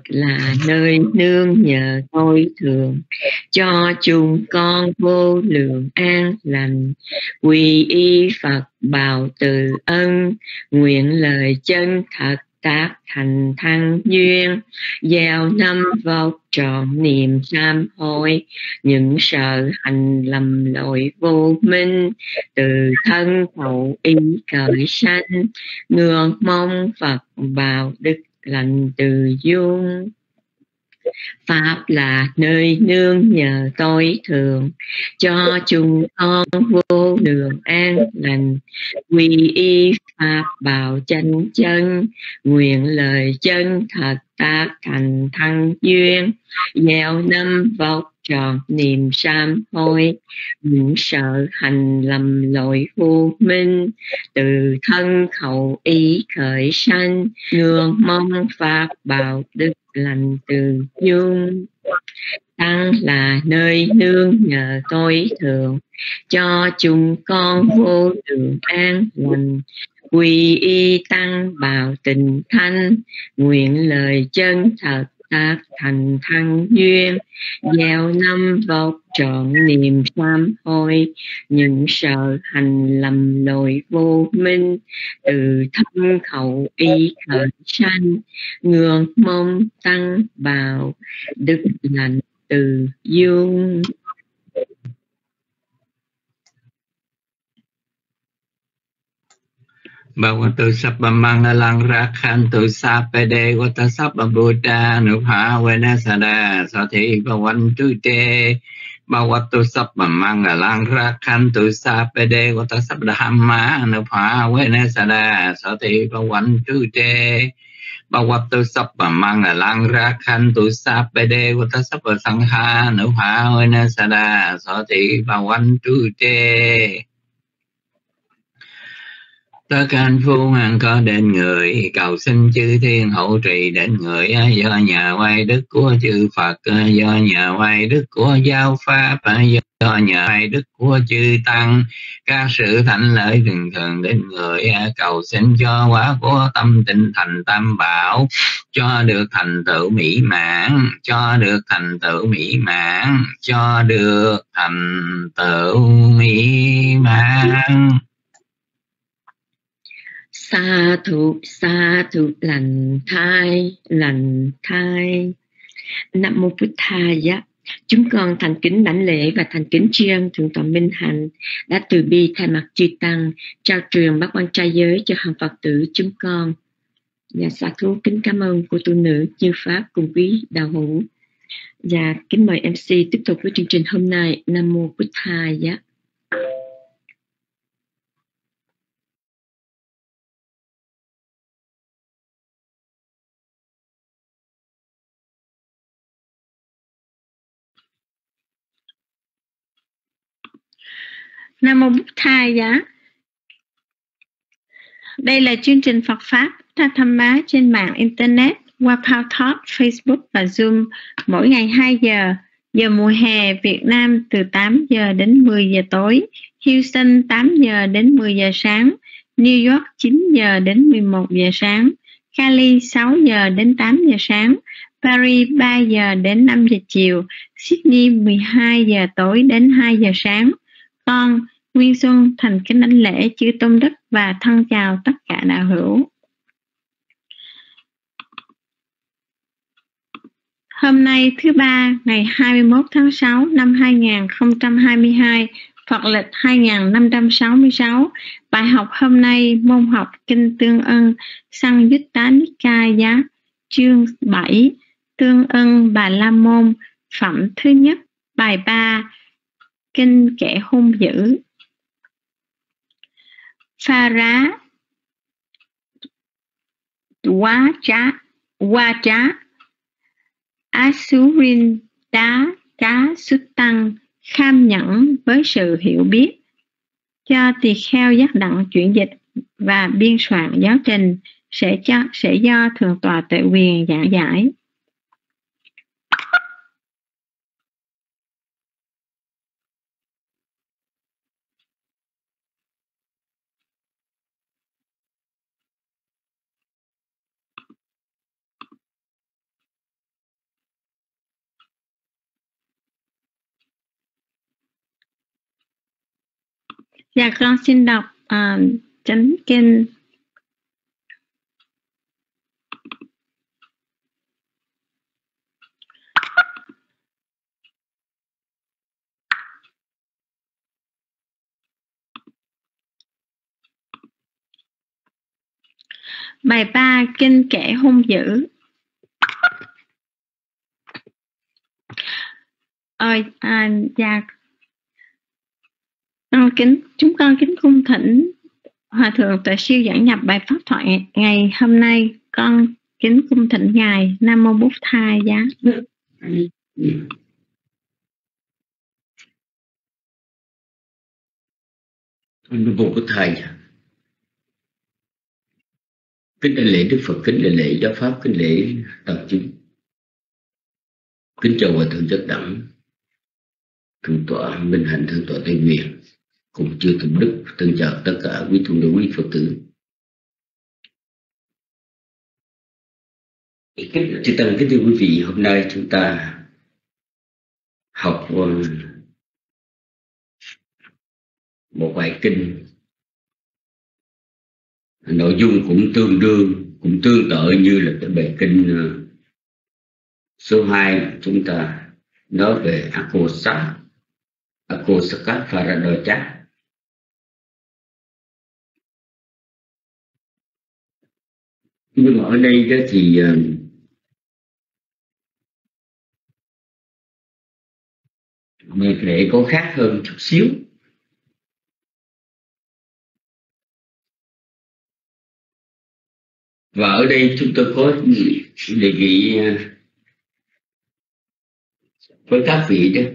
là nơi nương nhờ tôi thường, cho chúng con vô lượng an lành. Quy y Phật bào từ ân, nguyện lời chân thật tác thành thăng duyên. Gieo năm vóc trọn niềm sám hối, những sợ hành lầm lỗi vô minh. Từ thân khẩu ý cởi sanh, ngưỡng mong Phật bào đức lành từ dung. Pháp là nơi nương nhờ tối thượng, cho chúng con vô lượng an lành. Quy y Pháp bảo chánh chân, nguyện lời chân thật tác thành thăng duyên. Gieo năm vóc trọn niềm sám hối, những sợ hành lầm lỗi vô minh. Từ thân khẩu ý khởi sanh, ngưỡng mong Pháp bảo đức lành từ dung. Tăng là nơi nương nhờ tối thượng, cho chúng con vô lượng an lành. Quy y tăng bào tình thanh, nguyện lời chân thật tác thành thăng duyên. Gieo năm vóc trọn niềm sám hối, những sợ hành lầm lỗi vô minh. Từ thân khẩu ý khởi sanh, ngưỡng mong tăng bào đức lành từ dung. Bhagavato Sabba Mangalang Rakhantu Sapade Vata Sabba Buddha Nupha Venasada Sathi Bhavantu Te. Bhagavato Sabba Mangalang Rakhantu Sapade Vata Sabba Dhamma Nupha Venasada Sathi Bhavantu Te. Bhagavato Sabba Mangalang Rakhantu Sapade Vata Sabba Sangha Nupha Venasada Sathi Bhavantu Te. Tất cả phu hằng có đến người, cầu xin chư thiên hộ trì đến người. Do nhờ oai đức của chư Phật, do nhờ oai đức của giáo pháp, do nhờ oai đức của chư tăng, các sự thạnh lợi thường thường đến người. Cầu xin cho quả của tâm tinh thành tam bảo, cho được thành tựu mỹ mãn, cho được thành tựu mỹ mãn, cho được thành tựu mỹ mãn. Sa thụ lành thai. Nam mô Bụt Thaya. Chúng con thành kính đảnh lễ và thành kính tri ân Thượng tọa Minh Hạnh đã từ bi thay mặt chư tăng trao truyền bát quan trai giới cho hàng Phật tử chúng con. Và sa thú kính cảm ơn cô tu nữ chư pháp cùng quý đạo hữu. Và kính mời MC tiếp tục với chương trình hôm nay. Nam mô Bụt Thaya. Nam mô Bụt Thaya. Đây là chương trình Phật pháp Tham Má trên mạng internet qua Paltalk, Facebook và Zoom mỗi ngày 2 giờ. Giờ mùa hè Việt Nam từ 8 giờ đến 10 giờ tối, Houston 8 giờ đến 10 giờ sáng, New York 9 giờ đến 11 giờ sáng, Cali 6 giờ đến 8 giờ sáng, Paris 3 giờ đến 5 giờ chiều, Sydney 12 giờ tối đến 2 giờ sáng. Con Nguyên Xuân thành kính đảnh lễ chư tôn đức và thân chào tất cả đạo hữu. Hôm nay thứ ba ngày 21 tháng 6 năm 2022, Phật lịch 2566. Bài học hôm nay môn học Kinh Tương Ưng Sangyutta Nikaya, chương 7, Tương Ưng Bà La Môn, phẩm thứ nhất, bài 3, Kinh Kẻ Hung Dữ. Phara Waja Asurinda Cá Xuất Tăng, kham nhẫn với sự hiểu biết, cho tỳ kheo giác đặng chuyển dịch và biên soạn giáo trình sẽ do Thượng tọa Tuệ Quyền giảng giải. Dạ con xin đọc chánh kinh. Bài 3 kinh kẻ hung dữ. Dạ chúng con kính cung thỉnh Hòa thượng Tuệ Siêu giảng nhập bài pháp thoại ngày hôm nay. Con kính cung thỉnh ngài. Nam mô Bụt Thầy giá. Nam mô Bụt Thầy. Kính đại lễ Đức Phật, kính đại lễ giáo pháp, kính lễ tăng chúng. Kính chào Hòa thượng Giác Đẳng, thượng tọa Minh Hạnh, thượng tọa Tây Nguyên, cùng chư Tùng Đức. Thân chào tất cả quý thượng đệ quý Phật tử. Chư tăng kính thưa quý vị, hôm nay chúng ta học một bài kinh, nội dung cũng cũng tương tự như là cái bài kinh số 2 chúng ta nói về Akosaka Pharadocha. Nhưng mà ở đây đó thì mình sẽ có khác hơn chút xíu. Và ở đây chúng tôi có đề nghị với các vị đó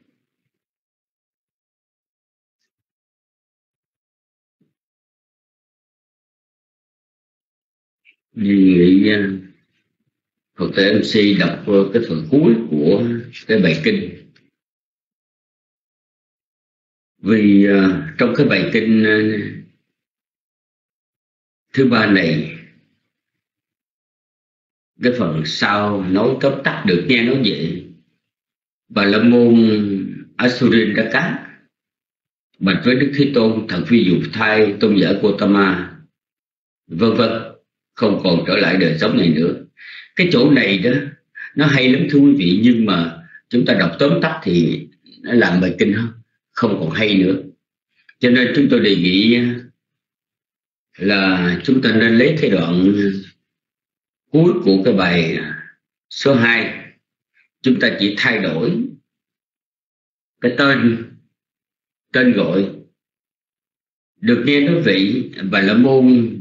đề nghị Phật tử MC đọc cái phần cuối của cái bài kinh. Vì trong cái bài kinh thứ 3 này, cái phần sau nói tóm tắt được nghe nói vậy. Bà la môn Asurindaka bạch với Đức Thế Tôn: thật phi dục thai tôn giả Gotama, vân vân, không còn trở lại đời sống này nữa. Cái chỗ này đó nó hay lắm thưa quý vị, nhưng mà chúng ta đọc tóm tắt thì nó làm bài kinh không còn hay nữa. Cho nên chúng tôi đề nghị là chúng ta nên lấy cái đoạn cuối của cái bài số 2, chúng ta chỉ thay đổi cái tên gọi. Được nghe nói vậy, Bà la môn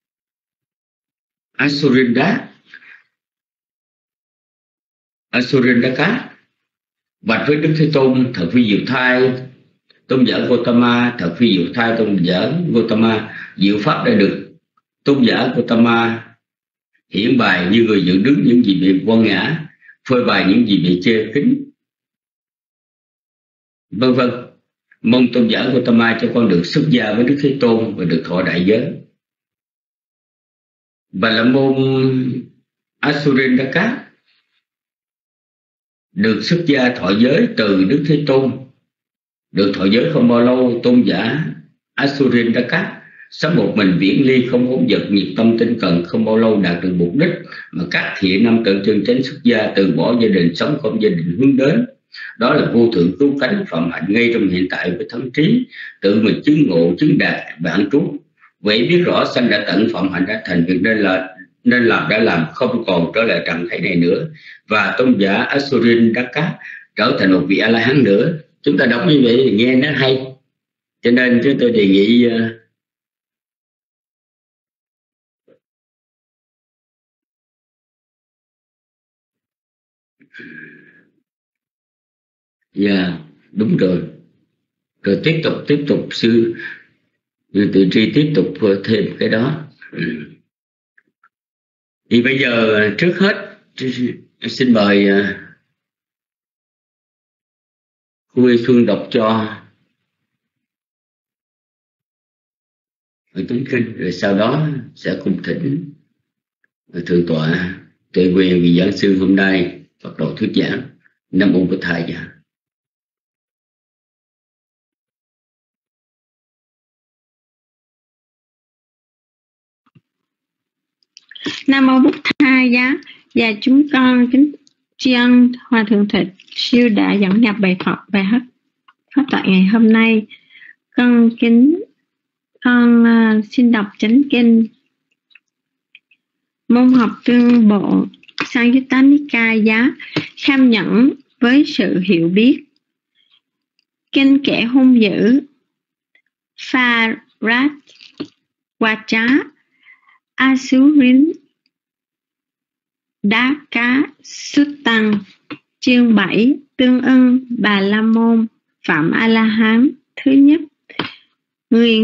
Asurindaka bạch với Đức Thế Tôn: thật phi diệu thai tôn giả Gotama, thật phi diệu thai tôn giả Gotama. Diệu pháp đã được tôn giả Gotama hiển bài như người dựng đứng những gì bị quan ngã, phơi bày những gì bị chê kính, vân vân. Mong tôn giả Gotama cho con được xuất gia với Đức Thế Tôn và được thọ đại giới. Bà la môn Asurindaka được xuất gia thọ giới từ Đức Thế Tôn. Được thọ giới không bao lâu, tôn giả Asurindaka sống một mình viễn ly, không hôn vật, nhiệt tâm tinh cần. Không bao lâu đạt được mục đích mà các thiện nam tử chân chánh xuất gia, từ bỏ gia đình, sống không gia đình hướng đến. Đó là vô thượng cứu cánh phạm hạnh ngay trong hiện tại với thắng trí, tự mình chứng ngộ chứng đạt bản trú. Vậy biết rõ sanh đã tận, phạm hạnh đã thành, việc nên làm đã làm, không còn trở lại trạng thái này nữa. Và tôn giả Asurindaka trở thành một vị A La Hán nữa. Chúng ta đọc như vậy thì nghe nó hay, cho nên chúng tôi đề nghị đúng rồi. Rồi tiếp tục sư Tự Tri tiếp tục thêm cái đó. Thì bây giờ trước hết xin mời cô Huy Xuân đọc cho Tuấn Kinh, rồi sau đó sẽ cùng thỉnh thượng tọa Tuệ Quyền vị giảng sư hôm nay bắt đầu thuyết giảng. Nam mô Bụt Thầy. Nam mô Bụt Tha giá. Và chúng con kính tri ân Hòa Thượng Thích Siêu đã dẫn nhập bài Phật bài pháp tại ngày hôm nay. Con xin đọc chánh kinh môn học tương bộ Sangyutta Nikaya giá. Kham nhẫn với sự hiểu biết. Kinh kẻ hung dữ Pharat Vacha Asurin Đá Cá Xuất Tăng. Chương 7 tương ưng Bà La Môn Phạm A La Hán. Thứ nhất, người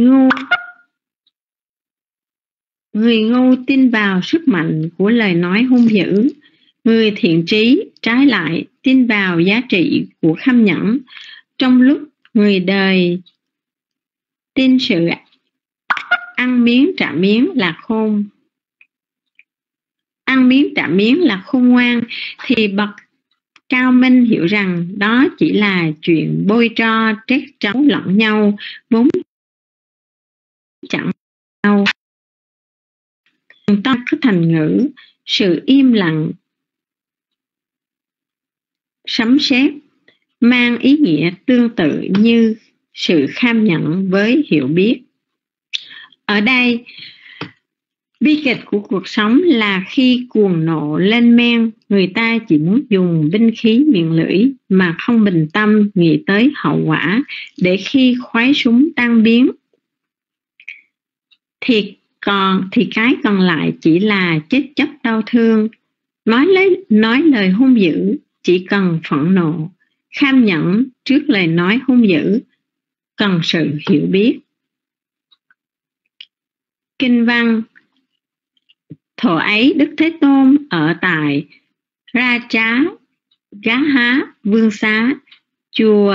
ngu tin vào sức mạnh của lời nói hung dữ. Người thiện trí trái lại tin vào giá trị của kham nhẫn. Trong lúc người đời tin sự ăn miếng trả miếng là khôn ngoan, thì bậc cao minh hiểu rằng đó chỉ là chuyện bôi tro trét trấu lẫn nhau, vốn chẳng đâu. Ta có thành ngữ sự im lặng sấm sét mang ý nghĩa tương tự như sự kham nhẫn với hiểu biết. Ở đây, bi kịch của cuộc sống là khi cuồng nộ lên men, người ta chỉ muốn dùng binh khí miệng lưỡi mà không bình tâm nghĩ tới hậu quả, để khi khoái súng tan biến thì cái còn lại chỉ là chết chóc đau thương. Nói lời hung dữ chỉ cần phẫn nộ. Kham nhẫn trước lời nói hung dữ cần sự hiểu biết. Kinh văn. Thuở ấy Đức Thế Tôn ở tại Raja Gaha Vương Xá, chùa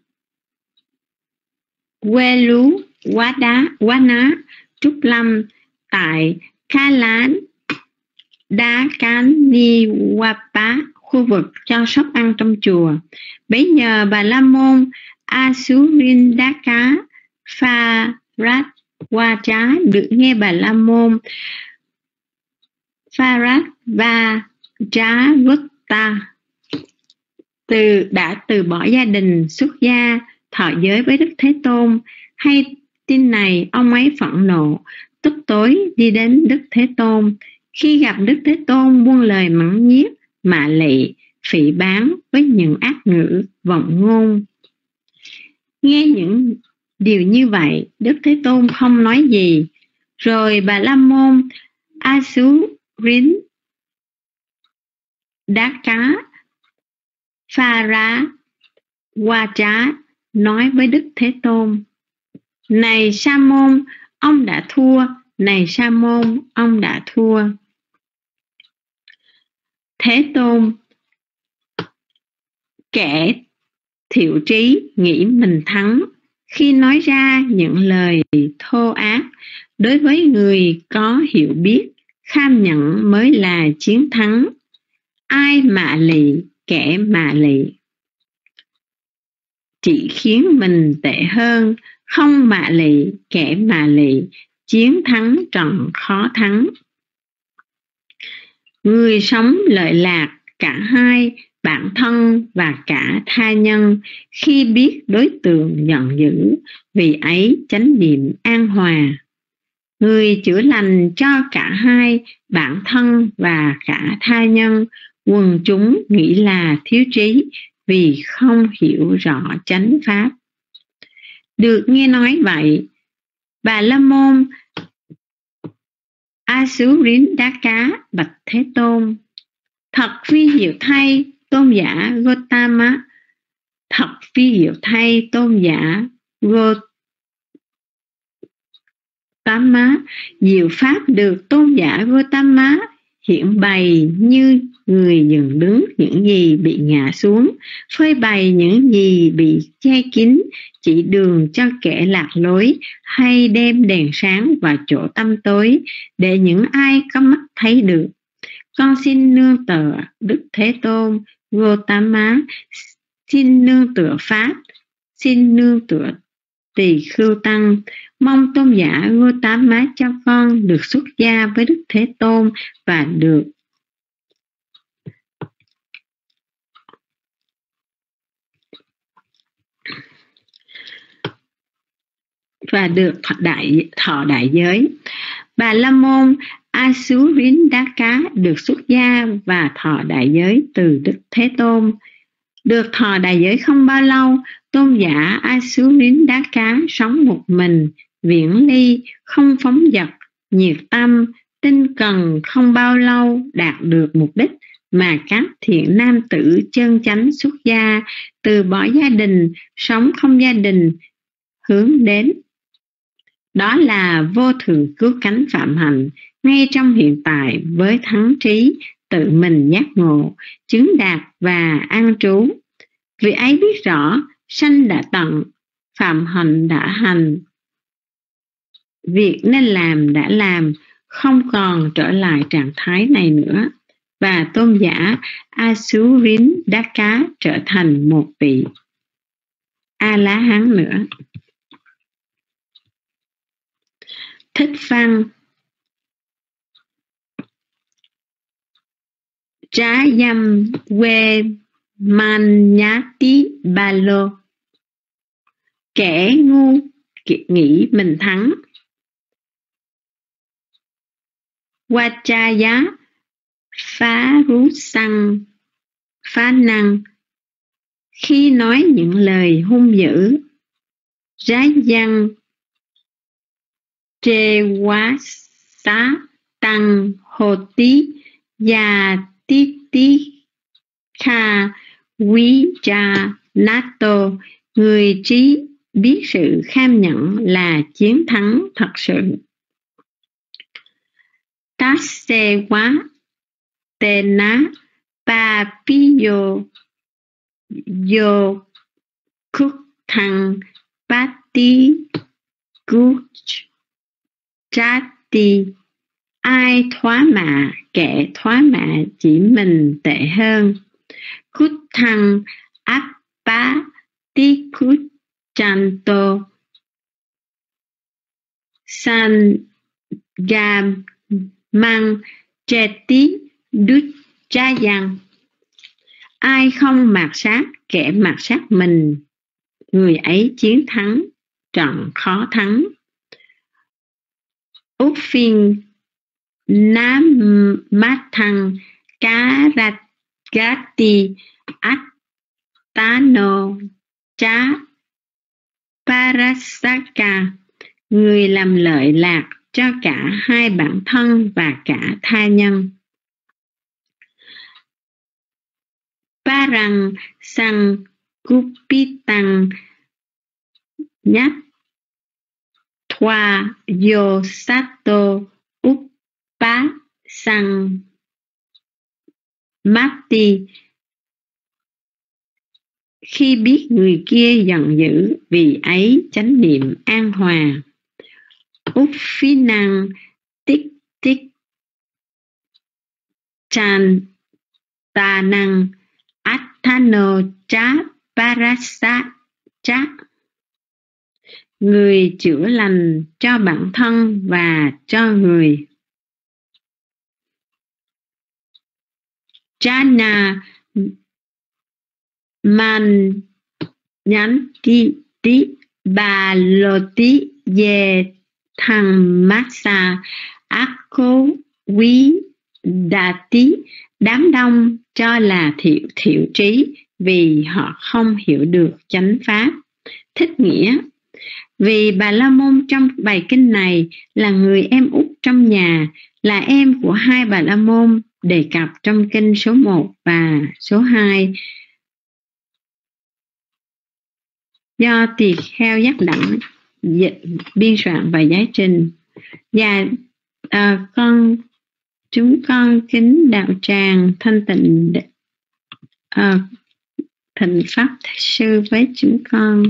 Velu Wana Trúc Lâm tại Kalan Đá Cán Ni Wapa, khu vực cho sóc ăn trong chùa. Bấy giờ Bà La Môn Asurindaka Pharat Vacha được nghe Bà La Môn Pharat Vacha đã từ bỏ gia đình xuất gia thọ giới với Đức Thế Tôn. Hay tin này, ông ấy phẫn nộ, tức tối đi đến Đức Thế Tôn. Khi gặp Đức Thế Tôn, buông lời mắng nhiếc, mạ lị, phỉ báng với những ác ngữ vọng ngôn. Nghe những điều như vậy, Đức Thế Tôn không nói gì. Rồi Bà La Môn Asurin Đá Cá Phara Vacha nói với Đức Thế Tôn: Này Sa Môn, ông đã thua. Này Sa Môn, ông đã thua. Thế Tôn kẻ thiệu trí nghĩ mình thắng khi nói ra những lời thô ác. Đối với người có hiểu biết, kham nhẫn mới là chiến thắng. Ai mạ lị, kẻ mạ lị chỉ khiến mình tệ hơn. Không mạ lị, kẻ mạ lị chiến thắng trận khó thắng. Người sống lợi lạc cả hai, bản thân và cả tha nhân, khi biết đối tượng giận dữ, vì ấy chánh niệm an hòa. Người chữa lành cho cả hai, bản thân và cả tha nhân, quần chúng nghĩ là thiếu trí, vì không hiểu rõ chánh pháp. Được nghe nói vậy, Bà La Môn Asurindaka bạch Thế Tôn: Thật phi diệu thay, tôn giả Gotama. Thật phi diệu thay, tôn giả Gotama. Diệu pháp được tôn giả Gotama hiện bày như người dựng đứng những gì bị ngã xuống, phơi bày những gì bị che kín, chỉ đường cho kẻ lạc lối, hay đem đèn sáng vào chỗ tăm tối, để những ai có mắt thấy được. Con xin nương tựa Đức Thế Tôn Gotama, xin nương tựa Pháp, xin nương tựa Tỳ Khưu Tăng, mong tôn giả Gautama cho con được xuất gia với Đức Thế Tôn và được thọ đại giới. Bà La Môn Asurindaka được xuất gia và thọ đại giới từ Đức Thế Tôn. Được thọ đại giới không bao lâu, tôn giả Asurindaka sống một mình, viễn ly, không phóng dật, nhiệt tâm, tinh cần, không bao lâu đạt được mục đích mà các thiện nam tử chân chánh xuất gia, từ bỏ gia đình, sống không gia đình, hướng đến. Đó là vô thượng cứu cánh phạm hạnh, ngay trong hiện tại với thắng trí, tự mình giác ngộ, chứng đạt và an trú. Vị ấy biết rõ, sanh đã tận, phạm hạnh đã hành, việc nên làm đã làm, không còn trở lại trạng thái này nữa. Và tôn giả Asurindaka trở thành một vị A-la-hán nữa. Thích văn Jayam we manyati balo, kẻ ngu nghĩ mình thắng. Vachaya phá rú xăng phá năng, khi nói những lời hung dữ. Jayam trê quá xá tăng hồ tí và tí tí kha quý cha nato, người trí biết sự kham nhẫn là chiến thắng thật sự. Tasse quá tena papiyo yo khúc thăng pati kuch chati, ai thoá mạ kẻ thoá mạ chỉ mình tệ hơn. Khúc thăng appa ti khúc chanto san gam mang cheti đút cha yang, ai không mạt sát kẻ mạt sát mình, người ấy chiến thắng trận khó thắng. Upphin nam mát thăng cá rát gati attano cha parasaka, người làm lợi lạc cho cả hai bản thân và cả tha nhân. Parang sang kupitang nhát thoa yo sato uppa sang mati, khi biết người kia giận dữ, vì ấy chánh niệm an hòa. Upphinang tích tích chan ta năng attano cha parasa cha, người chữa lành cho bản thân và cho người. Chana man nhắn ti ba lô tí về thằng massa akko quý đà tí, đám đông cho là thiểu trí vì họ không hiểu được chánh pháp. Thích nghĩa: vì Bà La Môn trong bài kinh này là người em út trong nhà, là em của hai Bà La Môn đề cập trong kinh số 1 và số 2 do Tỳ Kheo Giác Đẳng dịch biên soạn và giải trình. Và chúng con kính đạo tràng thanh tịnh thịnh pháp sư với chúng con.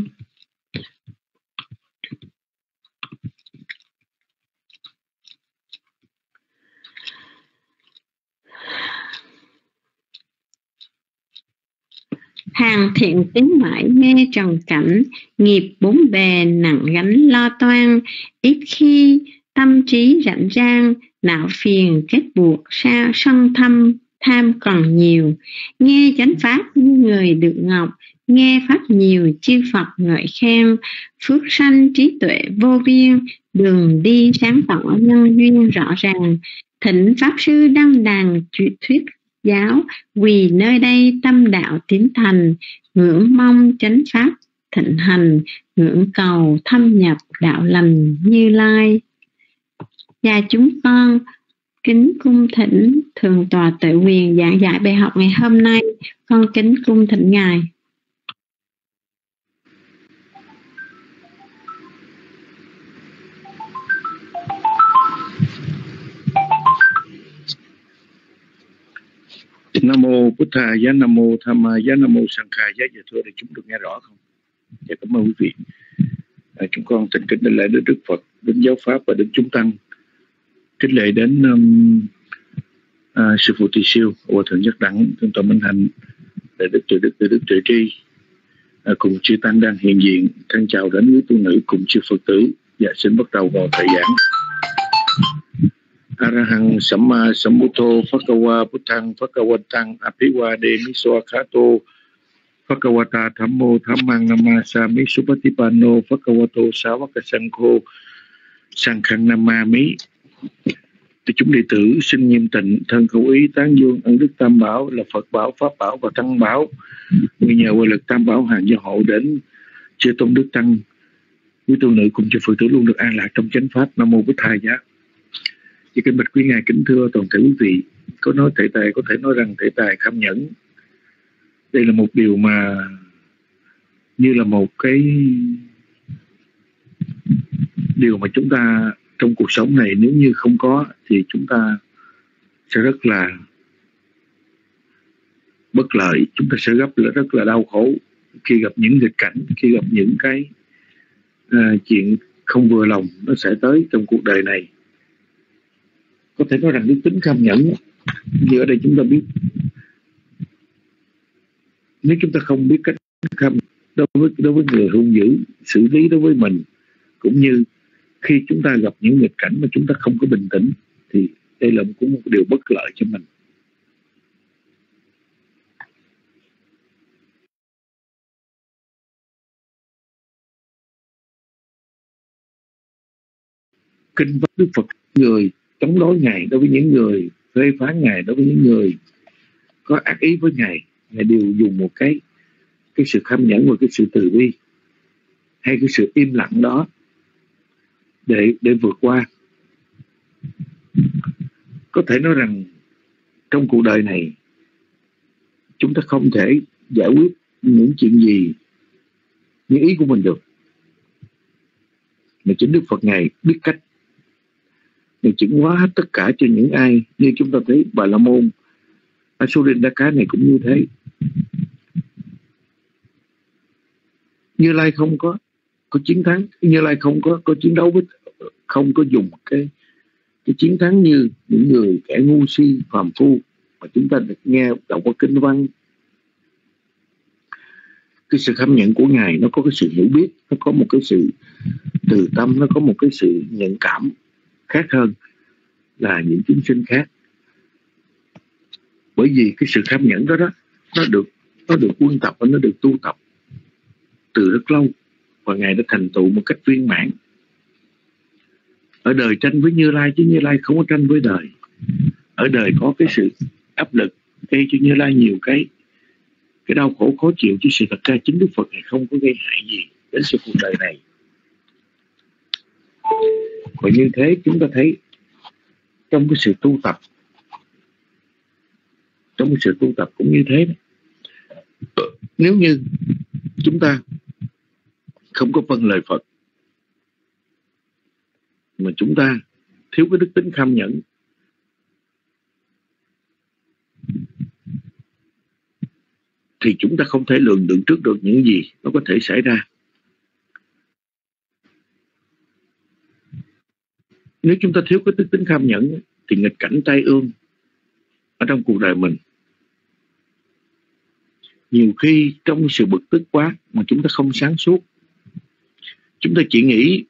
Hàng thiện tín mãi mê trần cảnh, nghiệp bốn bề nặng gánh lo toan, ít khi tâm trí rảnh rang, não phiền kết buộc sao sân thâm tham còn nhiều. Nghe chánh pháp như người được ngọc, nghe pháp nhiều chư Phật ngợi khen, phước sanh trí tuệ vô biên, đường đi sáng tỏ nhân duyên rõ ràng. Thỉnh pháp sư đăng đàn thuyết giáo, vì nơi đây tâm đạo tiến thành, ngưỡng mong chánh pháp thịnh hành, ngưỡng cầu thâm nhập đạo lành Như Lai. Và chúng con kính cung thỉnh Thượng tọa Tuệ Quyền giảng dạy bài học ngày hôm nay. Con kính cung thỉnh Ngài. Nam mô Bụt Thầy giá, Nam mô Tham Ma giá, Nam mô Sang Khai giá. Dạ thưa, để chúng được nghe rõ không? Dạ cảm ơn quý vị. Chúng con thành kính đảnh lễ đến Đức Phật, đến giáo pháp và đến chúng tăng. Kính lễ đến sư phụ Tỳ Siêu, Hòa thượng Nhất Đẳng, Thượng tọa Minh Hạnh, để Đức Tuệ Tri, cùng chư tăng đang hiện diện. Thân chào đến quý tu nữ cùng chư Phật tử. Dạ xin bắt đầu vào thời giảng. Arahang Samma Sambuddho Phakawa Buddhang Phakawatang Apiwade Miswakato Phakawata Thammo Thammang Namasami Supatipano Phakawato Sāvaka Sankho Sankhang Namami. Chúng đệ tử xin nghiêm tịnh thân khẩu ý tán dương ân đức Tam Bảo là Phật Bảo, Pháp Bảo và Tăng Bảo. Vì nhờ quy lực Tam Bảo hàng gia hộ đến chư tôn đức tăng, quý tu nữ cùng chư Phật tử luôn được an lạc trong chánh pháp. Nam mô Bụt Thầy giá. Chỉ kính bạch quý ngài, kính thưa toàn thể quý vị. Có nói thể tài, có thể nói rằng thể tài kham nhẫn, đây là một điều mà như là một cái điều mà chúng ta trong cuộc sống này nếu như không có thì chúng ta sẽ rất là bất lợi, chúng ta sẽ rất là đau khổ khi gặp những nghịch cảnh, khi gặp những cái chuyện không vừa lòng nó sẽ tới trong cuộc đời này. Có thể nói rằng đức tính kham nhẫn, như ở đây chúng ta biết, nếu chúng ta không biết cách kham đối với người hung dữ, xử lý đối với mình, cũng như khi chúng ta gặp những nghịch cảnh mà chúng ta không có bình tĩnh, thì đây là cũng một điều bất lợi cho mình. Kinh văn Đức Phật, người chống đối Ngài, đối với những người phê phán Ngài, đối với những người có ác ý với Ngài, Ngài đều dùng một cái sự kham nhẫn và cái sự từ bi, hay cái sự im lặng đó để vượt qua. Có thể nói rằng trong cuộc đời này chúng ta không thể giải quyết những chuyện gì như ý của mình được, mà chính Đức Phật Ngài biết cách để chuyển hóa hết tất cả cho những ai. Như chúng ta thấy Bà La Môn Asurindaka này cũng như thế. Như Lai không có chiến thắng, Như Lai không có chiến đấu với, không có dùng cái chiến thắng như những người kẻ ngu si phàm phu mà chúng ta được nghe đọc qua kinh văn. Cái sự kham nhận của Ngài nó có cái sự hiểu biết, nó có một cái sự từ tâm, nó có một cái sự nhận cảm khác hơn là những chúng sinh khác. Bởi vì cái sự kham nhẫn đó nó được quân tập và nó được tu tập từ rất lâu, và Ngài đã thành tựu một cách viên mãn. Ở đời tranh với Như Lai, chứ Như Lai không có tranh với đời. Ở đời có cái sự áp lực gây cho Như Lai nhiều cái đau khổ khó chịu, chứ sự thật ra chính Đức Phật này không có gây hại gì đến sự cuộc đời này. Và như thế chúng ta thấy trong cái sự tu tập, cũng như thế đó. Nếu như chúng ta không có vâng lời Phật, mà chúng ta thiếu cái đức tính kham nhẫn, thì chúng ta không thể lường được trước được những gì nó có thể xảy ra. Nếu chúng ta thiếu cái đức tính kham nhẫn thì nghịch cảnh tai ương ở trong cuộc đời mình Nhiều khi trong sự bực tức quá mà chúng ta không sáng suốt. Chúng ta chỉ nghĩ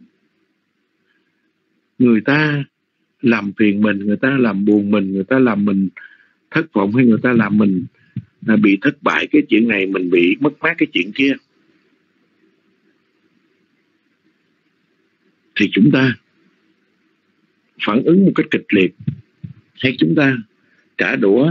người ta làm phiền mình, người ta làm buồn mình, người ta làm mình thất vọng, hay người ta làm mình bị thất bại cái chuyện này, mình bị mất mát cái chuyện kia, thì chúng ta phản ứng một cách kịch liệt, hay chúng ta trả đũa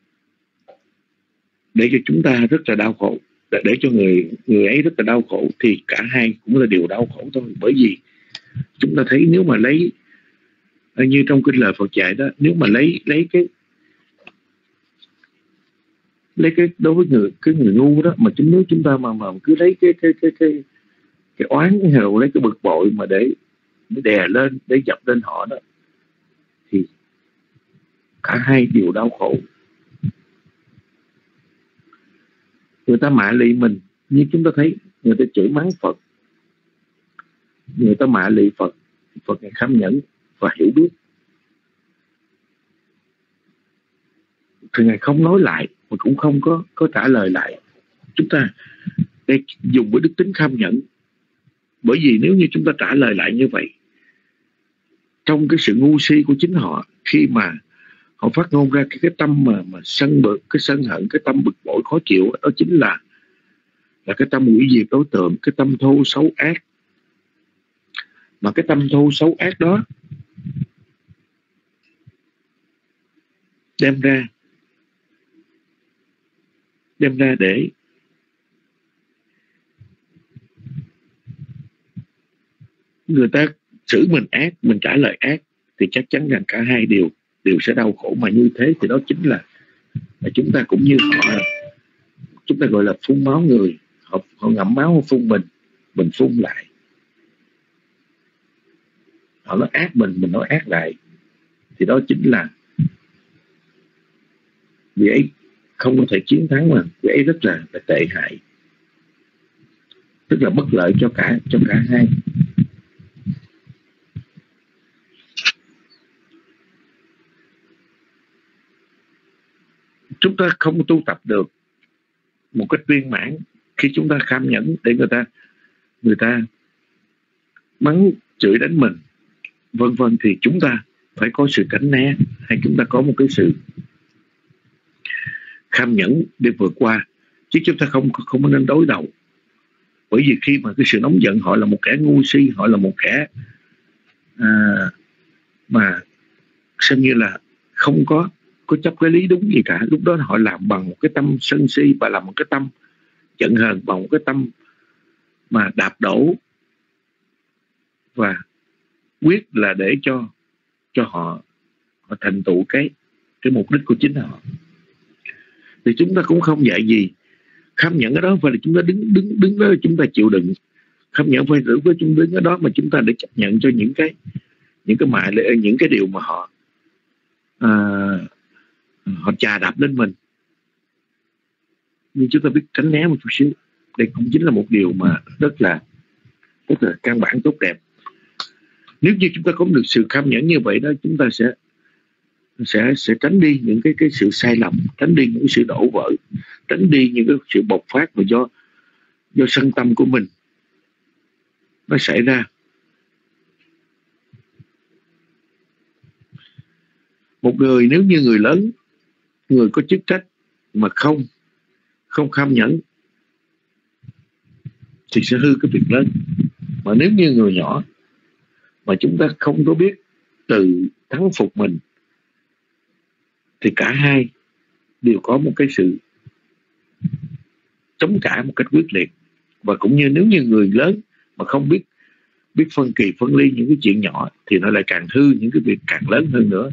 để cho chúng ta rất là đau khổ, để cho người ấy rất là đau khổ, thì cả hai cũng là điều đau khổ thôi. Bởi vì chúng ta thấy nếu mà lấy như trong kinh lời Phật dạy đó, nếu mà lấy cái đối với người ngu đó, mà nếu chúng ta mà cứ lấy cái oán hay là lấy cái bực bội mà để đè lên, để dập lên họ đó, thì cả hai đều đau khổ. Người ta mạ lị mình, như chúng ta thấy người ta chửi mắng Phật, người ta mạ lị Phật, Phật Ngài kham nhẫn và hiểu biết, thì Ngài không nói lại mà cũng không có trả lời lại. Chúng ta đây dùng với đức tính kham nhẫn, bởi vì nếu như chúng ta trả lời lại như vậy, trong cái sự ngu si của chính họ, khi mà họ phát ngôn ra cái tâm mà sân bực, cái sân hận, cái tâm bực bội khó chịu, đó chính là cái tâm hủy diệt đối tượng, cái tâm thô xấu ác. Mà cái tâm thô xấu ác đó đem ra để người ta xử mình ác, mình trả lời ác, thì chắc chắn rằng cả hai đều sẽ đau khổ. Mà như thế thì đó chính là chúng ta cũng như họ, chúng ta gọi là phun máu người. Họ ngậm máu, họ phun mình phun lại. Họ nói ác mình nói ác lại, thì đó chính là vì ấy không có thể chiến thắng, mà vì ấy rất là tệ hại, rất là bất lợi cho cả hai. Chúng ta không tu tập được một cách viên mãn khi chúng ta kham nhẫn để người ta mắng chửi đánh mình vân vân, thì chúng ta phải có sự tránh né, hay chúng ta có một cái sự kham nhẫn để vượt qua, chứ chúng ta không nên đối đầu. Bởi vì khi mà cái sự nóng giận, họ là một kẻ ngu si, họ là một kẻ mà xem như là không có chấp cái lý đúng gì cả. Lúc đó họ làm bằng một cái tâm sân si, và làm một cái tâm giận hờn, bằng một cái tâm mà đạp đổ, và quyết là để cho họ thành tựu cái mục đích của chính họ. Thì chúng ta cũng không dạy gì kham nhẫn ở đó phải là chúng ta đứng đó chúng ta chịu đựng. Kham nhẫn phải giữ với chúng đứng ở đó mà chúng ta để chấp nhận cho những cái điều mà họ chà đạp lên mình. Nhưng chúng ta biết tránh né một chút xíu. Đây cũng chính là một điều mà rất là căn bản tốt đẹp. Nếu như chúng ta có được sự kham nhẫn như vậy đó, chúng ta sẽ tránh đi những cái sự sai lầm, tránh đi những cái sự đổ vỡ, tránh đi những cái sự bộc phát mà do sân tâm của mình nó xảy ra. Một người nếu như người lớn, người có chức trách mà không kham nhẫn thì sẽ hư cái việc lớn. Mà nếu như người nhỏ mà chúng ta không có biết tự thắng phục mình, thì cả hai đều có một cái sự chống trả một cách quyết liệt. Và cũng như nếu như người lớn mà không biết phân kỳ phân ly những cái chuyện nhỏ, thì nó lại càng hư những cái việc càng lớn hơn nữa.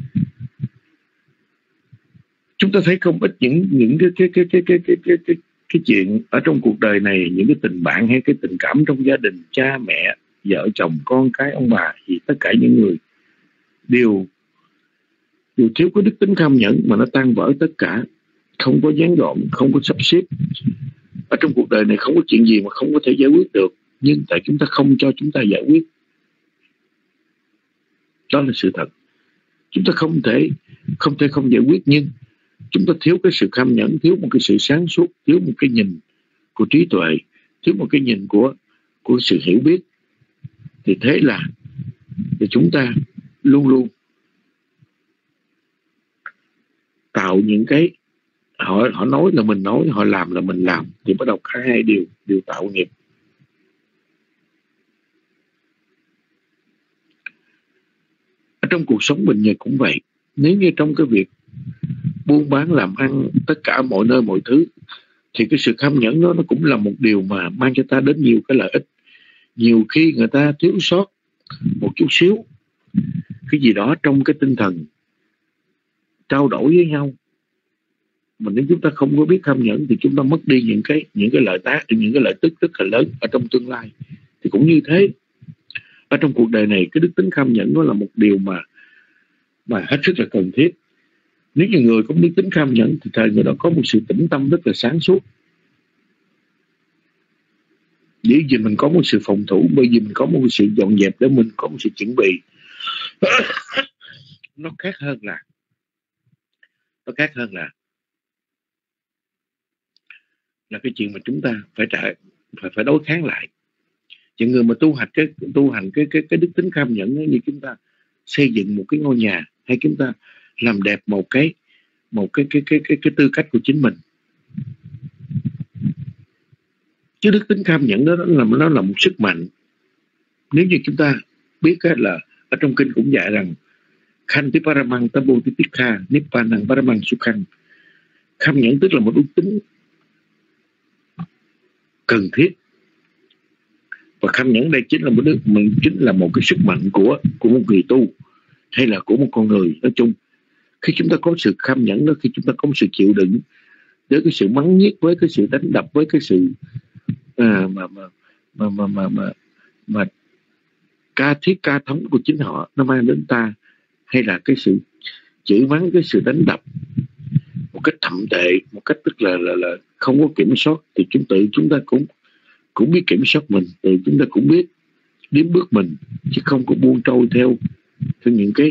Chúng ta thấy không ít những cái chuyện ở trong cuộc đời này, những cái tình bạn hay cái tình cảm trong gia đình, cha mẹ, vợ chồng, con cái, ông bà, thì tất cả những người đều thiếu cái đức tính kham nhẫn mà nó tan vỡ tất cả, không có dán gọn, không có sắp xếp. Ở trong cuộc đời này không có chuyện gì mà không có thể giải quyết được, nhưng tại chúng ta không cho chúng ta giải quyết. Đó là sự thật. Chúng ta không thể không giải quyết, nhưng Chúng ta thiếu cái sự kham nhẫn, thiếu một cái sự sáng suốt, thiếu một cái nhìn của trí tuệ, thiếu một cái nhìn của sự hiểu biết, thì thế là thì chúng ta luôn luôn tạo những cái họ nói là mình nói, họ làm là mình làm, thì bắt đầu cả hai đều tạo nghiệp. Ở trong cuộc sống mình nhật cũng vậy. Nếu như trong cái việc buôn bán làm ăn tất cả mọi nơi mọi thứ, thì cái sự kham nhẫn đó nó cũng là một điều mà mang cho ta đến nhiều cái lợi ích. Nhiều khi người ta thiếu sót một chút xíu cái gì đó trong cái tinh thần trao đổi với nhau, mà nếu chúng ta không có biết kham nhẫn thì chúng ta mất đi những cái lợi tác, những cái lợi tức rất là lớn ở trong tương lai. Thì cũng như thế, ở trong cuộc đời này, cái đức tính kham nhẫn nó là một điều mà hết sức là cần thiết. Nếu như người có đức tính kham nhẫn thì thời người đó có một sự tĩnh tâm rất là sáng suốt. Bởi vì mình có một sự phòng thủ, bởi vì mình có một sự dọn dẹp, để mình có một sự chuẩn bị. Nó khác hơn là cái chuyện mà chúng ta phải đối kháng lại. Những người mà tu hành cái đức tính kham nhẫn như chúng ta xây dựng một cái ngôi nhà, hay chúng ta làm đẹp một cái tư cách của chính mình. Chứ đức tính kham nhẫn đó nó là một sức mạnh. Nếu như chúng ta biết là ở trong kinh cũng dạy rằng Khanti Paramang Tabo Titikha Nippanang Paramang Sukhang. Kham nhẫn tức là một đức tính cần thiết, và kham nhẫn đây chính là một cái sức mạnh của một người tu, hay là của một con người nói chung. Khi chúng ta có sự kham nhẫn đó, khi chúng ta có một sự chịu đựng với cái sự mắng nhiếc, với cái sự đánh đập, với cái sự mà ca thiết ca thống của chính họ nó mang đến ta, hay là cái sự chửi mắng, cái sự đánh đập một cách thậm tệ, một cách tức là không có kiểm soát, thì chúng ta cũng biết kiểm soát mình, thì chúng ta cũng biết đếm bước mình, chứ không có buông trôi theo những cái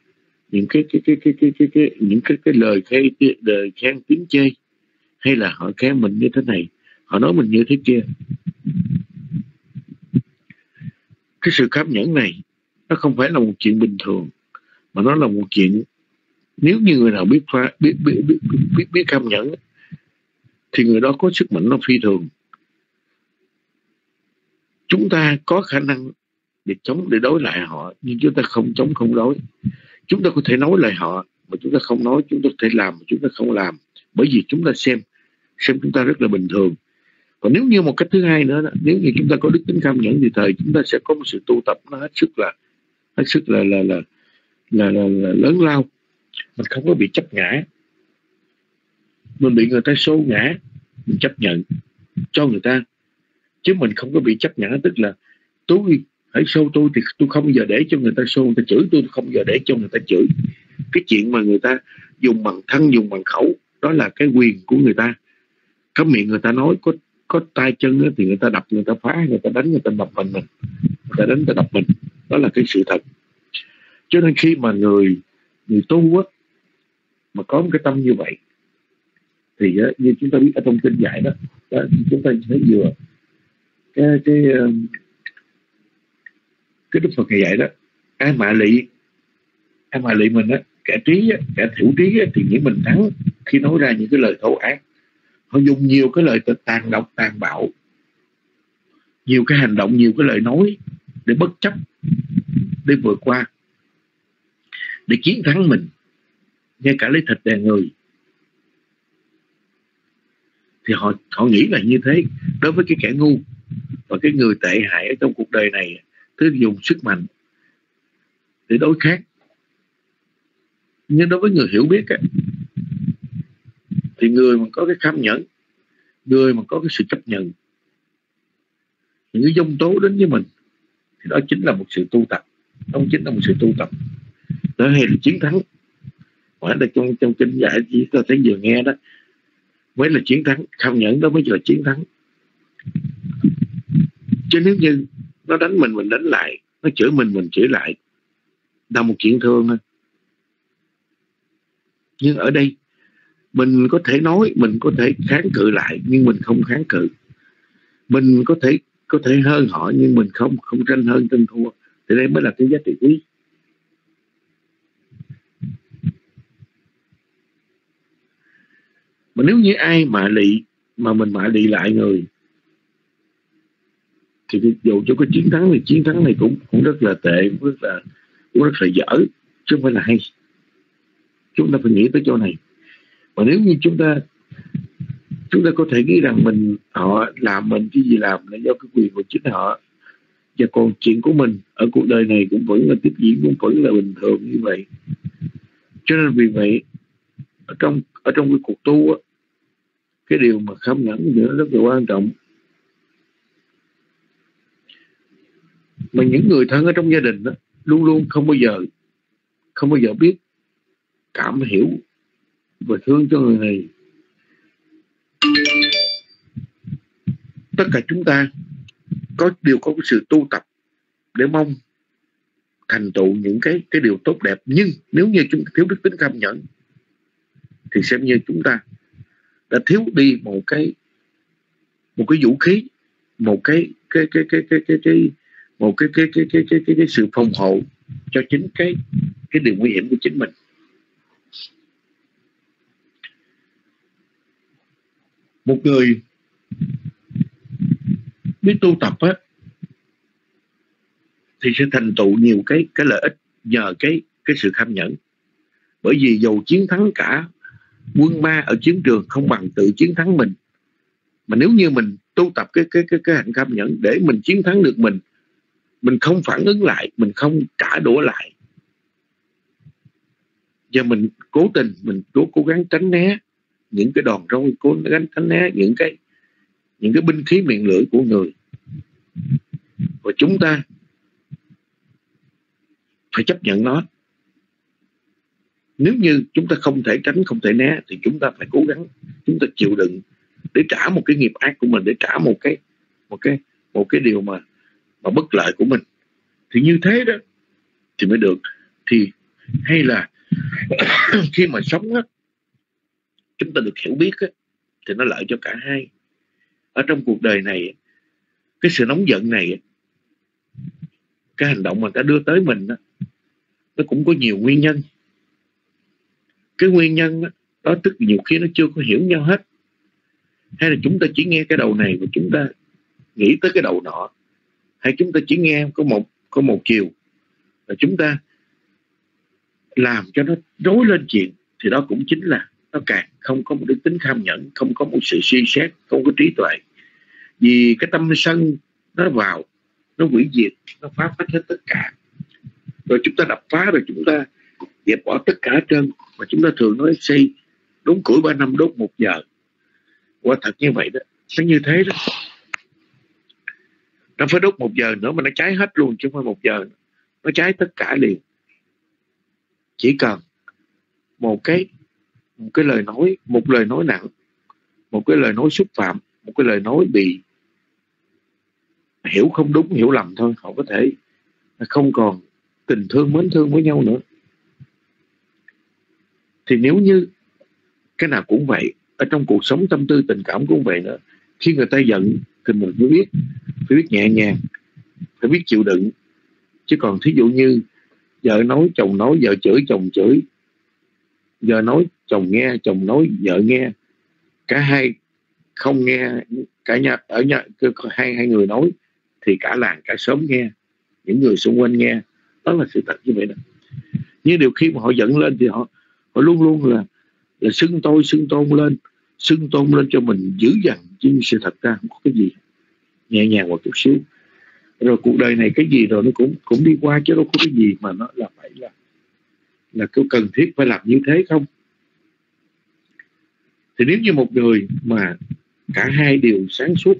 lời khen tiếng chê, hay là họ khen mình như thế này, họ nói mình như thế kia. Cái sự kham nhẫn này nó không phải là một chuyện bình thường, mà nó là một chuyện, nếu như người nào biết kham nhẫn thì người đó có sức mạnh nó phi thường. Chúng ta có khả năng để đối lại họ, nhưng chúng ta không chống không đối. Chúng ta có thể nói lại họ, mà chúng ta không nói. Chúng ta có thể làm mà chúng ta không làm, bởi vì chúng ta xem chúng ta rất là bình thường. Còn nếu như một cách thứ hai nữa, nếu như chúng ta có đức tính kham nhẫn thì chúng ta sẽ có một sự tu tập nó hết sức là lớn lao. Mình không có bị chấp ngã, mình bị người ta xô ngã mình chấp nhận cho người ta, chứ mình không có bị chấp ngã. Tức là tôi hãy xô tôi thì tôi không bao giờ để cho người ta xô, người ta chửi tôi không bao giờ để cho người ta chửi. Cái chuyện mà người ta dùng bằng thân, dùng bằng khẩu, đó là cái quyền của người ta. Có miệng người ta nói, có tay chân thì người ta đập, người ta phá, người ta đánh, người ta đập mình, người ta đánh, người ta đập mình. Đó là cái sự thật. Cho nên khi mà người tu á, mà có một cái tâm như vậy, thì như chúng ta biết ở trong kinh dạy đó, chúng ta thấy vừa cái Đức Phật dạy đó, ai mạ lị mình á, kẻ thiểu trí á, thì nghĩ mình thắng khi nói ra những cái lời thô ác. Họ dùng nhiều cái lời tàn độc, tàn bạo, nhiều cái hành động, nhiều cái lời nói để bất chấp, để vượt qua, để chiến thắng mình, ngay cả lấy thịt đè người. Thì họ nghĩ là như thế. Đối với cái kẻ ngu và cái người tệ hại ở trong cuộc đời này, thứ dùng sức mạnh để đối kháng. Nhưng đối với người hiểu biết á, thì người mà có cái kham nhẫn, người mà có cái sự chấp nhận những cái dông tố đến với mình, thì đó chính là một sự tu tập. Đó chính là một sự tu tập. Đó hay là chiến thắng. Ở đây trong kinh dạy chỉ ta thấy vừa nghe đó mới là chiến thắng. Kham nhẫn đó mới là chiến thắng. Chứ nếu như nó đánh mình đánh lại, nó chửi mình chửi lại, là một chuyện thường thôi. Nhưng ở đây Mình có thể nói, mình có thể kháng cự lại, nhưng mình không kháng cự. Mình có thể hơn họ, nhưng mình không tranh hơn tranh thua. Thì đây mới là cái giá trị quý. Mà nếu như ai mà mình mạ lị lại người, thì dù cho có chiến thắng thì chiến thắng này cũng rất là tệ, cũng rất là dở, chứ không phải là hay. Chúng ta phải nghĩ tới chỗ này. Và nếu như chúng ta có thể nghĩ rằng họ làm mình cái gì làm là do cái quyền của chính họ, và còn chuyện của mình ở cuộc đời này cũng vẫn là tiếp diễn, cũng vẫn là bình thường như vậy. Cho nên vì vậy ở trong cái cuộc tu á, cái điều mà khâm nhẫn nữa rất là quan trọng. Mà những người thân ở trong gia đình đó, luôn luôn không bao giờ biết cảm hiểu và thương cho người này. Tất cả chúng ta đều có cái sự tu tập để mong thành tựu những cái điều tốt đẹp, nhưng nếu như chúng ta thiếu đức tính kham nhẫn thì xem như chúng ta đã thiếu đi một cái vũ khí, một cái sự phòng hộ cho chính cái điều nguy hiểm của chính mình. Một người biết tu tập á thì sẽ thành tựu nhiều cái lợi ích nhờ cái sự kham nhẫn. Bởi vì dù chiến thắng cả quân ma ở chiến trường không bằng tự chiến thắng mình. Mà nếu như mình tu tập cái hạnh kham nhẫn để mình chiến thắng được mình không phản ứng lại, mình không trả đũa lại, và mình cố tình, mình cố gắng tránh né những cái đòn roi, cố gắng tránh né những cái binh khí miệng lưỡi của người. Và chúng ta phải chấp nhận nó. Nếu như chúng ta không thể tránh, không thể né thì chúng ta phải cố gắng, chúng ta chịu đựng để trả một cái nghiệp ác của mình, để trả một cái điều mà bất lợi của mình. Thì như thế đó thì mới được. Thì hay là khi mà sống á, chúng ta được hiểu biết á, thì nó lợi cho cả hai. Ở trong cuộc đời này, cái sự nóng giận này, cái hành động mà ta đưa tới mình đó, nó cũng có nhiều nguyên nhân. Cái nguyên nhân đó tức nhiều khi nó chưa có hiểu nhau hết, hay là chúng ta chỉ nghe cái đầu này và chúng ta nghĩ tới cái đầu nọ, hay chúng ta chỉ nghe có một chiều và chúng ta làm cho nó rối lên chuyện. Thì đó cũng chính là nó càng không có một đức tính kham nhẫn, không có một sự suy xét, không có trí tuệ. Vì cái tâm sân nó vào, nó hủy diệt, nó phá phách hết tất cả. Rồi chúng ta đập phá, rồi chúng ta dẹp bỏ tất cả trơn. Mà chúng ta thường nói xây đốn củi 3 năm đốt 1 giờ. Quả thật như vậy đó, nó như thế đó. Nó phải đốt 1 giờ nữa mà nó cháy hết luôn, chứ không phải 1 giờ nữa. Nó cháy tất cả liền. Chỉ cần một cái lời nói, một lời nói nặng, một cái lời nói xúc phạm, một cái lời nói bị hiểu không đúng, hiểu lầm thôi, họ có thể không còn tình thương, mến thương với nhau nữa. Thì nếu như cái nào cũng vậy, ở trong cuộc sống tâm tư tình cảm cũng vậy nữa. Khi người ta giận thì mình phải biết nhẹ nhàng, phải biết chịu đựng. Chứ còn thí dụ như vợ nói, chồng nói, vợ chửi, chồng chửi, vợ nói, chồng nghe, chồng nói, vợ nghe, cả hai không nghe, cả nhà ở nhà hai người nói thì cả làng cả xóm nghe, những người xung quanh nghe. Đó là sự thật như vậy đó. Nhưng điều khi mà họ giận lên thì họ luôn luôn là xưng tôn lên cho mình dữ dằn, chứ sự thật ra không có cái gì, nhẹ nhàng một chút xíu. Rồi cuộc đời này cái gì rồi nó cũng đi qua, chứ đâu có cái gì mà nó là phải là có cần thiết phải làm như thế không. Thì nếu như một người mà cả hai đều sáng suốt,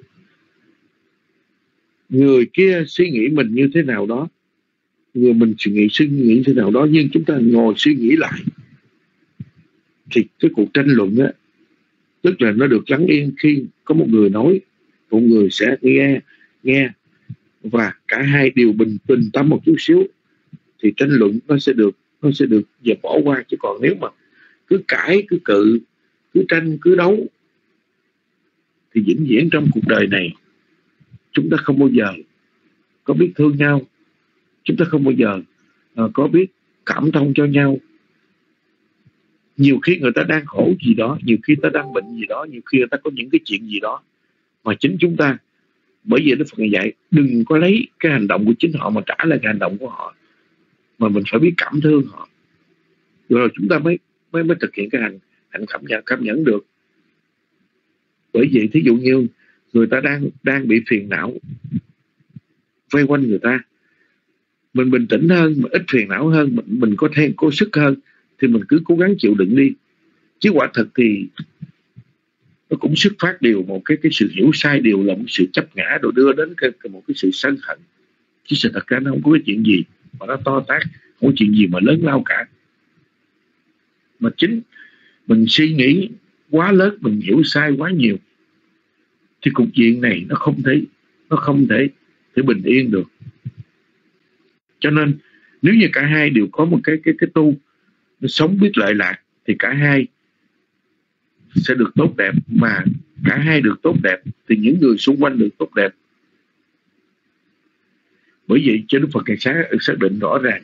người kia suy nghĩ mình như thế nào đó, người mình suy nghĩ thế nào đó, nhưng chúng ta ngồi suy nghĩ lại thì cái cuộc tranh luận á, tức là nó được lắng yên khi có một người nói, một người sẽ nghe và cả hai đều bình tâm một chút xíu thì tranh luận nó sẽ được dẹp bỏ qua. Chứ còn nếu mà cứ cãi, cứ cự, cứ tranh cứ đấu thì vĩnh viễn trong cuộc đời này chúng ta không bao giờ có biết thương nhau, chúng ta không bao giờ có biết cảm thông cho nhau. Nhiều khi người ta đang khổ gì đó, nhiều khi ta đang bệnh gì đó, nhiều khi người ta có những cái chuyện gì đó mà chính chúng ta, bởi vì Đức Phật dạy đừng có lấy cái hành động của chính họ mà trả lại cái hành động của họ, mà mình phải biết cảm thương họ, rồi chúng ta mới thực hiện cái hành cảm nhẫn được. Bởi vậy thí dụ như người ta đang bị phiền não vây quanh người ta, mình bình tĩnh hơn, mình ít phiền não hơn, mình có sức hơn thì mình cứ cố gắng chịu đựng đi. Chứ quả thật thì nó cũng xuất phát điều một cái sự hiểu sai, điều là một sự chấp ngã, rồi đưa đến một cái sự sân hận. Chứ sự thật ra nó không có cái chuyện gì mà nó to tát, không có chuyện gì mà lớn lao cả. Mà chính mình suy nghĩ quá lớn, mình hiểu sai quá nhiều thì cục diện này nó không thể bình yên được. Cho nên nếu như cả hai đều có một cái tu, nó sống biết lợi lạc thì cả hai sẽ được tốt đẹp, mà cả hai được tốt đẹp thì những người xung quanh được tốt đẹp. Bởi vậy cho Đức Phật Ngài xác định rõ ràng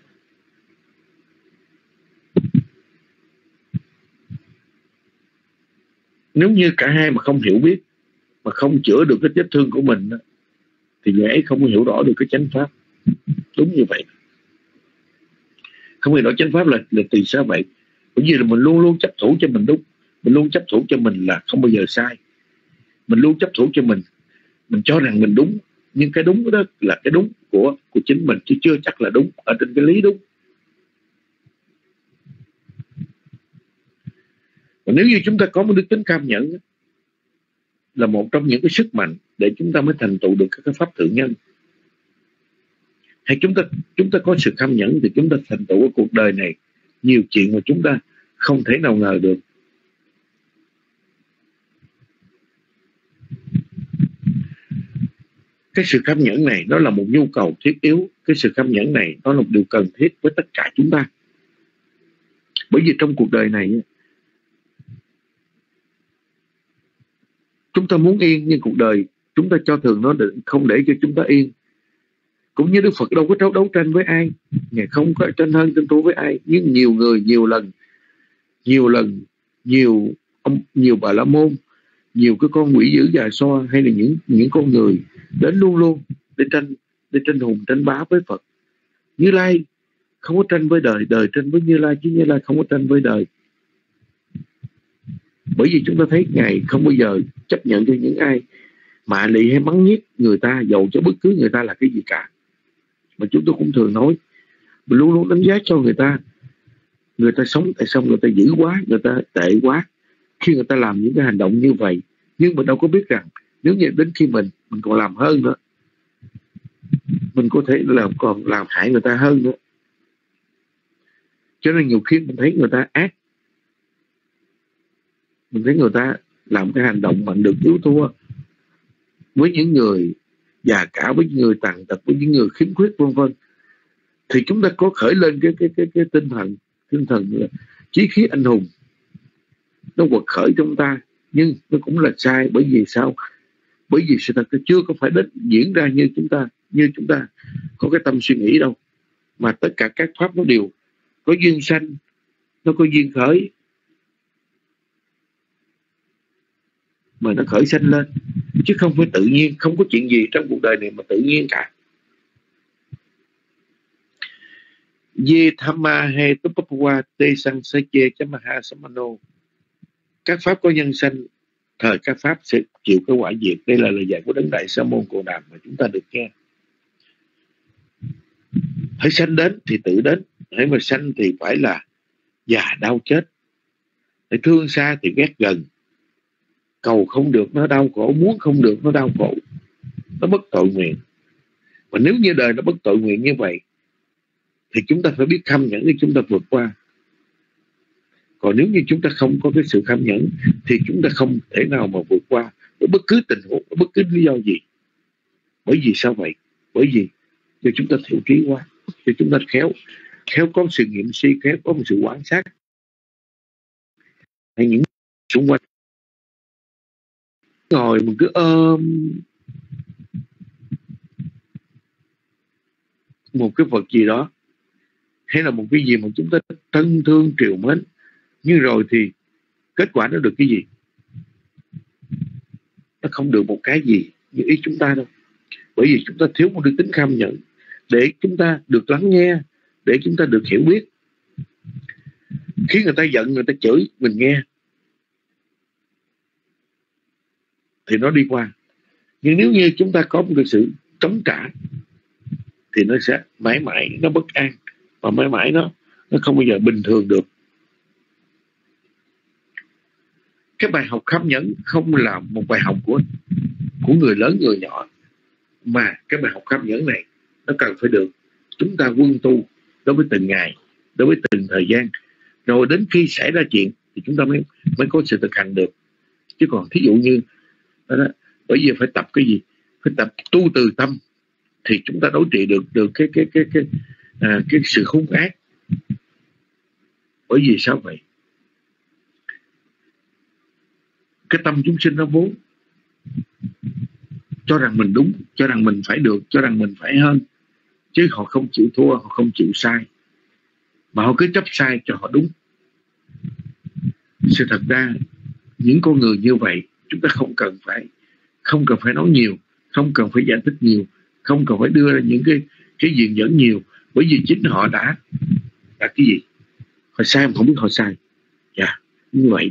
nếu như cả hai mà không hiểu biết, mà không chữa được cái vết thương của mình thì người ấy không hiểu rõ được cái chánh pháp. Đúng như vậy. Không hiểu rõ chánh pháp là từ sao vậy? Bởi vì là mình luôn luôn chấp thủ cho mình đúng, mình luôn chấp thủ cho mình là không bao giờ sai, mình luôn chấp thủ cho mình cho rằng mình đúng, nhưng cái đúng đó là cái đúng của chính mình, chứ chưa chắc là đúng ở trên cái lý đúng. Và nếu như chúng ta có một đức tính cam nhẫn là một trong những cái sức mạnh để chúng ta mới thành tựu được các cái pháp thượng nhân. Hay chúng ta có sự cam nhẫn thì chúng ta thành tựu ở cuộc đời này nhiều chuyện mà chúng ta không thể nào ngờ được. Cái sự cam nhẫn này nó là một nhu cầu thiết yếu. Cái sự cam nhẫn này nó là một điều cần thiết với tất cả chúng ta. Bởi vì trong cuộc đời này chúng ta muốn yên, nhưng cuộc đời chúng ta cho thường nó không để cho chúng ta yên. Cũng như Đức Phật đâu có đấu tranh với ai, Ngài không có tranh hơn tranh thua với ai. Nhưng nhiều người, nhiều Bà La Môn, nhiều cái con quỷ dữ già so, hay là những con người đến luôn luôn để tranh hùng tranh bá với Phật. Như Lai không có tranh với đời, đời tranh với Như Lai, chứ Như Lai không có tranh với đời. Bởi vì chúng ta thấy Ngài không bao giờ chấp nhận cho những ai mạ lị hay mắng nhiếc người ta, dầu cho bất cứ người ta là cái gì cả. Mà chúng tôi cũng thường nói, mình luôn luôn đánh giá cho người ta sống tại sao người ta dữ quá, người ta tệ quá khi người ta làm những cái hành động như vậy. Nhưng mình đâu có biết rằng nếu như đến khi mình còn làm hơn nữa, mình có thể còn làm hại người ta hơn nữa. Cho nên nhiều khi mình thấy người ta ác, mình thấy người ta làm cái hành động mạnh được yếu thua với những người già cả, với những người tàn tật, với những người khiếm khuyết vân vân, thì chúng ta có khởi lên cái tinh thần là chí khí anh hùng, nó quật khởi trong ta. Nhưng nó cũng là sai. Bởi vì sao? Bởi vì sự thật chưa có phải đến diễn ra như chúng ta có cái tâm suy nghĩ đâu, mà tất cả các pháp nó đều có duyên sanh, nó có duyên khởi mà nó khởi sanh lên, chứ không phải tự nhiên. Không có chuyện gì trong cuộc đời này mà tự nhiên cả. Ye Thamma He Tupapwa Te Sang Sache Chamaha Samano. Các pháp có nhân sanh, thời các pháp sẽ chịu cái quả diệt. Đây là lời dạy của Đấng Đại Sa Môn Cồ Đàm mà chúng ta được nghe. Hãy sanh đến thì tự đến, hãy mà sanh thì phải là già đau chết. Hãy thương xa thì ghét gần. Cầu không được nó đau khổ, muốn không được nó đau khổ, nó bất tội nguyện. Và nếu như đời nó bất tội nguyện như vậy thì chúng ta phải biết kham nhẫn để chúng ta vượt qua. Còn nếu như chúng ta không có cái sự kham nhẫn thì chúng ta không thể nào mà vượt qua với bất cứ tình huống, bất cứ lý do gì. Bởi vì sao vậy? Bởi vì cho chúng ta thiểu trí quá, cho chúng ta khéo có sự nghiệm suy, khéo có một sự quan sát. Hay những xung quanh, ngồi mình cứ ôm một cái vật gì đó hay là một cái gì mà chúng ta thân thương trìu mến, nhưng rồi thì kết quả nó được cái gì? Nó không được một cái gì như ý chúng ta đâu, bởi vì chúng ta thiếu một đức tính kham nhẫn để chúng ta được lắng nghe, để chúng ta được hiểu biết. Khi người ta giận, người ta chửi mình nghe thì nó đi qua, nhưng nếu như chúng ta có một cái sự chống trả thì nó sẽ mãi mãi nó bất an, và mãi mãi nó không bao giờ bình thường được. Cái bài học kham nhẫn không là một bài học của người lớn người nhỏ, mà cái bài học kham nhẫn này nó cần phải được chúng ta quân tu đối với từng ngày, đối với từng thời gian, rồi đến khi xảy ra chuyện thì chúng ta mới có sự thực hành được. Chứ còn thí dụ như đó, bởi vì phải tập cái gì? Phải tập tu từ tâm thì chúng ta đối trị được cái sự hung ác. Bởi vì sao vậy? Cái tâm chúng sinh nó vốn cho rằng mình đúng, cho rằng mình phải được, cho rằng mình phải hơn, chứ họ không chịu thua, họ không chịu sai, mà họ cứ chấp sai cho họ đúng. Sự thật ra những con người như vậy chúng ta không cần phải nói nhiều, không cần phải giải thích nhiều, không cần phải đưa ra những cái diện dẫn nhiều, bởi vì chính họ đã cái gì? Họ sai mà không biết họ sai. Như vậy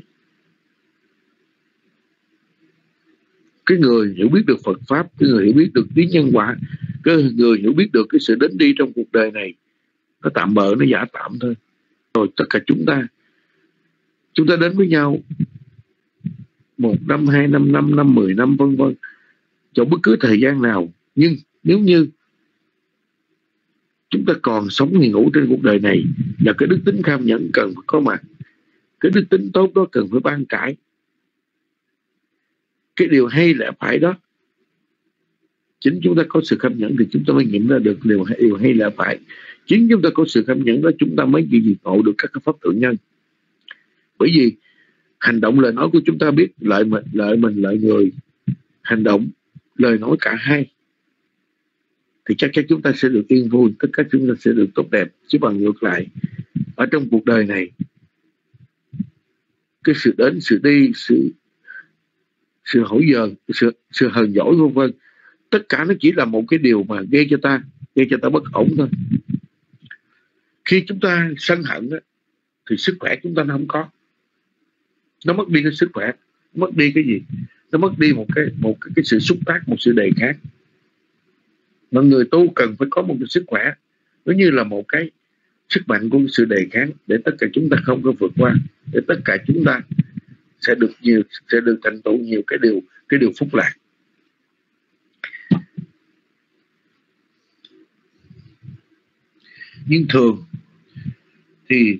cái người hiểu biết được Phật Pháp, cái người hiểu biết được lý nhân quả, cái người hiểu biết được cái sự đến đi trong cuộc đời này, nó tạm bợ, nó giả tạm thôi. Rồi tất cả chúng ta đến với nhau 1 năm, 2 năm, 5 năm, 10 năm vân vân, trong bất cứ thời gian nào. Nhưng nếu như chúng ta còn sống hiện hữu trên cuộc đời này, là cái đức tính kham nhẫn cần phải có mặt. Cái đức tính tốt đó cần phải ban trải. Cái điều hay lẽ phải đó, chính chúng ta có sự kham nhẫn thì chúng ta mới nghiệm ra được điều hay lẽ phải. Chính chúng ta có sự kham nhẫn đó, chúng ta mới ngộ được các cái pháp thượng nhân. Bởi vì hành động lời nói của chúng ta biết lợi mình lợi người, hành động lời nói cả hai, thì chắc chắn chúng ta sẽ được yên vui, tất cả chúng ta sẽ được tốt đẹp. Chứ bằng ngược lại, ở trong cuộc đời này, cái sự đến sự đi, sự hỏi giờ, sự hờn dỗi vân vân, tất cả nó chỉ là một cái điều mà gây cho ta bất ổn thôi. Khi chúng ta sân hận đó, thì sức khỏe chúng ta nó không có, nó mất đi cái sức khỏe, nó mất đi cái gì? Nó mất đi một cái sự xúc tác, một sự đề kháng. Mà người tu cần phải có một cái sức khỏe, nó như là một cái sức mạnh của sự đề kháng, để tất cả chúng ta không có vượt qua, để tất cả chúng ta sẽ được thành tựu nhiều cái điều phúc lạc. Nhưng thường thì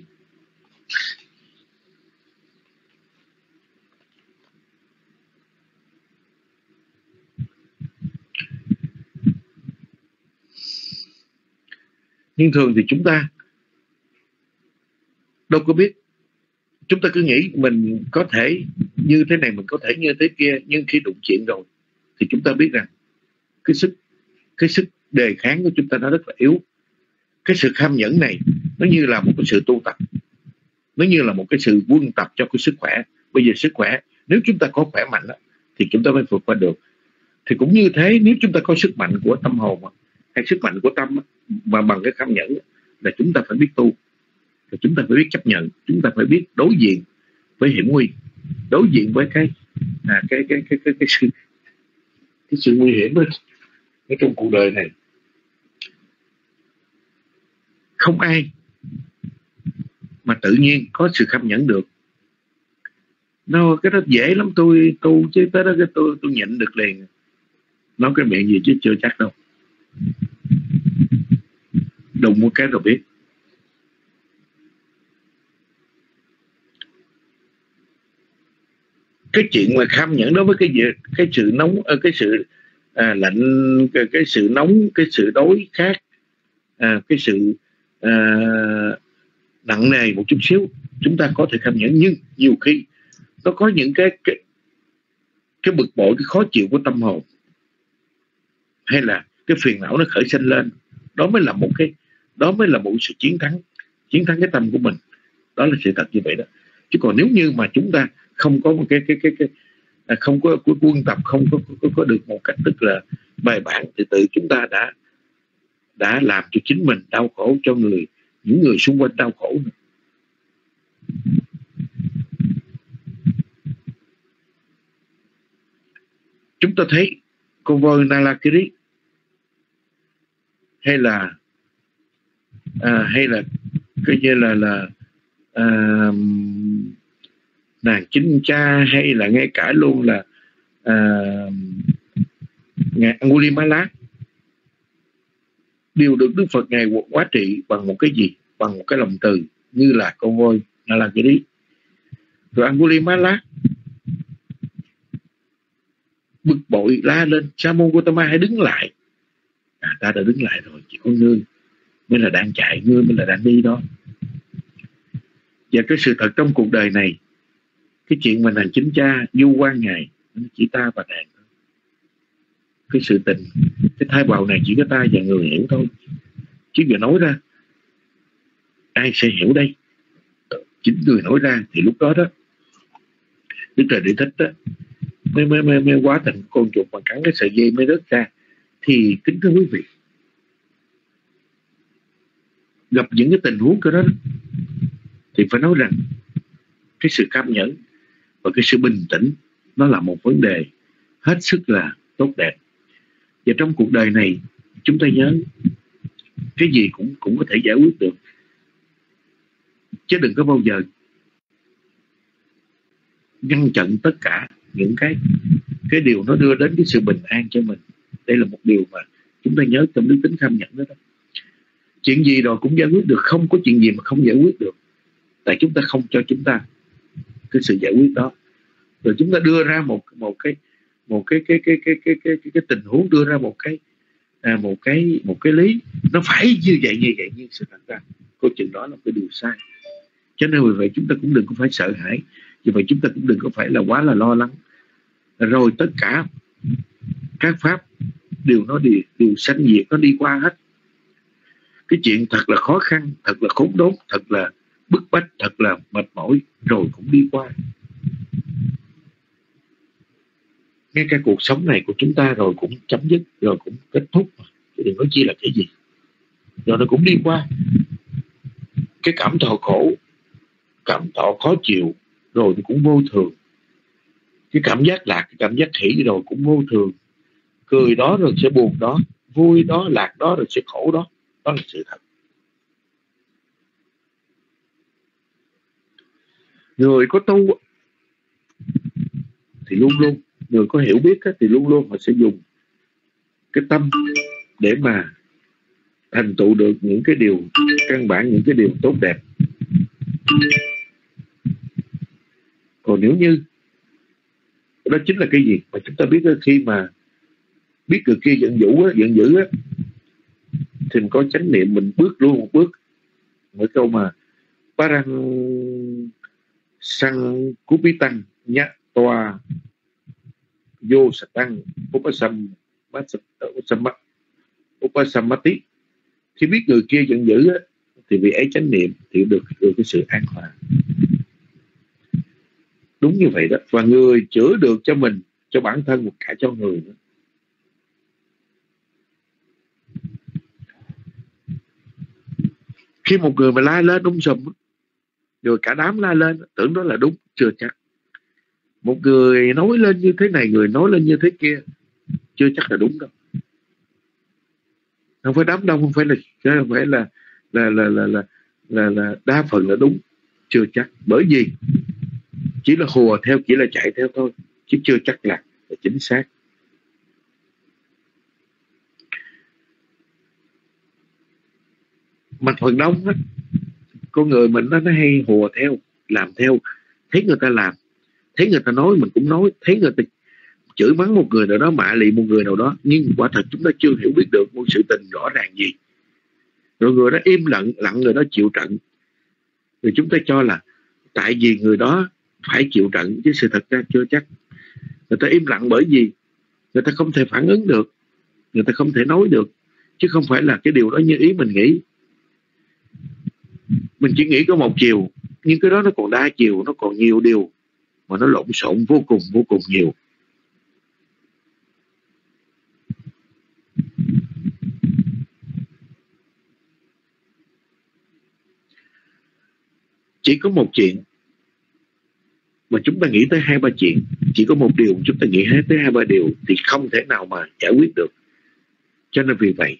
chúng ta đâu có biết. Chúng ta cứ nghĩ mình có thể như thế này, mình có thể như thế kia, nhưng khi đụng chuyện rồi thì chúng ta biết rằng cái sức đề kháng của chúng ta nó rất là yếu. Cái sự kham nhẫn này nó như là một cái sự tu tập, nó như là một cái sự quân tập cho cái sức khỏe. Bây giờ sức khỏe, nếu chúng ta có khỏe mạnh đó, thì chúng ta mới vượt qua được. Thì cũng như thế, nếu chúng ta có sức mạnh của tâm hồn hay sức mạnh của tâm mà bằng cái kham nhẫn, là chúng ta phải biết tu, thì chúng ta phải biết chấp nhận, chúng ta phải biết đối diện với hiểm nguy, đối diện với cái sự nguy hiểm ở trong cuộc đời này. Không ai mà tự nhiên có sự kham nhẫn được. Cái đó dễ lắm, tôi tu chứ tới đó cái tôi nhịn được liền. Nói cái miệng gì chứ chưa chắc đâu. Đụng một cái rồi biết. Cái chuyện mà kham nhẫn đối với cái sự nóng, cái sự lạnh, cái sự nóng, cái sự đói khát, cái sự nặng nề một chút xíu, chúng ta có thể kham nhẫn. Nhưng nhiều khi nó có những cái bực bội, cái khó chịu của tâm hồn, hay là cái phiền não nó khởi sinh lên, đó mới là một sự chiến thắng cái tâm của mình. Đó là sự thật như vậy đó. Chứ còn nếu như mà chúng ta không có một không có quân tập, không có được một cách tức là bài bản, thì tự chúng ta đã làm cho chính mình đau khổ, cho những người xung quanh đau khổ. Chúng ta thấy con voi Nalakiri hay là cái như là nàng Chính Cha, hay là ngay cả luôn là ngài Angulimala, đều được Đức Phật ngài hóa trị bằng một cái gì? Bằng một cái lòng từ, như là con voi Nalakiri. Rồi Angulimala bực bội la lên: Sa môn Gotama, hãy đứng lại. Ta đã đứng lại rồi, chỉ có ngươi mới là đang chạy, ngươi mới là đang đi đó. Và cái sự thật trong cuộc đời này, cái chuyện mà nàng Chính Cha du quan ngài chỉ ta và nàng. Cái sự tình, cái thai bào này chỉ có ta và người hiểu thôi. Chứ giờ nói ra ai sẽ hiểu đây? Chính người nói ra thì lúc đó đó Đức Trời Địa Thích đó mới hóa thành con chuột mà cắn cái sợi dây mới rớt ra. Thì kính thưa quý vị, gặp những cái tình huống đó thì phải nói rằng cái sự cam nhẫn và cái sự bình tĩnh nó là một vấn đề hết sức là tốt đẹp. Và trong cuộc đời này chúng ta nhớ, cái gì cũng có thể giải quyết được, chứ đừng có bao giờ ngăn chặn tất cả những cái điều nó đưa đến cái sự bình an cho mình. Đây là một điều mà chúng ta nhớ trong đức tính cam nhẫn đó. Chuyện gì rồi cũng giải quyết được, không có chuyện gì mà không giải quyết được, tại chúng ta không cho chúng ta cái sự giải quyết đó. Rồi chúng ta đưa ra một cái tình huống, đưa ra một cái lý nó phải như vậy, nhưng sự thật ra câu chuyện đó là cái điều sai. Cho nên vì vậy chúng ta cũng đừng có phải sợ hãi, vì vậy chúng ta cũng đừng có phải là quá là lo lắng. Rồi tất cả các pháp đều sanh diệt, nó đi qua hết. Cái chuyện thật là khó khăn, thật là khốn đốn, thật là bức bách, thật là mệt mỏi, rồi cũng đi qua. Ngay cả cuộc sống này của chúng ta rồi cũng chấm dứt, rồi cũng kết thúc, chứ đừng nói chi là cái gì. Rồi nó cũng đi qua. Cái cảm thọ khổ, cảm thọ khó chịu, rồi nó cũng vô thường. Cái cảm giác lạc, cái cảm giác hỷ rồi cũng vô thường. Cười đó rồi sẽ buồn đó, vui đó, lạc đó rồi sẽ khổ đó. Đó là sự thật. Người có tu thì luôn luôn, người có hiểu biết thì luôn luôn họ sẽ dùng cái tâm để mà thành tựu được những cái điều căn bản, những cái điều tốt đẹp. Còn nếu như đó chính là cái gì mà chúng ta biết khi mà biết người kia giận dữ á, thì mình có chánh niệm, mình bước luôn một bước. Mỗi câu mà Parang sang Kupitang Nhạ Toa Vô Satang Upasamati. Khi biết người kia giận dữ á, thì vì ấy chánh niệm thì được cái sự an hòa. Đúng như vậy đó. Và người chữa được cho mình, cho bản thân và cả cho người nữa. Khi một người mà la lên sùm, rồi cả đám la lên, tưởng đó là đúng, chưa chắc. Một người nói lên như thế này, người nói lên như thế kia, chưa chắc là đúng đâu. Không phải đám đông, không phải là đa phần là đúng, chưa chắc. Bởi vì chỉ là hùa theo, chỉ là chạy theo thôi, chứ chưa chắc là chính xác. Mà phần đông á, con người mình nó hay hùa theo, làm theo, thấy người ta làm, thấy người ta nói mình cũng nói, thấy người ta chửi mắng một người nào đó, mạ lị một người nào đó, nhưng quả thật chúng ta chưa hiểu biết được một sự tình rõ ràng gì. Rồi người đó im lặng, người đó chịu trận. Rồi chúng ta cho là tại vì người đó phải chịu trận, chứ sự thật ra chưa chắc. Người ta im lặng bởi vì người ta không thể phản ứng được, người ta không thể nói được, chứ không phải là cái điều đó như ý mình nghĩ. Mình chỉ nghĩ có một chiều, nhưng cái đó nó còn đa chiều, nó còn nhiều điều mà nó lộn xộn vô cùng nhiều. Chỉ có một chuyện mà chúng ta nghĩ tới 2-3 chuyện, chỉ có một điều chúng ta nghĩ hết tới 2-3 điều thì không thể nào mà giải quyết được. Cho nên vì vậy,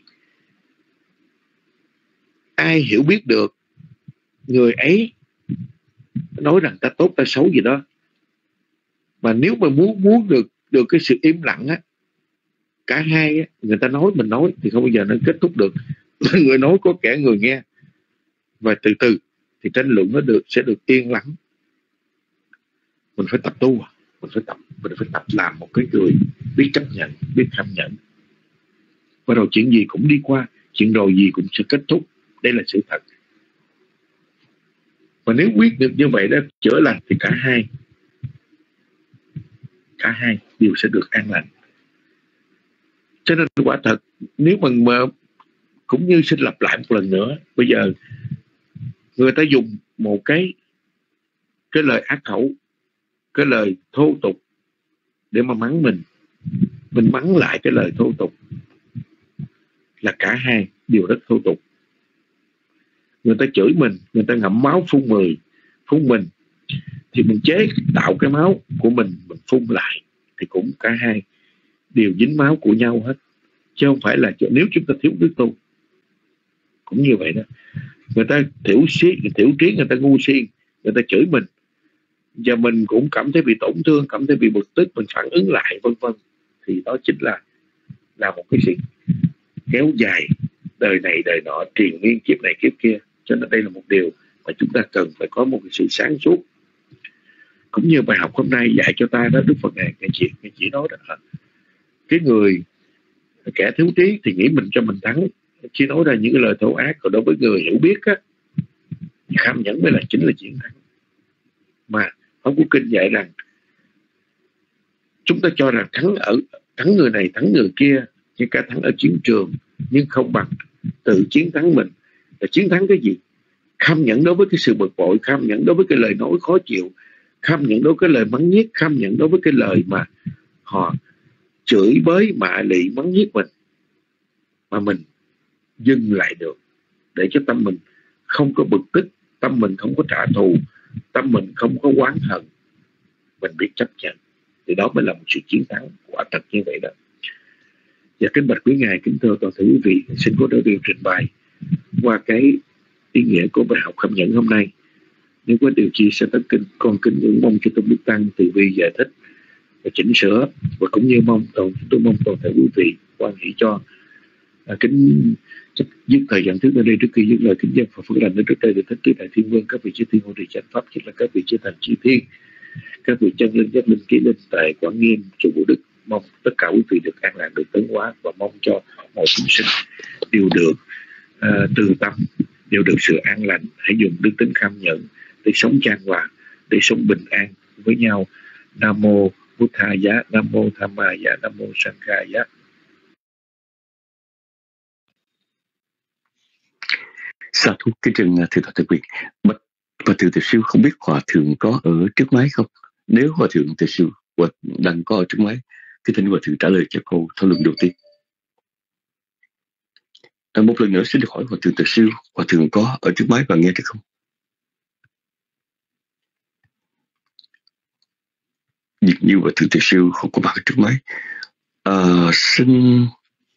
ai hiểu biết được người ấy nói rằng ta tốt ta xấu gì đó, mà nếu mà muốn được cái sự im lặng á, cả hai á, người ta nói mình nói thì không bao giờ nó kết thúc được. Người nói có kẻ người nghe, và từ từ thì tranh luận nó sẽ được yên lắng. Mình phải tập tu, mình phải tập làm một cái người biết chấp nhận, biết tham nhẫn. Và rồi chuyện gì cũng đi qua, chuyện rồi gì cũng sẽ kết thúc. Đây là sự thật. Và nếu quyết được như vậy đó, chữa lành thì cả hai đều sẽ được an lành. Cho nên quả thật, nếu mà cũng như xin lặp lại một lần nữa, bây giờ người ta dùng một cái lời ác khẩu, cái lời thô tục để mà mắng mình mắng lại cái lời thô tục, là cả hai đều rất thô tục. Người ta chửi mình, người ta ngậm máu phun mình, thì mình chế tạo cái máu của mình phun lại, thì cũng cả hai đều dính máu của nhau hết, chứ không phải là nếu chúng ta thiếu đức tu. Cũng như vậy đó, người ta thiểu trí, người ta ngu si, người ta chửi mình, và mình cũng cảm thấy bị tổn thương, cảm thấy bị bực tức, mình phản ứng lại vân vân, thì đó chính là một cái sự kéo dài đời này đời nọ, truyền miên kiếp này kiếp kia. Cho nên đây là một điều mà chúng ta cần phải có một cái sự sáng suốt. Cũng như bài học hôm nay dạy cho ta đó, Đức Phật này Ngài chỉ nói đó, cái người kẻ thiếu trí thì nghĩ mình cho mình thắng, chỉ nói ra những cái lời thô ác. Còn đối với người hiểu biết á, kham nhẫn mới là chính là chiến thắng. Mà Pháp Cú Kinh dạy rằng chúng ta cho rằng thắng người này, thắng người kia, nhưng cả thắng ở chiến trường, nhưng không bằng tự chiến thắng mình. Là chiến thắng cái gì? Kham nhẫn đối với cái sự bực bội, kham nhẫn đối với cái lời nói khó chịu, kham nhẫn đối với cái lời mắng nhiếc, kham nhẫn đối với cái lời mà họ chửi bới mạ lị mắng nhiếc mình, mà mình dừng lại được, để cho tâm mình không có bực tức, tâm mình không có trả thù, tâm mình không có oán hận, mình biết chấp nhận, thì đó mới là một sự chiến thắng quả thật như vậy đó. Và kính bạch quý ngài, kính thưa toàn thể quý vị, xin có đỡ điều trình bày qua cái ý nghĩa của bài học kham nhẫn hôm nay. Nếu có điều chi sẽ tất con kính ngưỡng mong cho Tôn Đức Tăng từ bi giải thích và chỉnh sửa, và cũng như tôi mong toàn thể quý vị quan hệ cho. Kính dứt thời gian trước nơi đây, trước khi dứt lời kính dân và phước lành đến trước đây, để thích tứ đại thiên vương, các vị chư thiên hộ trì chánh pháp, nhất là các vị chư thành chư thiên, các vị chân linh giác linh ký linh tại Quảng Nghiêm chùa Bồ Đức. Mong tất cả quý vị được an lạc, được tấn hóa, và mong cho mọi chúng sinh đều được từ tâm, đều được sự an lành. Hãy dùng đức tính kham nhẫn để sống chan hòa, để sống bình an với nhau. Nam mô Bụt Thà Giá, Nam mô Tham Ma Giá, Nam mô Sang Kha Giá. Sa thú kính trân thưa Thượng Quyền. Bạch Hòa Thượng Từ Siêu, không biết Hòa Thượng có ở trước máy không? Nếu Hòa Thượng Từ Siêu đang có ở trước máy, thì thỉnh Hòa Thượng trả lời cho câu thảo luận đầu tiên. Một lần nữa xin được hỏi Hòa Thượng Từ Siêu, Hòa Thượng có ở trước máy và nghe được không? Dường như Hòa Thượng Từ Siêu không có mặt ở trước máy. Xin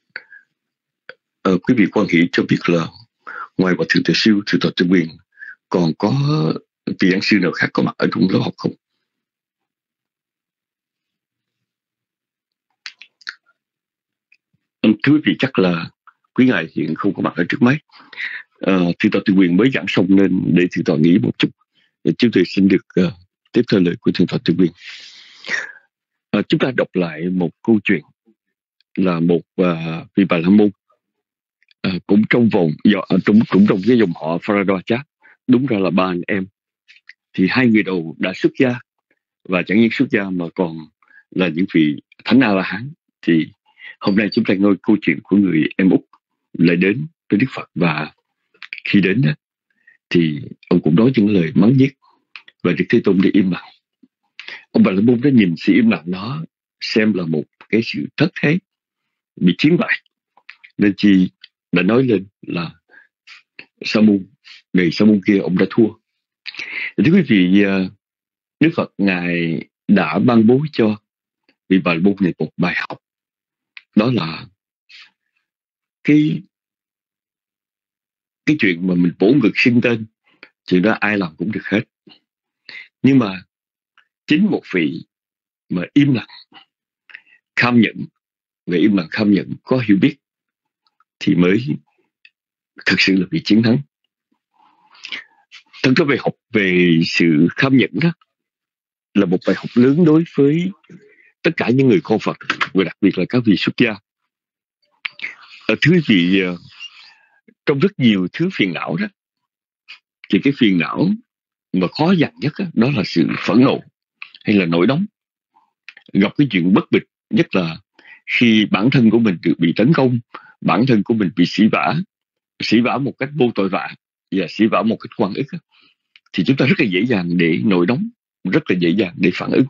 quý vị quan hệ cho biết là ngoài Hòa Thượng Từ Siêu, Thượng tọa Tư Quyền, còn có vị giảng sư nào khác có mặt ở trong lớp học không? Thưa quý vị, chắc là quý ngài hiện không có mặt ở trước máy. Thượng tọa Tư Quyền mới giảng xong nên để thượng tọa nghỉ một chút. Chúng tôi xin được tiếp theo lời của Thượng tọa Tư Quyền. Chúng ta đọc lại một câu chuyện là một vị Bà La Môn cũng trong trong cái dòng họ Pharadwachat, đúng ra là ba anh em, thì hai người đầu đã xuất gia và chẳng những xuất gia mà còn là những vị thánh A-la-hán. Thì hôm nay chúng ta nghe câu chuyện của người em Úc lại đến với Đức Phật, và khi đến đó thì ông cũng nói những lời mắng nhiếc, và Đức Thế Tôn đi im lặng. Ông Bà La Môn đã nhìn sự im lặng đó xem là một cái sự thất thế, bị chiến bại, nên chi đã nói lên là Sa môn này Sa môn kia, ông đã thua. Thưa quý vị, Đức Phật Ngài đã ban bố cho vị Bà La Môn này một bài học, đó là cái chuyện mà mình bổ ngực xưng tên, chuyện đó ai làm cũng được hết. Nhưng mà chính một vị mà im lặng, kham nhẫn, người im lặng kham nhẫn, có hiểu biết thì mới thật sự là bị chiến thắng. Thật ra bài học về sự kham nhẫn đó là một bài học lớn đối với tất cả những người con Phật, và đặc biệt là các vị xuất gia. Thưa quý vị, trong rất nhiều thứ phiền não đó, thì cái phiền não mà khó dằn nhất đó là sự phẫn nộ hay là nổi nóng. Gặp cái chuyện bất bình, nhất là khi bản thân của mình được bị tấn công, bản thân của mình bị sỉ vả một cách vô tội vạ và sỉ vả một cách oan ức, thì chúng ta rất là dễ dàng để nổi nóng, rất là dễ dàng để phản ứng.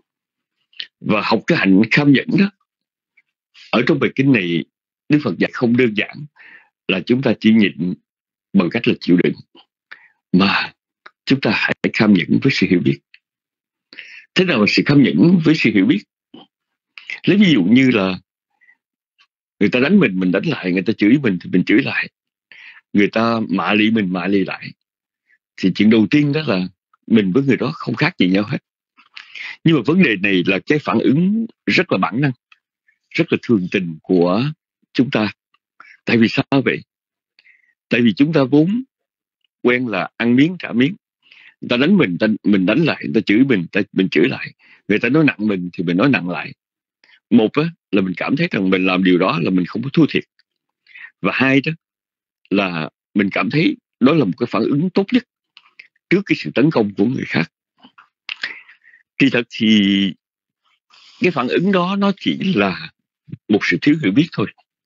Và học cái hạnh kham nhẫn đó, ở trong bài kinh này Đức Phật dạy không đơn giản là chúng ta chỉ nhịn bằng cách là chịu đựng, mà chúng ta hãy kham nhẫn với sự hiểu biết. Thế nào là sự kham nhẫn với sự hiểu biết? Lấy ví dụ như là người ta đánh mình đánh lại, người ta chửi mình thì mình chửi lại, người ta mạ lị mình mạ lị lại, thì chuyện đầu tiên đó là mình với người đó không khác gì nhau hết. Nhưng mà vấn đề này là cái phản ứng rất là bản năng, rất là thường tình của chúng ta. Tại vì sao vậy? Tại vì chúng ta vốn quen là ăn miếng trả miếng. Người ta đánh mình đánh lại, người ta chửi mình chửi lại, người ta nói nặng mình thì mình nói nặng lại. Một á, là mình cảm thấy rằng mình làm điều đó là mình không có thua thiệt, và hai đó là mình cảm thấy đó là một cái phản ứng tốt nhất trước cái sự tấn công của người khác. Kỳ thật thì cái phản ứng đó nó chỉ là một sự thiếu hiểu biết thôi.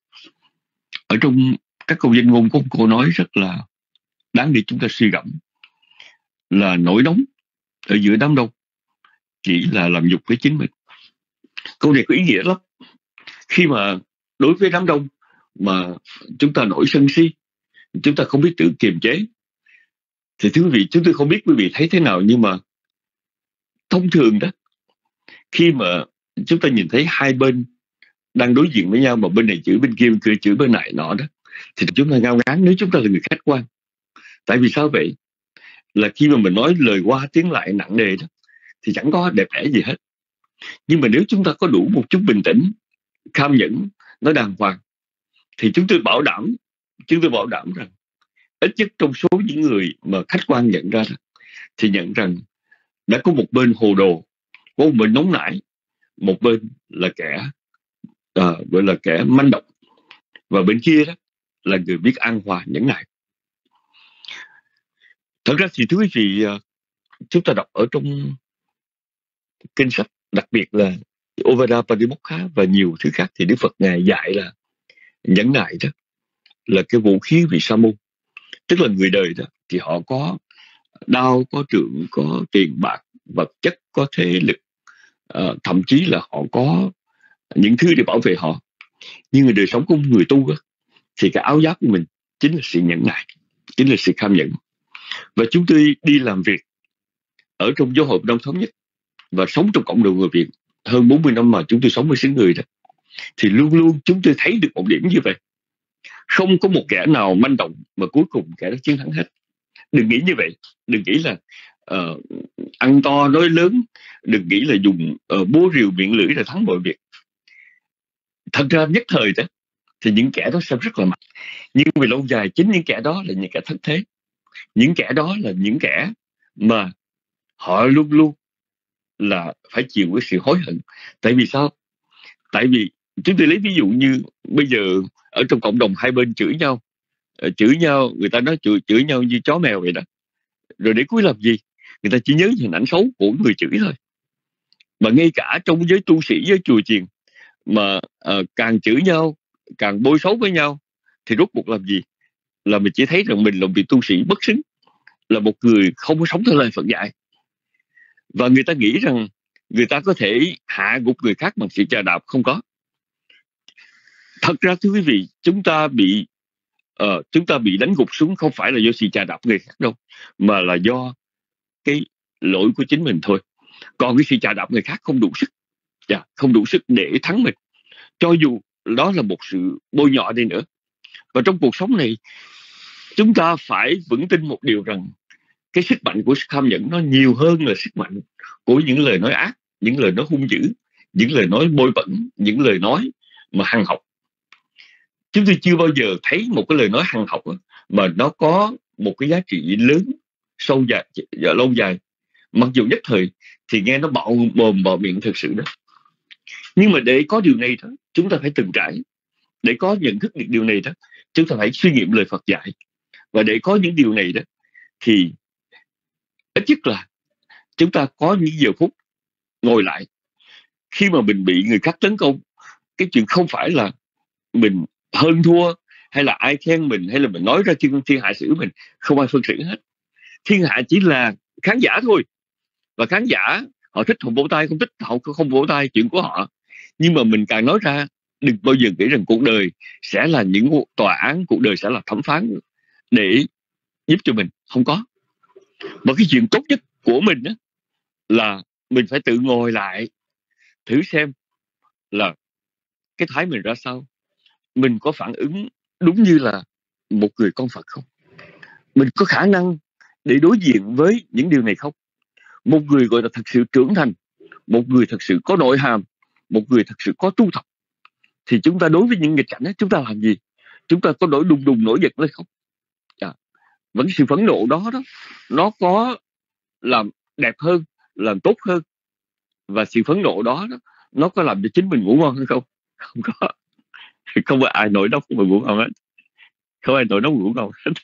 Ở trong các câu danh ngôn có một câu nói rất là đáng để chúng ta suy gẫm, là nổi nóng ở giữa đám đông chỉ là làm nhục với chính mình. Câu này có ý nghĩa lắm. Khi mà đối với đám đông mà chúng ta nổi sân si, chúng ta không biết tự kiềm chế, thì thưa quý vị, chúng tôi không biết quý vị thấy thế nào, nhưng mà thông thường đó, khi mà chúng ta nhìn thấy hai bên đang đối diện với nhau mà bên này chửi bên kia, bên kia chửi bên này nọ đó, thì chúng ta ngao ngán nếu chúng ta là người khách quan. Tại vì sao vậy? Là khi mà mình nói lời qua tiếng lại nặng nề đó, thì chẳng có đẹp đẽ gì hết. Nhưng mà nếu chúng ta có đủ một chút bình tĩnh, kham nhẫn, nói đàng hoàng, thì chúng tôi bảo đảm rằng ít nhất trong số những người mà khách quan nhận ra đó, thì nhận rằng đã có một bên hồ đồ, có một bên nóng nảy, một bên là kẻ gọi là kẻ manh động, và bên kia đó là người biết an hòa nhẫn nại. Thật ra thì thưa quý vị, chúng ta đọc ở trong kinh sách, đặc biệt là Ovada Padimokha và nhiều thứ khác, thì Đức Phật Ngài dạy là nhẫn nại đó là cái vũ khí vị sa môn. Tức là người đời đó thì họ có đao, có trượng, có tiền bạc, vật chất, có thế lực, thậm chí là họ có những thứ để bảo vệ họ. Nhưng người đời sống của người tu đó, thì cái áo giáp của mình chính là sự nhẫn nại, chính là sự kham nhẫn. Và chúng tôi đi làm việc ở trong giáo hội Đông Thống Nhất và sống trong cộng đồng người Việt hơn 40 năm mà chúng tôi sống với xứ người đó, thì luôn luôn chúng tôi thấy được một điểm như vậy: không có một kẻ nào manh động mà cuối cùng kẻ đó chiến thắng hết. Đừng nghĩ như vậy. Đừng nghĩ là ăn to nói lớn. Đừng nghĩ là dùng búa rìu miệng lưỡi là thắng mọi việc. Thật ra nhất thời đó thì những kẻ đó sẽ rất là mạnh, nhưng về lâu dài chính những kẻ đó là những kẻ thất thế. Những kẻ đó là những kẻ mà họ luôn luôn là phải chịu cái sự hối hận. Tại vì sao? Tại vì chúng tôi lấy ví dụ như bây giờ ở trong cộng đồng hai bên chửi nhau, người ta nói chửi nhau như chó mèo vậy đó. Rồi để cuối làm gì? Người ta chỉ nhớ hình ảnh xấu của người chửi thôi. Mà ngay cả trong giới tu sĩ, giới chùa chiền mà càng chửi nhau, càng bôi xấu với nhau, thì rốt cuộc làm gì? Là mình chỉ thấy rằng mình là một vị tu sĩ bất xứng, là một người không có sống theo lời Phật dạy. Và người ta nghĩ rằng người ta có thể hạ gục người khác bằng sự chà đạp. Không có. Thật ra thưa quý vị, chúng ta bị đánh gục xuống không phải là do sự chà đạp người khác đâu, mà là do cái lỗi của chính mình thôi. Còn cái sự chà đạp người khác không đủ sức, không đủ sức để thắng mình, cho dù đó là một sự bôi nhọ đi nữa. Và trong cuộc sống này, chúng ta phải vững tin một điều rằng cái sức mạnh của sự tham nhẫn nó nhiều hơn là sức mạnh của những lời nói ác, những lời nói hung dữ, những lời nói bôi bẩn, những lời nói mà hằn học. Chúng tôi chưa bao giờ thấy một cái lời nói hằn học mà nó có một cái giá trị lớn, sâu dài, lâu dài. Mặc dù nhất thời thì nghe nó bạo mồm bạo miệng thực sự đó. Nhưng mà để có điều này đó, chúng ta phải từng trải. Để có nhận thức được điều này đó, chúng ta phải suy nghiệm lời Phật dạy. Và để có những điều này đó, thì ít nhất là chúng ta có những giờ phút ngồi lại. Khi mà mình bị người khác tấn công, cái chuyện không phải là mình hơn thua, hay là ai khen mình, hay là mình nói ra thiên hạ xử mình. Không ai phân xử hết. Thiên hạ chỉ là khán giả thôi. Và khán giả họ thích họ vỗ tay, không thích họ không vỗ tay, chuyện của họ. Nhưng mà mình càng nói ra, đừng bao giờ nghĩ rằng cuộc đời sẽ là những tòa án, cuộc đời sẽ là thẩm phán để giúp cho mình. Không có. Và cái chuyện tốt nhất của mình đó là mình phải tự ngồi lại, thử xem là cái thái mình ra sao. Mình có phản ứng đúng như là một người con Phật không? Mình có khả năng để đối diện với những điều này không? Một người gọi là thật sự trưởng thành, một người thật sự có nội hàm, một người thật sự có tu tập, thì chúng ta đối với những nghịch cảnh ấy, chúng ta làm gì? Chúng ta có nổi đùng đùng nổi giận lên không? Vẫn sự phẫn nộ đó nó có làm đẹp hơn, làm tốt hơn. Và sự phẫn nộ đó nó có làm cho chính mình ngủ ngon hay không? Không có. Không có ai nổi nóng mà ngủ ngon hết. Không ai nổi nóng ngủ ngon hết.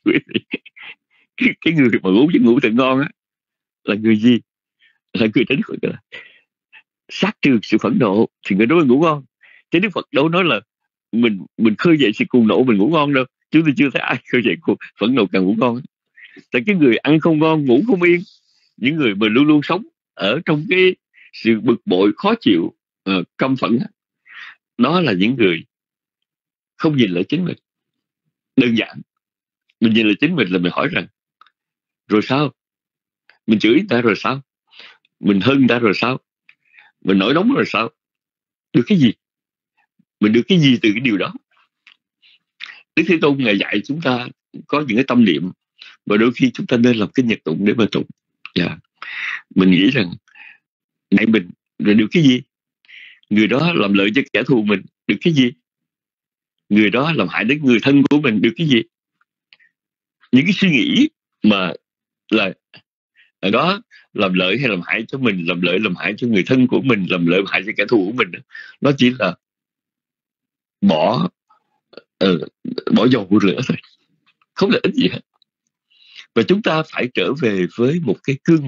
Cái người mà ngủ thật ngon á là người gì? Là người đến Phật là sát trừ sự phẫn nộ thì người đó mới ngủ ngon. Chứ Đức Phật đâu nói là mình khơi dậy sự cuồng nộ mình ngủ ngon đâu. Chúng tôi chưa thấy ai khơi dậy phẫn nộ càng ngủ ngon. Tại cái người ăn không ngon, ngủ không yên, những người mà luôn luôn sống ở trong cái sự bực bội, khó chịu, căm phẫn, đó là những người không nhìn lại chính mình. Đơn giản, mình nhìn lại chính mình là mình hỏi rằng rồi sao? Mình chửi người ta rồi sao? Mình hơn người ta rồi sao? Mình nổi nóng rồi sao? Được cái gì? Mình được cái gì từ cái điều đó? Đức Thế Tôn Ngài dạy chúng ta có những cái tâm niệm và đôi khi chúng ta nên làm cái nhật tụng để mà tụng. Mình nghĩ rằng này mình rồi được cái gì? Người đó làm lợi cho kẻ thù mình được cái gì? Người đó làm hại đến người thân của mình được cái gì? Những cái suy nghĩ mà là ở đó làm lợi hay làm hại cho mình, làm lợi làm hại cho người thân của mình, làm lợi làm hại cho kẻ thù của mình, nó chỉ là bỏ dầu vô lửa thôi, không lợi ích gì hết. Và chúng ta phải trở về với một cái cương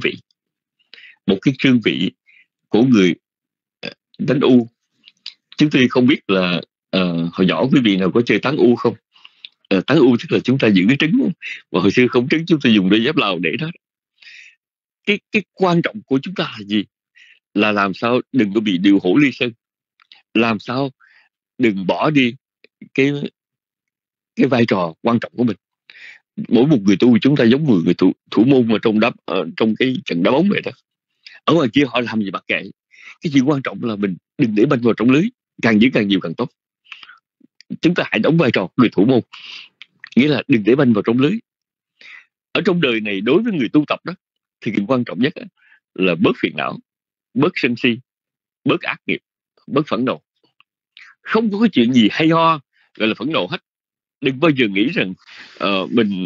vị của người đánh u. Chúng tôi không biết là hồi nhỏ quý vị nào có chơi tán u không? Tán u tức là chúng ta giữ cái trứng, và hồi xưa không trứng chúng ta dùng đôi dép Lào để đó. Cái quan trọng của chúng ta là gì? Là làm sao đừng có bị điều hổ ly sơn, làm sao đừng bỏ đi cái vai trò quan trọng của mình. Mỗi một người tu chúng ta giống người thủ môn ở trong cái trận đá bóng vậy đó. Ở ngoài kia họ làm gì mặc kệ. Cái chuyện quan trọng là mình đừng để banh vào trong lưới, càng giữ càng nhiều càng tốt. Chúng ta hãy đóng vai trò người thủ môn, nghĩa là đừng để banh vào trong lưới. Ở trong đời này đối với người tu tập đó thì chuyện quan trọng nhất là bớt phiền não, bớt sân si, bớt ác nghiệp, bớt phẫn nộ. Không có cái chuyện gì hay ho gọi là phẫn nộ hết. Đừng bao giờ nghĩ rằng mình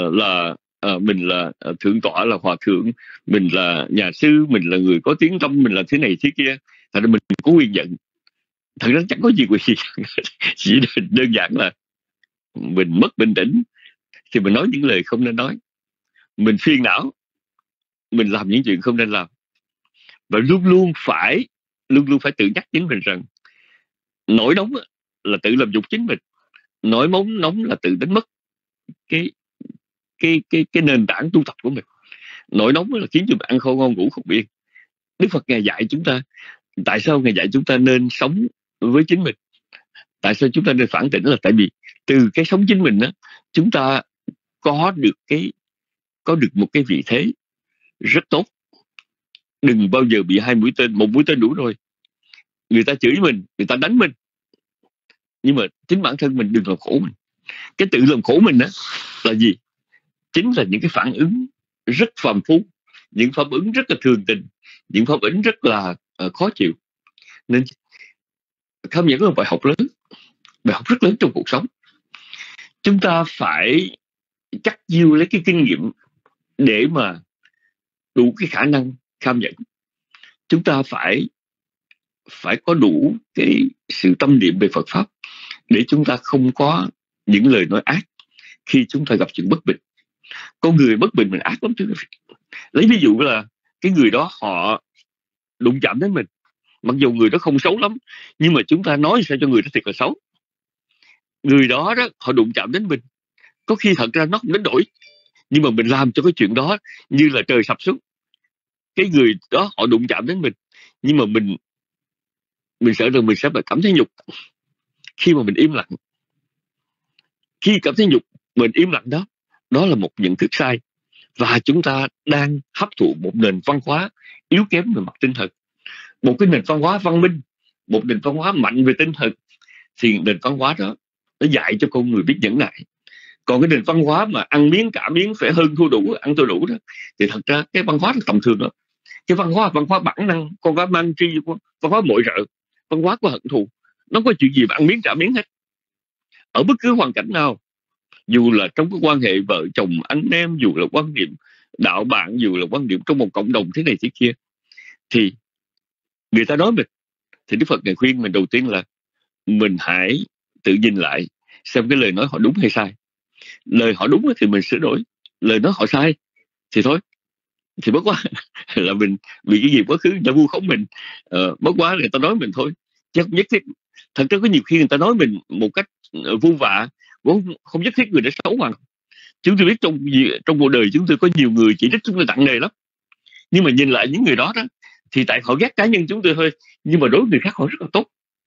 là thượng tọa, là hòa thượng, mình là nhà sư, mình là người có tiếng tâm, mình là thế này thế kia, thật ra mình có quyền giận. Thật ra chẳng có gì quyền gì. Chỉ đơn giản là mình mất bình tĩnh thì mình nói những lời không nên nói. Mình phiền não, mình làm những chuyện không nên làm. Và luôn luôn phải tự nhắc chính mình rằng nổi nóng là tự làm nhục chính mình, nổi nóng là tự đánh mất cái nền tảng tu tập của mình. Nổi nóng là khiến cho mình ăn không ngon ngủ không yên. Đức Phật Ngài dạy chúng ta, tại sao Ngài dạy chúng ta nên sống với chính mình? Tại sao chúng ta nên phản tỉnh? Là tại vì từ cái sống chính mình đó, chúng ta có được một cái vị thế rất tốt. Đừng bao giờ bị 2 mũi tên, 1 mũi tên đủ rồi. Người ta chửi mình, người ta đánh mình, nhưng mà chính bản thân mình đừng làm khổ mình. Cái tự làm khổ mình đó là gì? Chính là những cái phản ứng rất phàm phu, những phản ứng rất là thường tình, những phản ứng rất là khó chịu. Nên Kham Nhẫn là bài học lớn, bài học rất lớn trong cuộc sống. Chúng ta phải chắc chiêu lấy cái kinh nghiệm để mà đủ cái khả năng kham nhẫn. Chúng ta phải có đủ cái sự tâm niệm về Phật Pháp để chúng ta không có những lời nói ác khi chúng ta gặp chuyện bất bình. Con người bất bình mình ác lắm chứ. Lấy ví dụ là cái người đó họ đụng chạm đến mình, mặc dù người đó không xấu lắm, nhưng mà chúng ta nói sao cho người đó thiệt là xấu. Người đó họ đụng chạm đến mình, có khi thật ra nó không đến nỗi, nhưng mà mình làm cho cái chuyện đó như là trời sập xuống. Cái người đó họ đụng chạm đến mình, nhưng mà mình sợ rằng mình sẽ phải cảm thấy nhục khi mà mình im lặng. Khi cảm thấy nhục mình im lặng đó là một nhận thức sai, và chúng ta đang hấp thụ một nền văn hóa yếu kém về mặt tinh thần. Một cái nền văn hóa văn minh, một nền văn hóa mạnh về tinh thần, thì nền văn hóa đó nó dạy cho con người biết nhẫn nại. Còn cái nền văn hóa mà ăn miếng cả miếng, phải hơn thua đủ, ăn thua đủ đó, thì thật ra cái văn hóa nó tầm thường đó. Cái văn hóa bản năng, con văn mang tri, văn hóa mọi rợ, văn hóa của hận thù. Nó có chuyện gì mà ăn miếng trả miếng hết. Ở bất cứ hoàn cảnh nào, dù là trong cái quan hệ vợ chồng anh em, dù là quan niệm đạo bạn, dù là quan niệm trong một cộng đồng thế này thế kia, thì người ta nói mình, thì Đức Phật Ngài khuyên mình đầu tiên là mình hãy tự nhìn lại xem cái lời nói họ đúng hay sai. Lời họ đúng thì mình sửa đổi, lời nói họ sai thì thôi, thì bất quá là mình vì cái gì quá khứ người ta vu khống mình, bất quá người ta nói mình thôi, chứ không nhất thiết. Thật ra có nhiều khi người ta nói mình một cách vu vạ, không nhất thiết người đã xấu hoàn. Chúng tôi biết trong cuộc đời chúng tôi có nhiều người chỉ trích chúng tôi nặng nề lắm, nhưng mà nhìn lại những người đó thì tại họ ghét cá nhân chúng tôi thôi, nhưng mà đối với người khác họ rất là tốt.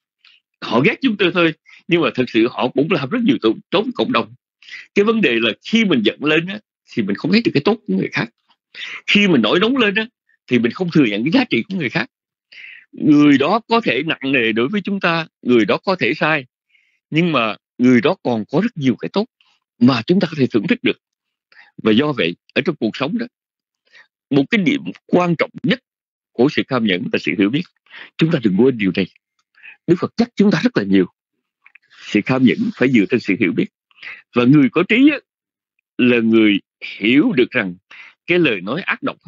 Họ ghét chúng tôi thôi, nhưng mà thật sự họ cũng làm rất nhiều tốt với cộng đồng. Cái vấn đề là khi mình giận lên thì mình không thấy được cái tốt của người khác. Khi mình nổi nóng lên thì mình không thừa nhận cái giá trị của người khác. Người đó có thể nặng nề đối với chúng ta, người đó có thể sai, nhưng mà người đó còn có rất nhiều cái tốt mà chúng ta có thể thưởng thức được. Và do vậy, ở trong cuộc sống đó, một cái điểm quan trọng nhất của sự kham nhẫn là sự hiểu biết. Chúng ta đừng quên điều này. Đức Phật nhắc chúng ta rất là nhiều. Sự kham nhẫn phải dựa trên sự hiểu biết. Và người có trí là người hiểu được rằng cái lời nói ác độc,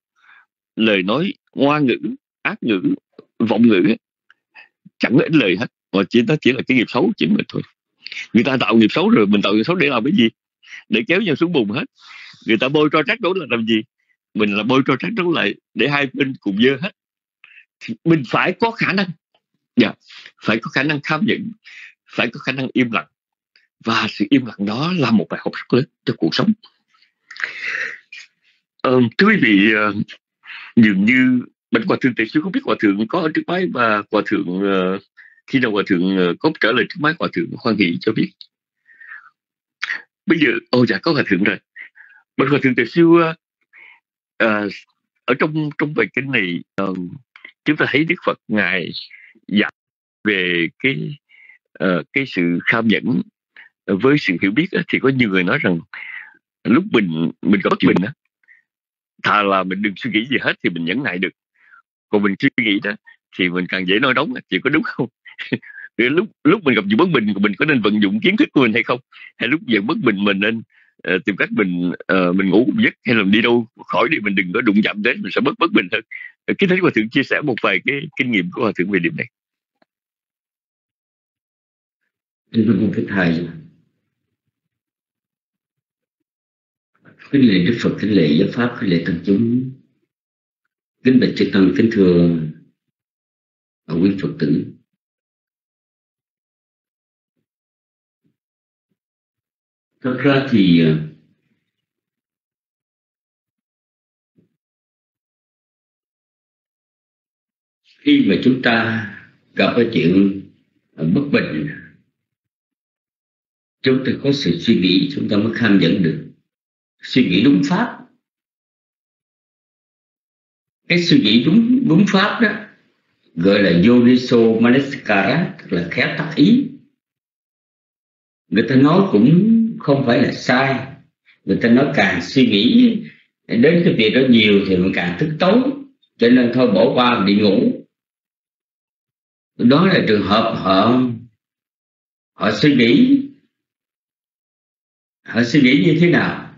lời nói ngoa ngữ, ác ngữ, vọng ngữ chẳng có ích lời hết, mà nó chỉ là cái nghiệp xấu chính mình thôi. Người ta tạo nghiệp xấu rồi, mình tạo nghiệp xấu để làm cái gì? Để kéo nhau xuống bùn hết. Người ta bôi tro trách đó là làm gì? Mình là bôi tro trách đó lại để hai bên cùng dơ hết. Thì mình phải có khả năng, phải có khả năng kham nhẫn, phải có khả năng im lặng. Và sự im lặng đó là một bài học rất lớn cho cuộc sống. Thưa quý vị, dường như Bạch Hòa Thượng Tề Sư không biết Hòa Thượng có ở trước máy, và Hòa Thượng khi nào Hòa Thượng có trả lời trước máy, Hòa Thượng hoan hỷ cho biết. Bây giờ, dạ có Hòa Thượng rồi. Bạch Hòa Thượng Tề Sư ở trong bài kinh này, chúng ta thấy Đức Phật Ngài dạy về cái sự kham nhẫn với sự hiểu biết. Thì có nhiều người nói rằng lúc mình có bất bình thà là mình đừng suy nghĩ gì hết thì mình nhẫn nại được. Còn mình suy nghĩ đó thì mình càng dễ nói đóng. Chị có đúng không? lúc mình gặp chuyện bất bình, mình có nên vận dụng kiến thức của mình hay không? Hay lúc giận bất bình mình nên tìm cách mình ngủ một giấc, hay là mình đi đâu khỏi đi, mình đừng có đụng chạm đến, mình sẽ bất bình hơn. Cái thấy Hòa Thượng chia sẻ một vài cái kinh nghiệm của Hòa Thượng về điểm này. Cái thầy kính lệ Đức Phật, kính lệ giáo pháp, kính lệ tăng chúng. Kính bạch chư tăng, kính thưa quý Phật tử. Thật ra thì khi mà chúng ta gặp cái chuyện bất bình, chúng ta có sự suy nghĩ, chúng ta mới kham dẫn được. Suy nghĩ đúng pháp. Cái suy nghĩ đúng pháp đó gọi là Yoniso Manasikara, tức là khéo tác ý. Người ta nói cũng không phải là sai. Người ta nói càng suy nghĩ đến cái việc đó nhiều thì mình càng thức tối, cho nên thôi bỏ qua đi ngủ. Đó là trường hợp họ suy nghĩ. Họ suy nghĩ như thế nào?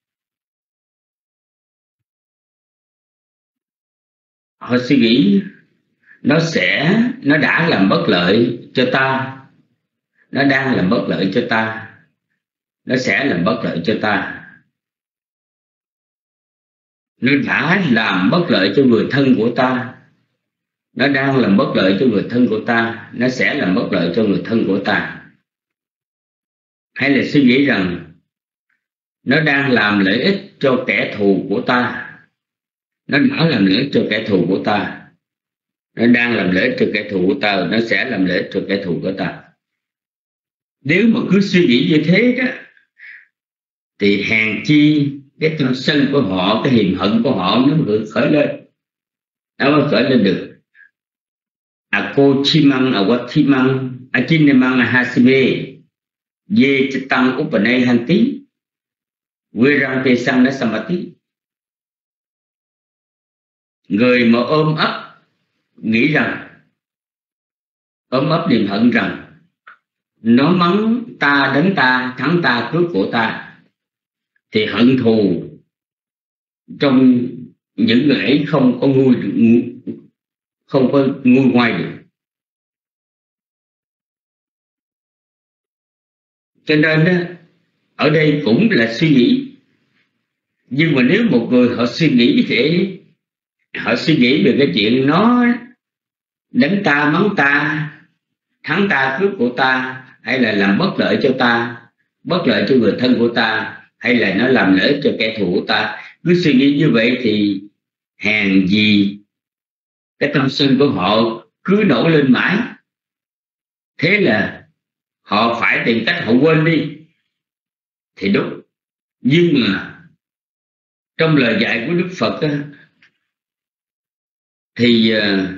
Họ suy nghĩ nó đã làm bất lợi cho ta, nó đang làm bất lợi cho ta, nó sẽ làm bất lợi cho ta, nó đã làm bất lợi cho người thân của ta, nó đang làm bất lợi cho người thân của ta, nó sẽ làm bất lợi cho người thân của ta. Hay là suy nghĩ rằng nó đang làm lợi ích cho kẻ thù của ta, nó đã làm lợi ích cho kẻ thù của ta, nó đang làm lợi ích cho kẻ thù của ta, nó sẽ làm lợi ích cho kẻ thù của ta. Nếu mà cứ suy nghĩ như thế đó thì hèn chi cái tâm sân của họ, cái hiềm hận của họ nó mới khởi lên, nó mới khởi lên được. Ako chimang awatimang achinemang ahasime ye chitang upanay hanti virante sang na samati. Người mà ôm ấp nghĩ rằng, ôm ấp niềm hận rằng nó mắng ta, đánh ta, thắng ta, cướp của ta, thì hận thù trong những người ấy không có nguôi ngoai được. Cho nên đó, ở đây cũng là suy nghĩ. Nhưng mà nếu một người họ suy nghĩ thì họ suy nghĩ về cái chuyện nó đánh ta, mắng ta, thắng ta, cướp của ta, hay là làm bất lợi cho ta, bất lợi cho người thân của ta, hay là nó làm lợi cho kẻ thù của ta, cứ suy nghĩ như vậy thì hèn gì cái tâm sân của họ cứ nổi lên mãi. Thế là họ phải tìm cách họ quên đi thì đúng. Nhưng mà trong lời dạy của Đức Phật á, thì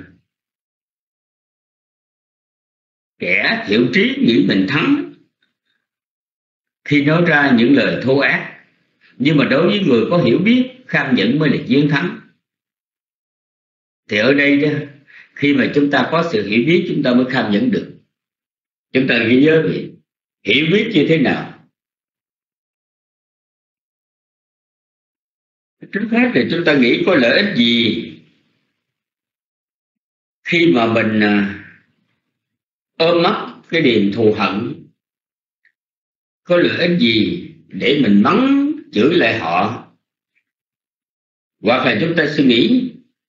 kẻ thiểu trí nghĩ mình thắng khi nói ra những lời thô ác, nhưng mà đối với người có hiểu biết, kham nhẫn mới là chiến thắng. Thì ở đây đó, khi mà chúng ta có sự hiểu biết, chúng ta mới kham nhẫn được. Chúng ta ghi nhớ gì? Hiểu biết như thế nào? Trước hết thì chúng ta nghĩ có lợi ích gì khi mà mình ôm ấp cái niềm thù hận? Có lợi ích gì để mình mắng chửi lại họ? Hoặc là chúng ta suy nghĩ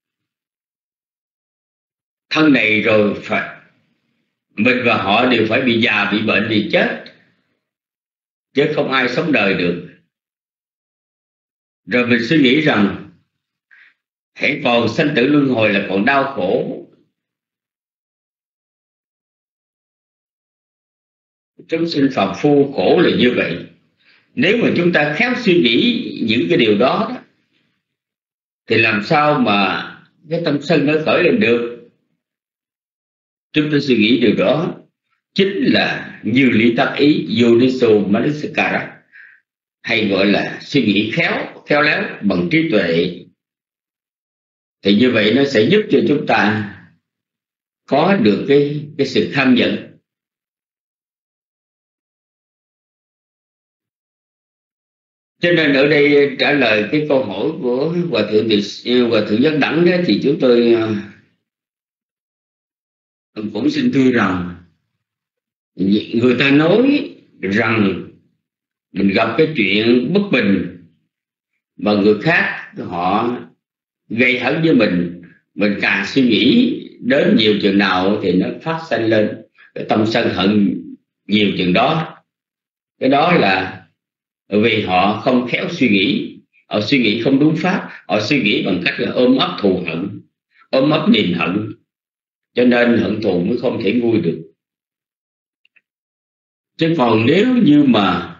thân này rồi phải mình và họ đều phải bị già, bị bệnh, bị chết, chứ không ai sống đời được. Rồi mình suy nghĩ rằng hãy còn sanh tử luân hồi là còn đau khổ. Chúng sinh phàm phu khổ là như vậy. Nếu mà chúng ta khéo suy nghĩ những cái điều đó thì làm sao mà cái tâm sân nó khởi lên được? Chúng ta suy nghĩ điều đó chính là như lý tác ý, Yoniso Manasikara, hay gọi là suy nghĩ khéo léo bằng trí tuệ. Thì như vậy nó sẽ giúp cho chúng ta có được cái sự kham nhẫn. Cho nên ở đây trả lời cái câu hỏi của Hòa Thượng Giác Đẳng đó, thì chúng tôi cũng xin thưa rằng người ta nói rằng mình gặp cái chuyện bất bình mà người khác họ gây hấn với mình càng suy nghĩ đến nhiều chừng nào thì nó phát sanh lên cái tâm sân hận nhiều chừng đó. Cái đó là vì họ không khéo suy nghĩ, họ suy nghĩ không đúng pháp, họ suy nghĩ bằng cách là ôm ấp thù hận, ôm ấp niềm hận, cho nên hận thù mới không thể nguôi được. Chứ còn nếu như mà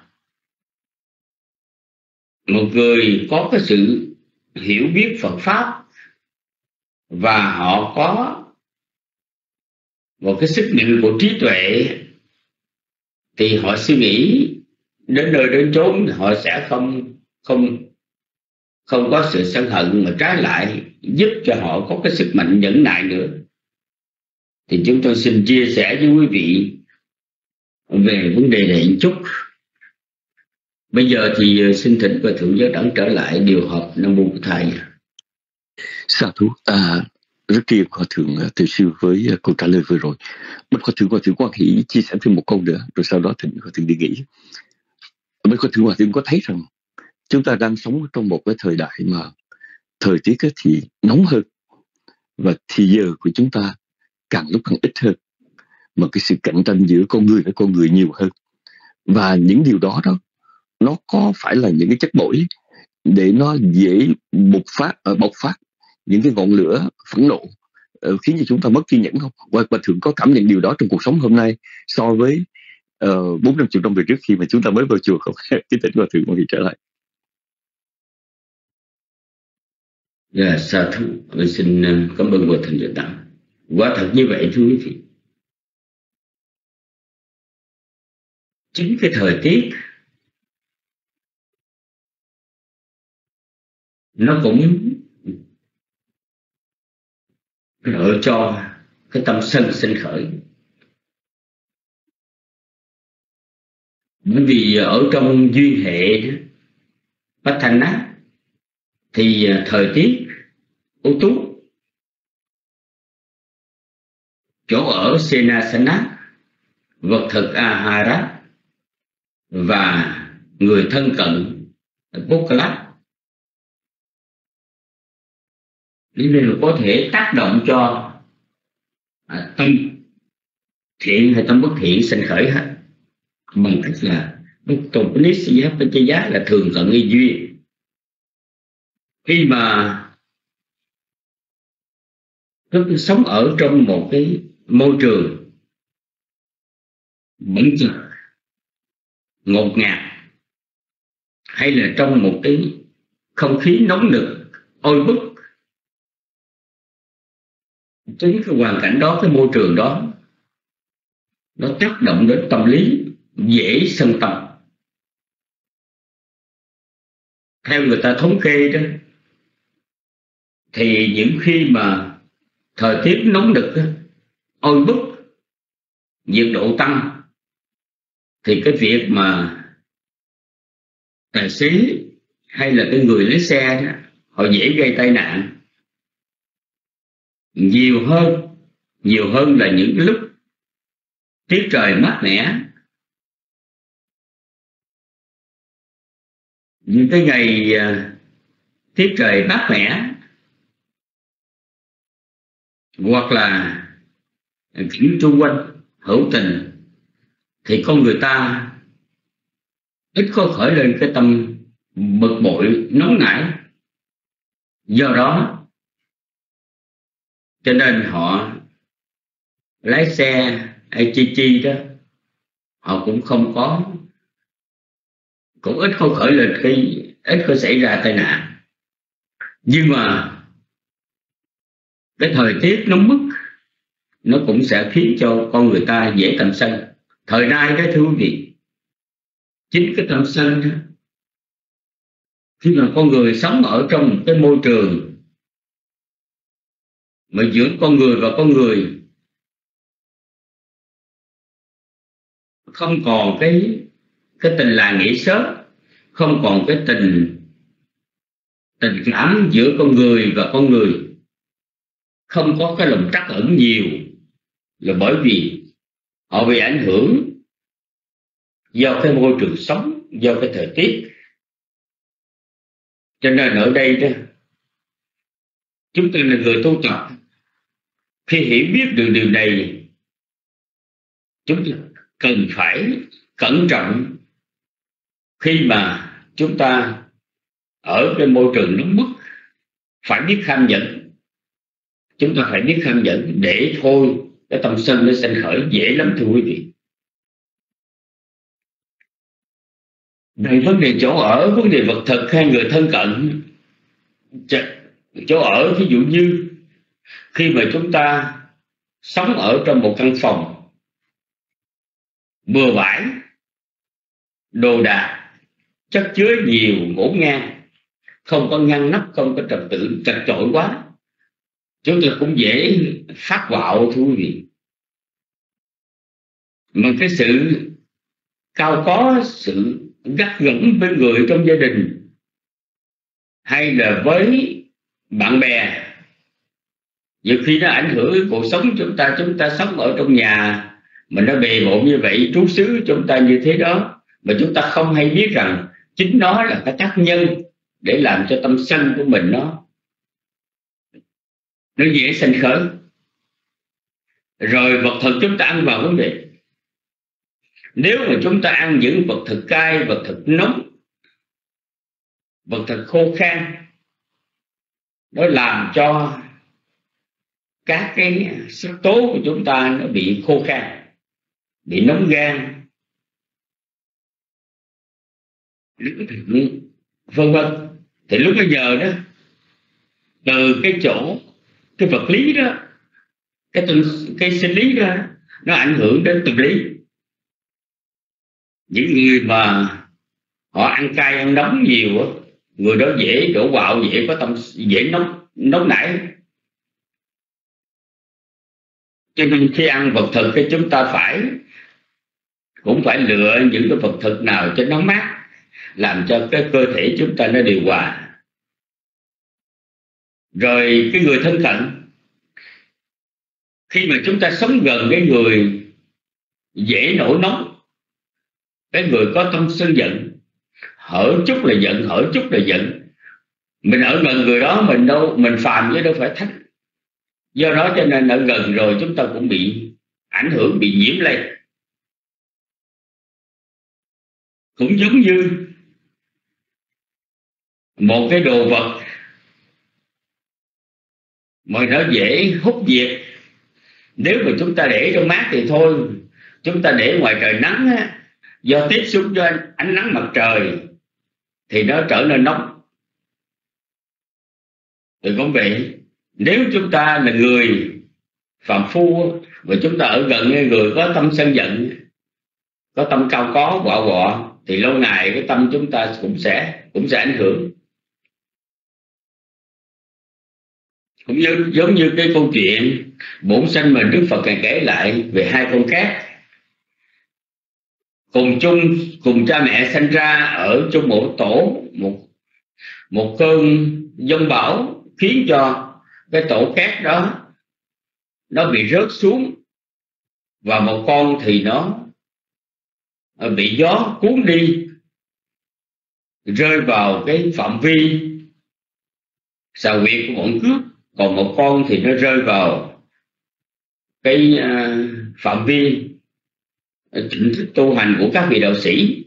một người có cái sự hiểu biết Phật pháp và họ có một cái sức mạnh của trí tuệ thì họ suy nghĩ đến nơi đến chốn họ sẽ không có sự sân hận, mà trái lại giúp cho họ có cái sức mạnh nhẫn nại nữa. Thì chúng tôi xin chia sẻ với quý vị về vấn đề này một chút. Bây giờ thì xin thỉnh Hòa Thượng Giáo Đẳng trở lại điều hợp Nam Mô của Thầy. Sa thú. Rất tri ân Hòa Thượng Từ Sư với câu trả lời vừa rồi. Bạch Hòa Thượng Quan Hỷ chia sẻ thêm một câu nữa, rồi sau đó thỉnh Hòa Thượng đi nghỉ. Bạch Hòa Thượng có thấy rằng chúng ta đang sống trong một cái thời đại mà thời tiết thì nóng hơn và thì giờ của chúng ta càng lúc càng ít hơn, mà cái sự cạnh tranh giữa con người với con người nhiều hơn. Và những điều đó nó có phải là những cái chất bội để nó dễ bộc phát những cái ngọn lửa phẫn nộ, khiến cho chúng ta mất kiên nhẫn không? Và Thượng có cảm nhận điều đó trong cuộc sống hôm nay so với 4-50 năm về trước khi mà chúng ta mới vào chùa không? Cái tỉnh Hòa Thượng mọi người trở lại. Dạ, sa thú. Tôi xin cảm ơn Hòa Thượng Giáo Đẳng. Quả thật như vậy thưa quý vị. Chính cái thời tiết nó cũng gợi cho cái tâm sân sinh khởi. Bởi vì ở trong duyên hệ Bát Thanh Á thì thời tiết ưu tú, chỗ ở Senasana, vật thực Ahara và người thân cận Bokala, nên là có thể tác động cho tâm thiện hay tâm bất thiện sinh khởi hết, bằng cách là Topanisya là thường cận y duyên. Khi mà chúng sống ở trong một cái môi trường bẩn chật, ngột ngạt, hay là trong một cái không khí nóng nực, oi bức, chính cái hoàn cảnh đó, cái môi trường đó nó tác động đến tâm lý, dễ sân tâm. Theo người ta thống kê đó, thì những khi mà thời tiết nóng nực, oi bức, nhiệt độ tăng, thì cái việc mà tài xế hay là cái người lái xe đó, họ dễ gây tai nạn nhiều hơn là những cái lúc tiết trời mát mẻ. Những cái ngày tiết trời mát mẻ hoặc là cảnh chung quanh hữu tình thì con người ta ít có khởi lên cái tâm bực bội nóng nảy. Do đó cho nên họ lái xe hay chi đó, họ cũng ít có khởi lên ít có xảy ra tai nạn. Nhưng mà cái thời tiết nóng bức nó cũng sẽ khiến cho con người ta dễ tâm sân. Thời nay đó thưa quý vị, chính cái tâm sân đó, khi mà con người sống ở trong một cái môi trường mà giữa con người và con người không còn cái tình làng nghĩa xóm, không còn cái tình cảm giữa con người và con người, không có cái lòng trắc ẩn nhiều, là bởi vì họ bị ảnh hưởng do cái môi trường sống, do cái thời tiết. Cho nên ở đây đó, chúng ta là người tu tập. Khi hiểu biết được điều này, chúng ta cần phải cẩn trọng khi mà chúng ta ở cái môi trường nóng bức. Phải biết kham nhẫn. Chúng ta phải biết kham nhẫn để thôi cái tâm sân nó sanh khởi dễ lắm thưa quý vị. Về vấn đề chỗ ở, vấn đề vật thực hay người thân cận, chỗ ở ví dụ như khi mà chúng ta sống ở trong một căn phòng bừa bãi, đồ đạc chất chứa nhiều ngổn ngang, không có ngăn nắp, không có trật tự chật chội quá, chúng ta cũng dễ phát bạo thưa quý vị. Mà cái sự cao có, sự gắt gỏng với người trong gia đình hay là với bạn bè, nhiều khi nó ảnh hưởng đến cuộc sống chúng ta. Chúng ta sống ở trong nhà mà nó bề bộn như vậy, trú xứ chúng ta như thế đó, mà chúng ta không hay biết rằng chính nó là cái tác nhân để làm cho tâm sân của mình nó dễ sanh khởi. Rồi vật thực chúng ta ăn vào vấn đề. Nếu mà chúng ta ăn những vật thực cay, vật thực nóng, vật thực khô khan, nó làm cho các cái sắc tố của chúng ta nó bị khô khan, bị nóng gan, vân vân. Thì lúc bây giờ đó, từ cái chỗ cái vật lý đó, cái sinh lý đó, nó ảnh hưởng đến tâm lý. Những người mà họ ăn cay ăn nóng nhiều, người đó dễ đổ bạo, dễ có tâm, dễ nóng nảy. Cho nên khi ăn vật thực thì chúng ta cũng phải lựa những cái vật thực nào cho nó mát, làm cho cái cơ thể chúng ta nó điều hòa. Rồi cái người thân cận, khi mà chúng ta sống gần cái người dễ nổi nóng, cái người có tâm sân giận, hở chút là giận, hở chút là giận, mình ở gần người đó mình phàm chứ đâu phải thánh. Do đó cho nên ở gần rồi chúng ta cũng bị ảnh hưởng, bị nhiễm lây. Cũng giống như một cái đồ vật mà nó dễ hút nhiệt, nếu mà chúng ta để trong mát thì thôi, chúng ta để ngoài trời nắng á, do tiếp xúc với ánh nắng mặt trời thì nó trở nên nóng. Thì cũng vậy, nếu chúng ta là người phàm phu và chúng ta ở gần người có tâm sân giận, có tâm cao có quạo quọ, thì lâu ngày cái tâm chúng ta cũng sẽ ảnh hưởng. Cũng giống như cái câu chuyện bổn sanh mà Đức Phật ngài kể lại về hai con cát cùng cha mẹ sanh ra ở trong một tổ, một cơn giông bão khiến cho cái tổ cát đó nó bị rớt xuống, và một con thì nó bị gió cuốn đi, rơi vào cái phạm vi xào huyệt của bọn cướp, còn một con thì nó rơi vào cái phạm vi chính thức tu hành của các vị đạo sĩ.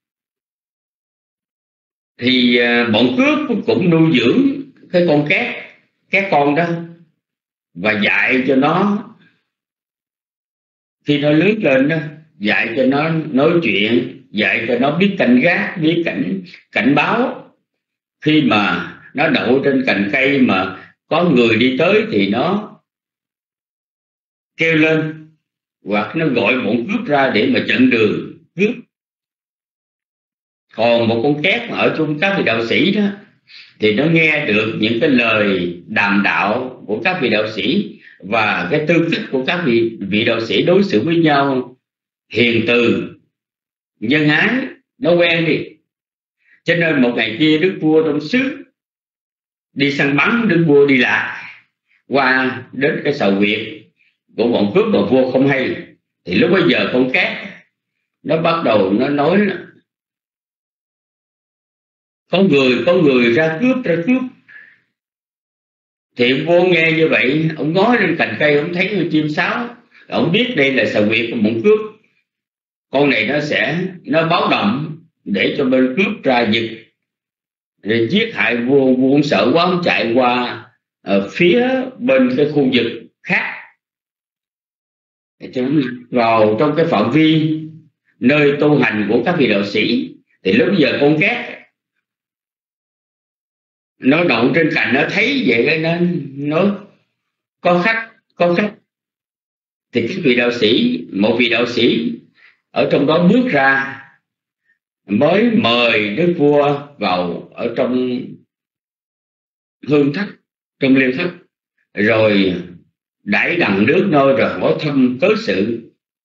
Thì bọn cướp cũng nuôi dưỡng cái con cát con đó, và dạy cho nó, khi nó lớn lên đó, dạy cho nó nói chuyện, dạy cho nó biết cảnh gác, biết cảnh báo. Khi mà nó đậu trên cành cây mà có người đi tới thì nó kêu lên, hoặc nó gọi bọn cướp ra để mà chặn đường cướp. Còn một con cát mà ở chung các vị đạo sĩ đó thì nó nghe được những cái lời đàm đạo của các vị đạo sĩ, và cái tư cách của các vị đạo sĩ đối xử với nhau hiền từ, nhân ái, nó quen đi. Cho nên một ngày kia đức vua trong xứ đi săn bắn, đức vua đi lạc qua đến cái sào huyệt của bọn cướp mà vua không hay, thì lúc bấy giờ con cát nó bắt đầu nó nói là có người ra cướp. Thì ông vua nghe như vậy, ông ngó lên cành cây, ông thấy con chim sáo, ông biết đây là xà huyệt của bọn cướp. Con này nó báo động để cho bên cướp ra giật rồi giết hại vua. Vua ông sợ quá, ông chạy qua phía bên cái khu vực khác, vào trong cái phạm vi nơi tu hành của các vị đạo sĩ. Thì lúc giờ con két nó đậu trên cành, nó thấy vậy nó có khách. Thì các vị đạo sĩ, một vị đạo sĩ ở trong đó bước ra, mới mời đức vua vào ở trong hương thất, trong liêu thất, rồi đãi đằng nước nôi, rồi hỏi thăm cớ sự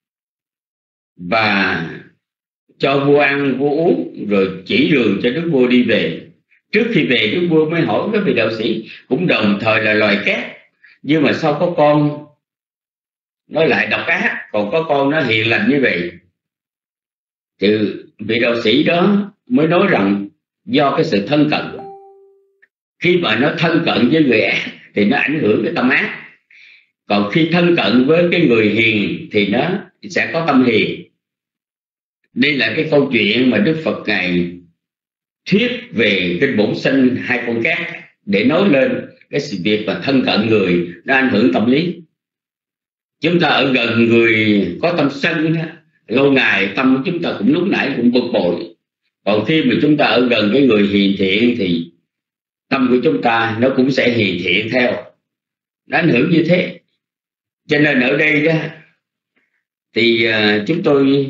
và cho vua ăn vua uống, rồi chỉ đường cho đức vua đi về. Trước khi về, đức vua mới hỏi các vị đạo sĩ, cũng đồng thời là loài két, nhưng mà sao có con nó lại độc ác, còn có con nó hiền lành như vậy? Thì vị đạo sĩ đó mới nói rằng do cái sự thân cận. Khi mà nó thân cận với người ác thì nó ảnh hưởng cái tâm ác, còn khi thân cận với cái người hiền thì nó sẽ có tâm hiền. Đây là cái câu chuyện mà Đức Phật Ngài thuyết về kinh bổn sinh hai con két, để nói lên cái sự việc mà thân cận người nó ảnh hưởng tâm lý. Chúng ta ở gần người có tâm sân, lâu ngày tâm của chúng ta cũng lúc nãy cũng bực bội. Còn khi mà chúng ta ở gần cái người hiền thiện thì tâm của chúng ta nó cũng sẽ hiền thiện theo, nó ảnh hưởng như thế. Cho nên ở đây đó thì chúng tôi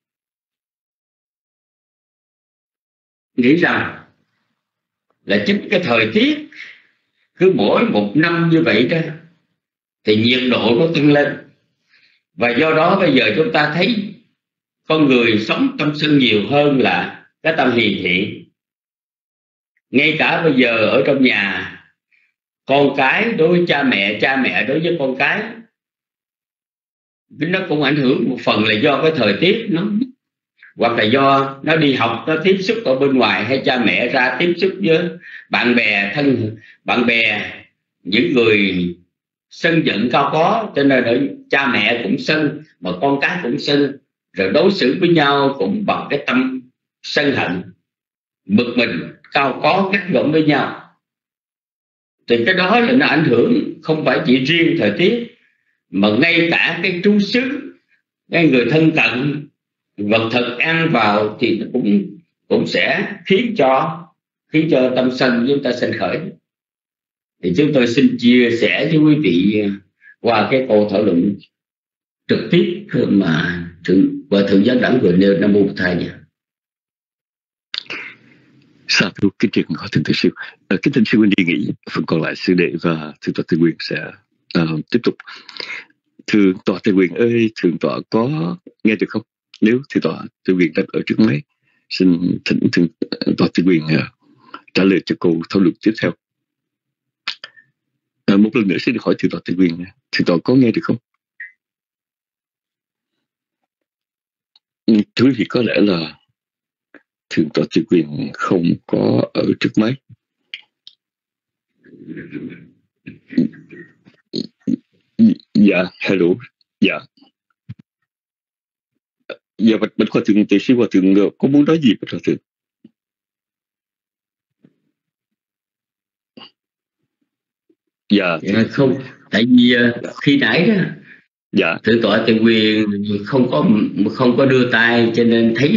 nghĩ rằng là chính cái thời tiết cứ mỗi một năm như vậy đó thì nhiệt độ nó tăng lên, và do đó bây giờ chúng ta thấy con người sống tâm sân nhiều hơn là cái tâm hiền thiện. Ngay cả bây giờ ở trong nhà, con cái đối với cha mẹ đối với con cái, nó cũng ảnh hưởng một phần là do cái thời tiết nó, hoặc là do nó đi học, nó tiếp xúc ở bên ngoài, hay cha mẹ ra tiếp xúc với bạn bè những người sân giận cao có, cho nên cha mẹ cũng sân mà con cái cũng sân, rồi đối xử với nhau cũng bằng cái tâm sân hận, bực mình, cao có, gắt gỏng với nhau. Thì cái đó là nó ảnh hưởng không phải chỉ riêng thời tiết, mà ngay cả cái trú xứ, cái người thân cận, vật thực ăn vào thì nó cũng sẽ khiến cho tâm sân chúng ta sinh khởi. Thì chúng tôi xin chia sẻ với quý vị qua cái câu thảo luận trực tiếp mà thượng giác đẳng vừa nêu. Nam mô Bổn Thầy nhỉ. Sa thú kính triệt hỏi thượng tọa sư. Kính thỉnh sư huynh đi nghỉ, phần còn lại sư đệ và thượng tọa Tư Quyền sẽ tiếp tục. Thượng tọa Tư Quyền ơi, thượng tọa có nghe được không? Nếu thượng tọa Tư Quyền đang ở trước máy, xin thỉnh thượng tọa Tư Quyền trả lời cho câu thảo luận tiếp theo. Một lần nữa xin được hỏi thượng tọa Tư Quyền, thượng tọa có nghe được không? Thưa quý vị, có lẽ là thượng tọa Tư Quyền không có ở trước máy. Dạ, hello. Dạ. Dạ, bạch hòa thượng tự sư hòa thượng có muốn nói gì bạch hòa thượng? Dạ. Không, tại vì khi nãy đó, dạ, thượng tọa Tư Quyền không có đưa tay, cho nên thấy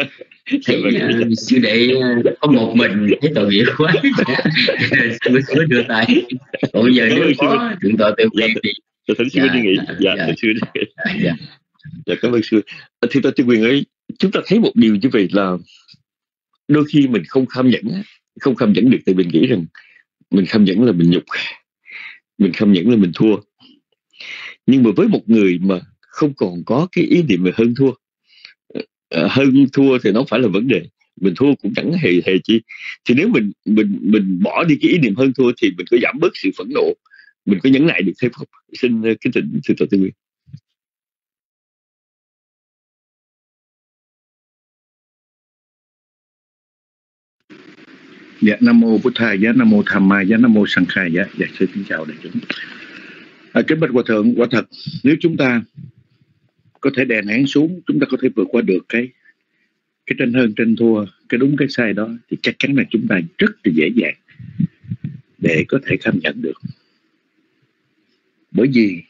sư đệ có một mình thấy tội nghiệp quá, nên sư mới đưa tay. Còn bây giờ nếu có thượng tọa Tư Quyền thì thỉnh sư đi nghỉ. Dạ, cảm ơn sư. Thượng tọa Tư Quyền ấy, chúng ta thấy một điều như vậy là đôi khi mình không kham nhẫn được, tại mình nghĩ rằng mình kham nhẫn là mình nhục, mình kham nhẫn là mình thua. Nhưng mà với một người mà không còn có cái ý niệm về hơn thua thì nó phải là vấn đề. Mình thua cũng chẳng hề chi. Thì nếu mình bỏ đi cái ý niệm hơn thua thì mình có giảm bớt sự phẫn nộ, mình có nhẫn nại được thêm không? Xin kính thỉnh thượng tọa Tư Quyền. Dạ, Nam Mô Bụt Thầy, dạ, Nam Mô Tham Ma, dạ, Nam Mô Sang Khai, dạ, dạ, xin kính chào đại chúng. Kính bạch Hòa Thượng, quả thật, nếu chúng ta có thể đè nén xuống, chúng ta có thể vượt qua được cái tranh hơn, tranh thua, cái đúng, cái sai đó, thì chắc chắn là chúng ta rất là dễ dàng để có thể kham nhẫn được. Bởi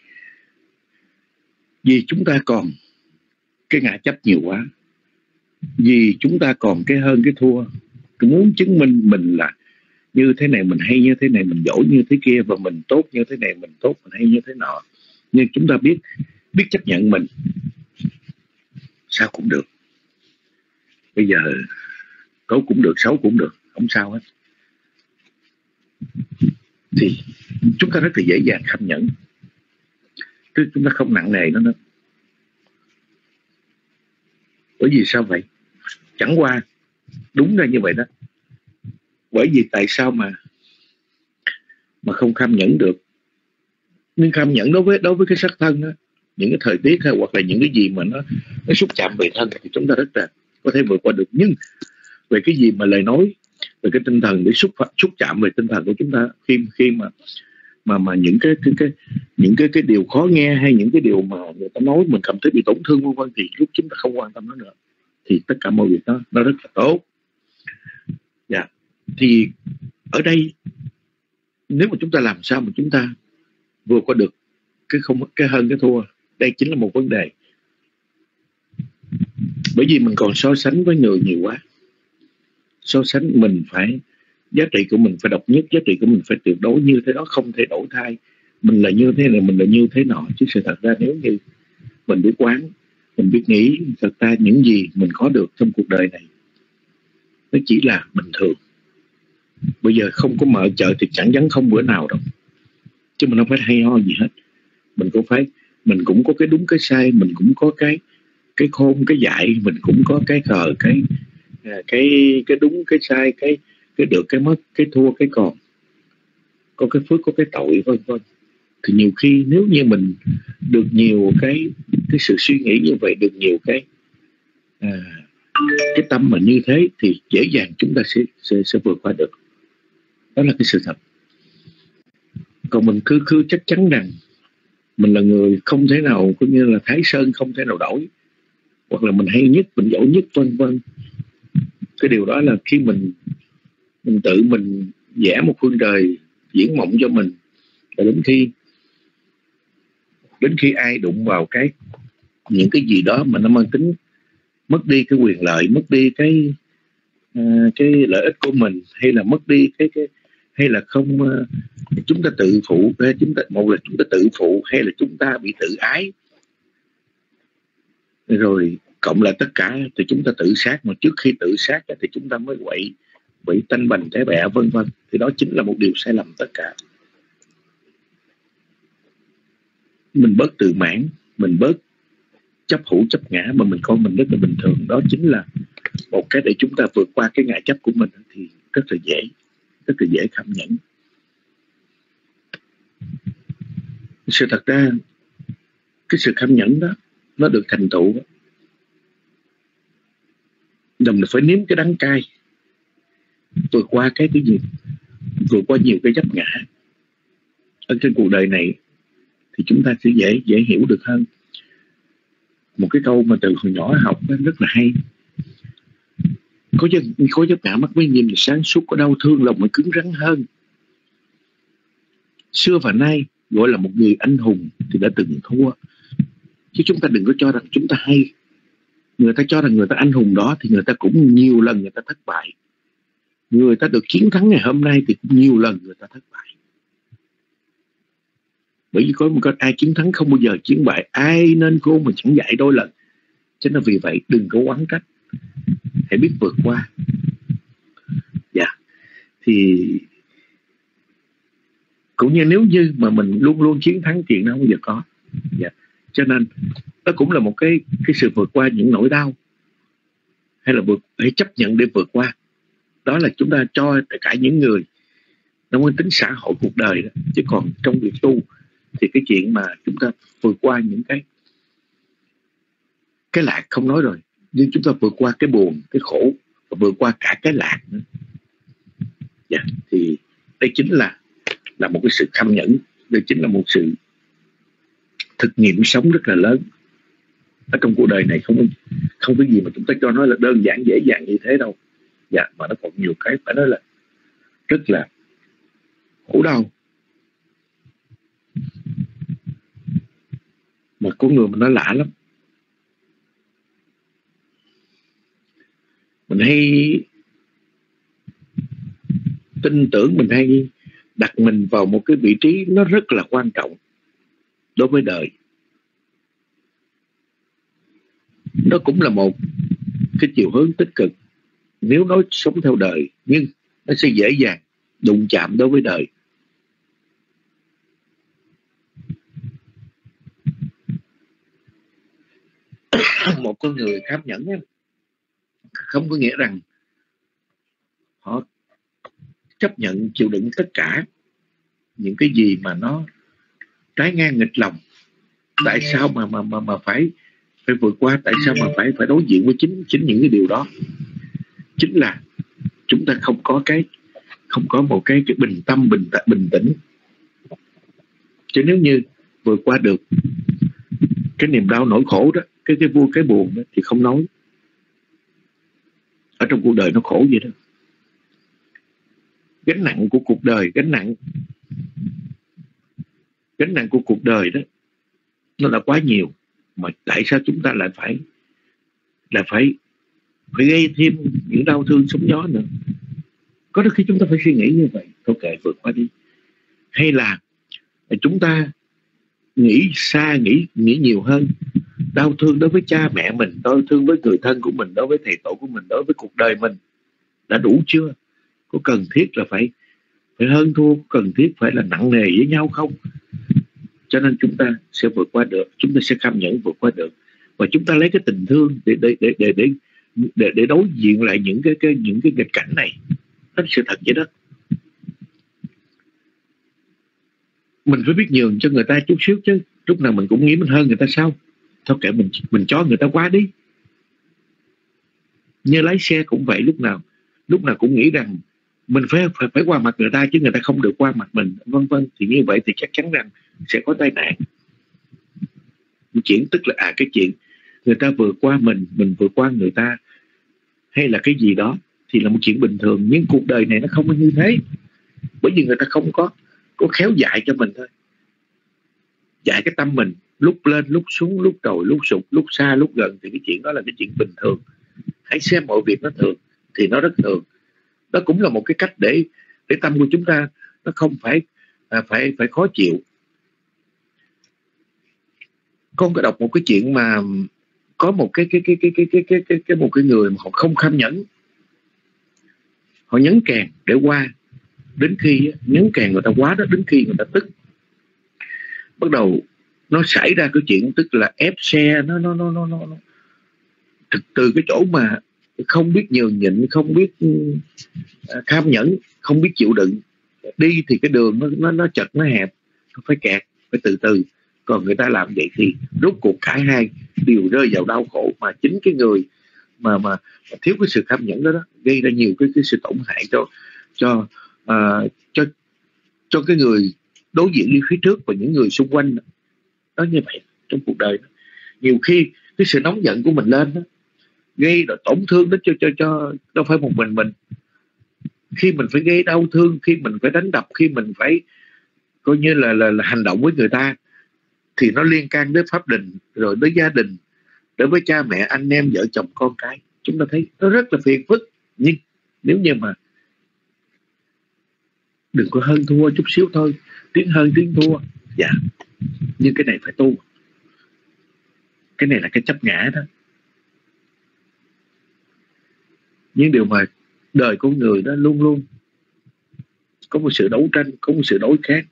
vì chúng ta còn cái ngã chấp nhiều quá, vì chúng ta còn cái hơn, cái thua, tôi muốn chứng minh mình là như thế này, mình hay như thế này, mình giỏi như thế kia, và mình tốt như thế này, mình tốt, mình hay như thế nọ. Nhưng chúng ta biết chấp nhận mình, sao cũng được. Bây giờ tốt cũng được, xấu cũng được, không sao hết. Thì chúng ta rất là dễ dàng kham nhẫn, chứ chúng ta không nặng nề nó nữa. Bởi vì sao vậy? Chẳng qua đúng ra như vậy đó. Bởi vì tại sao mà không kham nhẫn được? Nhưng kham nhẫn đối với cái sắc thân đó, những cái thời tiết hay hoặc là những cái gì mà nó xúc chạm về thân thì chúng ta rất là có thể vượt qua được. Nhưng về cái gì mà lời nói, về cái tinh thần, để xúc chạm về tinh thần của chúng ta, khi mà những cái điều khó nghe, hay những cái điều mà người ta nói mình cảm thấy bị tổn thương vân vân, thì lúc chúng ta không quan tâm nó nữa, thì tất cả mọi việc nó rất là tốt. Dạ. Thì ở đây nếu mà chúng ta làm sao mà chúng ta vượt qua được cái hơn, cái thua, đây chính là một vấn đề. Bởi vì mình còn so sánh với người nhiều quá. So sánh mình phải, giá trị của mình phải độc nhất, giá trị của mình phải tuyệt đối, như thế đó không thể đổi thay. Mình là như thế này, mình là như thế nọ. Chứ sự thật ra nếu như mình biết quán, mình biết nghĩ, thật ra những gì mình có được trong cuộc đời này nó chỉ là bình thường. Bây giờ không có mở chợ thì chẳng chắn không bữa nào đâu. Chứ mình không phải hay ho gì hết. Mình cũng có cái đúng, cái sai, mình cũng có cái khôn, cái dại, mình cũng có cái khờ, cái đúng, cái sai, cái được, cái mất, cái thua, cái còn, có cái phước, có cái tội, vân vân. Thì nhiều khi nếu như mình được nhiều cái sự suy nghĩ như vậy, được nhiều cái tâm mà như thế, thì dễ dàng chúng ta sẽ vượt qua được. Đó là cái sự thật. Còn mình cứ chắc chắn rằng mình là người không thể nào, có như là Thái Sơn không thể nào đổi, hoặc là mình hay nhất, mình giỏi nhất, vân vân. Cái điều đó là khi mình tự mình vẽ một phương trời, diễn mộng cho mình, và đến khi ai đụng vào những cái gì đó mà nó mang tính mất đi cái quyền lợi, mất đi cái lợi ích của mình, hay là mất đi hay là không, chúng ta tự phụ, một là chúng ta tự phụ, hay là chúng ta bị tự ái, rồi cộng lại tất cả thì chúng ta tự sát. Mà trước khi tự sát thì chúng ta mới quậy tanh bành té bẹ, vân vân. Thì đó chính là một điều sai lầm tất cả. Mình bớt tự mãn, mình bớt chấp hữu chấp ngã, mà mình coi mình rất là bình thường. Đó chính là một cái để chúng ta vượt qua cái ngã chấp của mình, thì rất là dễ kham nhẫn. Sự thật ra cái sự kham nhẫn đó nó được thành tựu đồng là phải nếm cái đắng cay, vượt qua cái gì, vượt qua nhiều cái chấp ngã ở trên cuộc đời này, thì chúng ta sẽ dễ hiểu được hơn. Một cái câu mà từ hồi nhỏ học rất là hay: có chấp ngã mắt mới nhìn là sáng suốt, có đau thương lòng mới cứng rắn hơn. Xưa và nay gọi là một người anh hùng thì đã từng thua, chứ chúng ta đừng có cho rằng chúng ta hay. Người ta cho rằng người ta anh hùng đó thì người ta cũng nhiều lần người ta thất bại. Người ta được chiến thắng ngày hôm nay thì cũng nhiều lần người ta thất bại. Bởi vì có một cái ai chiến thắng không bao giờ chiến bại, ai nên khôn mà chẳng dạy đôi lần. Cho nên vì vậy đừng có oán trách, hãy biết vượt qua. Dạ. Thì cũng như nếu như mà mình luôn luôn chiến thắng, chuyện đó không bao giờ có. Dạ. Cho nên đó cũng là một cái sự vượt qua những nỗi đau, hay là hãy chấp nhận để vượt qua. Đó là chúng ta cho tất cả những người nó mang tính xã hội cuộc đời đó. Chứ còn trong việc tu thì cái chuyện mà chúng ta vượt qua những cái lạc không nói rồi, nhưng chúng ta vượt qua cái buồn, cái khổ, và vượt qua cả cái lạc nữa. Thì đây chính là một cái sự kham nhẫn, đây chính là một sự thực nghiệm sống rất là lớn ở trong cuộc đời này. Không có gì mà chúng ta cho nó là đơn giản dễ dàng như thế đâu, mà nó còn nhiều cái phải nói là rất là khổ đau. Mà con người mình nó lạ lắm, mình hay tin tưởng, mình hay đặt mình vào một cái vị trí nó rất là quan trọng đối với đời. Nó cũng là một cái chiều hướng tích cực nếu nó sống theo đời, nhưng nó sẽ dễ dàng đụng chạm đối với đời. Một con người kham nhẫn không có nghĩa rằng họ chấp nhận chịu đựng tất cả những cái gì mà nó trái ngang nghịch lòng. Tại sao mà phải vượt qua? Tại sao mà phải đối diện với chính những cái điều đó? Chính là chúng ta không có một cái bình tâm, bình tĩnh. Chứ nếu như vượt qua được cái niềm đau nỗi khổ đó, cái vui cái buồn đó, thì không nói. Ở trong cuộc đời nó khổ vậy đó. Gánh nặng của cuộc đời, gánh nặng của cuộc đời đó, nó đã quá nhiều. Mà tại sao chúng ta lại phải gây thêm những đau thương sóng gió nữa? Có đôi khi chúng ta phải suy nghĩ như vậy, thôi kệ, vượt qua đi. Hay là chúng ta nghĩ xa, nghĩ nhiều hơn, đau thương đối với cha mẹ mình, đau thương với người thân của mình, đối với thầy tổ của mình, đối với cuộc đời mình đã đủ chưa? Có cần thiết là phải hơn thua, có cần thiết phải là nặng nề với nhau không? Cho nên chúng ta sẽ vượt qua được, chúng ta sẽ kham nhẫn vượt qua được, và chúng ta lấy cái tình thương để đối diện lại những cái nghịch cảnh này. Đó là sự thật vậy đó. Mình phải biết nhường cho người ta chút xíu chứ. Lúc nào mình cũng nghĩ mình hơn người ta sao? Thôi kệ, mình cho người ta qua đi. Như lái xe cũng vậy, lúc nào cũng nghĩ rằng mình phải qua mặt người ta chứ người ta không được qua mặt mình, vân vân. Thì như vậy thì chắc chắn rằng sẽ có tai nạn. Chuyện tức là cái chuyện người ta vượt qua mình vượt qua người ta, hay là cái gì đó thì là một chuyện bình thường. Nhưng cuộc đời này nó không có như thế, bởi vì người ta không có khéo dạy cho mình thôi. Dạy cái tâm mình lúc lên lúc xuống, lúc trồi lúc sụp, lúc xa lúc gần, thì cái chuyện đó là cái chuyện bình thường. Hãy xem mọi việc nó thường thì nó rất thường. Đó cũng là một cái cách để tâm của chúng ta nó không phải khó chịu. Con có đọc một cái chuyện mà có một cái người mà họ không kham nhẫn, họ nhấn kèn để qua, đến khi nhấn kèn người ta quá đó, đến khi người ta tức, bắt đầu nó xảy ra cái chuyện tức là ép xe nó từ cái chỗ mà không biết nhường nhịn, không biết kham nhẫn, không biết chịu đựng đi, thì cái đường nó chật, nó hẹp, nó phải kẹt, phải từ từ. Còn người ta làm vậy thì rốt cuộc cả hai đều rơi vào đau khổ, mà chính cái người mà thiếu cái sự kham nhẫn đó gây ra nhiều cái sự tổn hại cho cái người đối diện đi phía trước và những người xung quanh đó. Như vậy trong cuộc đời đó, nhiều khi cái sự nóng giận của mình lên đó, gây tổn thương đó cho đâu phải một mình. Khi mình phải gây đau thương, khi mình phải đánh đập, khi mình phải coi như là hành động với người ta, thì nó liên can đến pháp đình, rồi đến gia đình, đối với cha mẹ, anh em, vợ chồng, con cái. Chúng ta thấy nó rất là phiền phức. Nhưng nếu như mà đừng có hơn thua chút xíu thôi, tiếng hơn tiếng thua, nhưng cái này phải tu. Cái này là cái chấp ngã đó. Nhưng điều mà đời con người đó luôn luôn có một sự đấu tranh, có một sự đối kháng,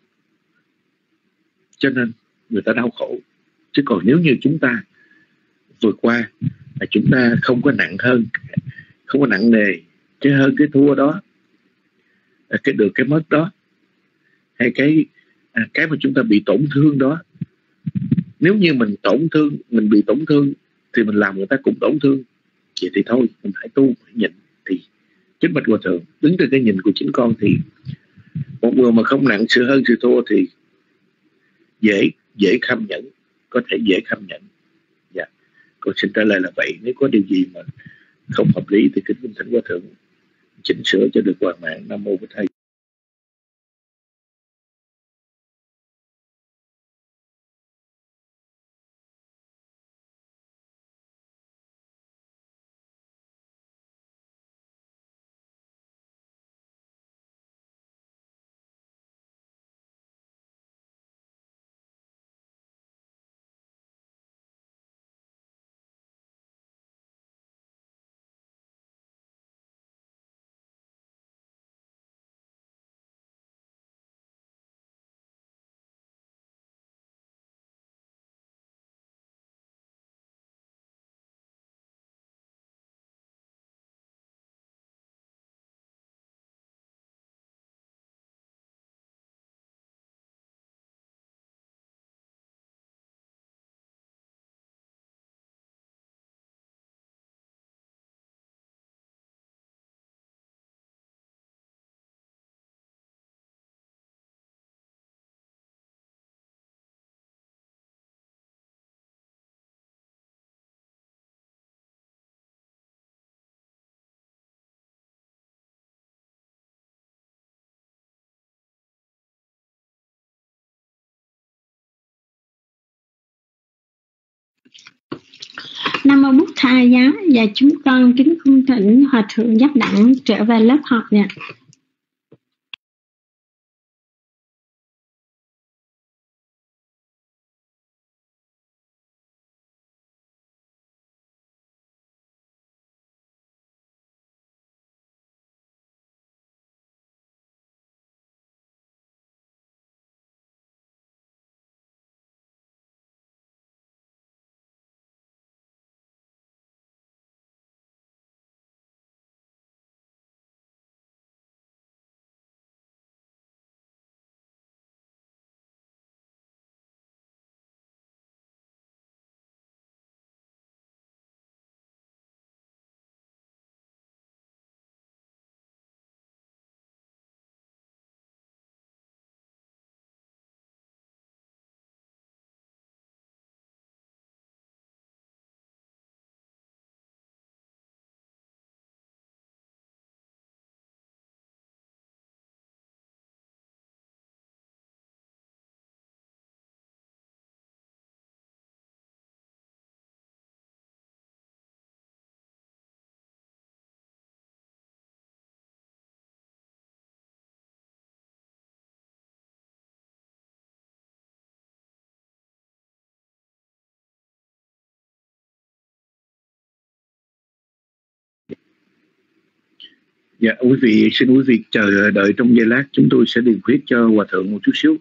cho nên người ta đau khổ. Chứ còn nếu như chúng ta vượt qua, là chúng ta không có nặng hơn, không có nặng nề cái hơn cái thua đó, cái được cái mất đó, hay cái mà chúng ta bị tổn thương đó. Nếu như mình tổn thương, mình bị tổn thương, thì mình làm người ta cũng tổn thương, vậy thì thôi mình phải tu, phải nhịn, Kính bạch Hòa Thượng, đứng từ cái nhìn của chính con thì một người mà không nặng sự hơn sự thua thì dễ kham nhẫn, có thể dễ kham nhẫn. Dạ, con xin trả lời là vậy. Nếu có điều gì mà không hợp lý thì kính thỉnh Hòa Thượng chỉnh sửa cho được hoàn mạng. Nam mô Bổn Thầy. Nam mô Bụt Thầy giáo và chúng con kính cung thỉnh Hòa Thượng Giác Đẳng trở về lớp học nha. Dạ, quý vị xin quý vị chờ đợi trong giây lát, chúng tôi sẽ điền khuyết cho Hòa Thượng một chút xíu.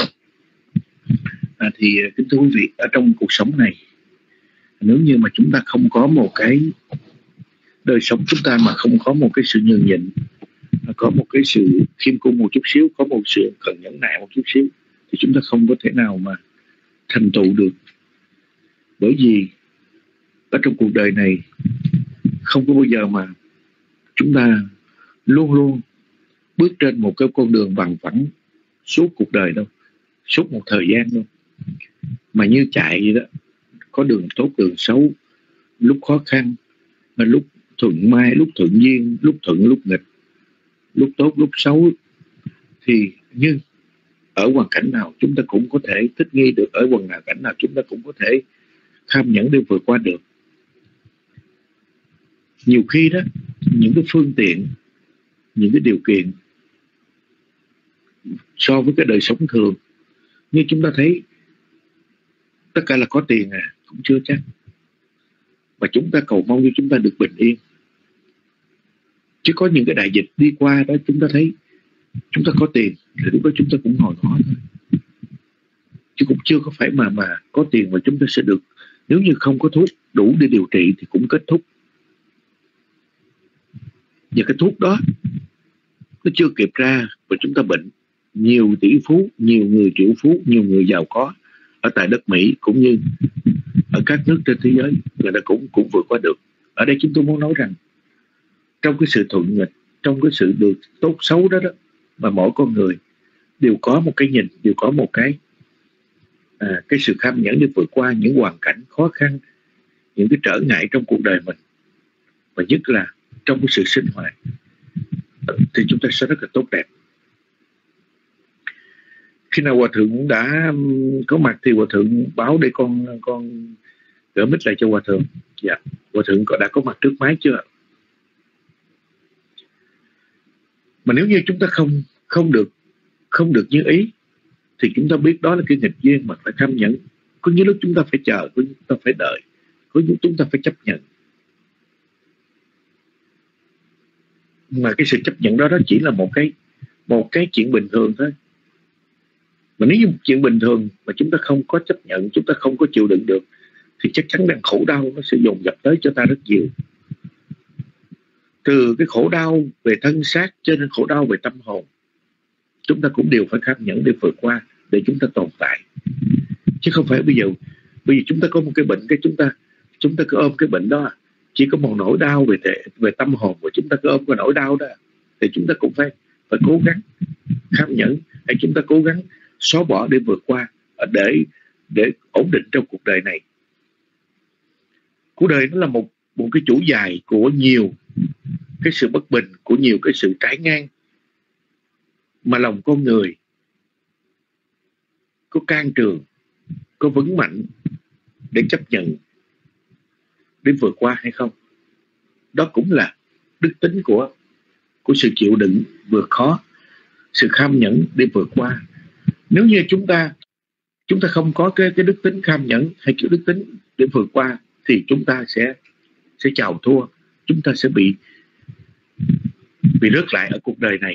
Thì kính thưa quý vị, ở trong cuộc sống này, nếu như mà chúng ta không có một cái đời sống, chúng ta mà không có một cái sự nhường nhịn, có một cái sự khiêm cung một chút xíu, có một sự cần nhẫn nại một chút xíu, thì chúng ta không có thể nào mà thành tựu được. Bởi vì ở trong cuộc đời này không có bao giờ mà chúng ta luôn luôn bước trên một cái con đường bằng phẳng suốt cuộc đời đâu, suốt một thời gian đâu, mà như chạy vậy đó, có đường tốt đường xấu, lúc khó khăn, lúc thuận mai, lúc thuận duyên, lúc thuận lúc nghịch, lúc tốt lúc xấu. Thì nhưng ở hoàn cảnh nào chúng ta cũng có thể thích nghi được, ở hoàn cảnh nào chúng ta cũng có thể kham nhẫn để vượt qua được. Nhiều khi đó, những cái phương tiện, những cái điều kiện so với cái đời sống thường, như chúng ta thấy tất cả là có tiền cũng chưa chắc. Và chúng ta cầu mong cho chúng ta được bình yên. Chứ có những cái đại dịch đi qua đó, chúng ta thấy chúng ta có tiền thì lúc đó chúng ta cũng ngồi khó thôi. Chứ cũng chưa có phải mà có tiền mà chúng ta sẽ được. Nếu như không có thuốc đủ để điều trị thì cũng kết thúc. Và cái thuốc đó nó chưa kịp ra và chúng ta bệnh. Nhiều tỷ phú, nhiều người triệu phú, nhiều người giàu có ở tại đất Mỹ cũng như ở các nước trên thế giới, người ta cũng vượt qua được. Ở đây chúng tôi muốn nói rằng trong cái sự thuận nghịch, trong cái sự được tốt xấu đó mà mỗi con người đều có một cái nhìn, đều có một cái sự kham nhẫn để vượt qua những hoàn cảnh khó khăn, những cái trở ngại trong cuộc đời mình, và nhất là trong cái sự sinh hoạt thì chúng ta sẽ rất là tốt đẹp. Khi nào Hòa Thượng đã có mặt thì Hòa Thượng báo để con gửi mic lại cho Hòa Thượng. Dạ, Hòa Thượng đã có mặt trước máy chưa? Mà nếu như chúng ta không được như ý thì chúng ta biết đó là cái nghịch duyên mà phải kham nhẫn. Có những lúc chúng ta phải chờ, có những lúc chúng ta phải đợi, có những lúc chúng ta phải chấp nhận. Mà cái sự chấp nhận đó chỉ là một cái chuyện bình thường thôi. Mà nếu như một chuyện bình thường mà chúng ta không có chấp nhận, chúng ta không có chịu đựng được thì chắc chắn rằng khổ đau nó sẽ dồn dập tới cho ta rất nhiều. Từ cái khổ đau về thân xác cho đến khổ đau về tâm hồn, chúng ta cũng đều phải kham nhẫn để vượt qua, để chúng ta tồn tại. Chứ không phải bây giờ chúng ta có một cái bệnh, cái chúng ta cứ ôm cái bệnh đó, chỉ có một nỗi đau về tâm hồn của chúng ta cứ ôm cái nỗi đau đó, thì chúng ta cũng phải cố gắng kham nhẫn, hay chúng ta cố gắng xóa bỏ để vượt qua, để ổn định trong cuộc đời này. Cuộc đời nó là một cái chuỗi dài của nhiều cái sự bất bình, của nhiều cái sự trái ngang, mà lòng con người có can trường, có vững mạnh để chấp nhận, để vượt qua hay không. Đó cũng là đức tính của sự chịu đựng vượt khó, sự kham nhẫn để vượt qua. Nếu như chúng ta không có cái đức tính kham nhẫn hay cái đức tính để vượt qua thì chúng ta sẽ chào thua, chúng ta sẽ bị rớt lại ở cuộc đời này.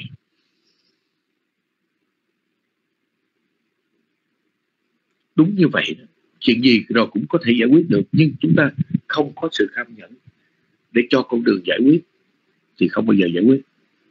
Đúng như vậy, chuyện gì rồi cũng có thể giải quyết được, nhưng chúng ta không có sự kham nhẫn để cho con đường giải quyết thì không bao giờ giải quyết.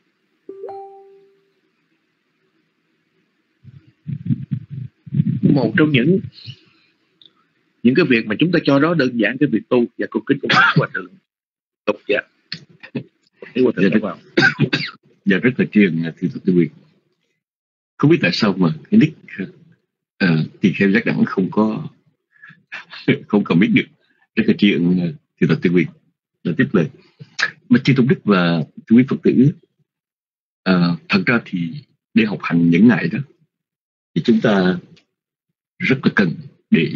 Một trong những cái việc mà chúng ta cho đó đơn giản, cái việc tu. Và con kính của Hòa Thượng tục. Dạ, Hòa Thượng đã vào. Dạ, rất là tri ân Thượng Tọa Tư Quyền. Không biết tại sao mà cái nick thì kheo giác đẳng không biết được. Rất là tri ân Thượng Tọa Tư Quyền đã tiếp lời. Mà chư tôn đức và quý Phật tử, thật ra thì để học hành những ngày đó thì chúng ta rất là cần để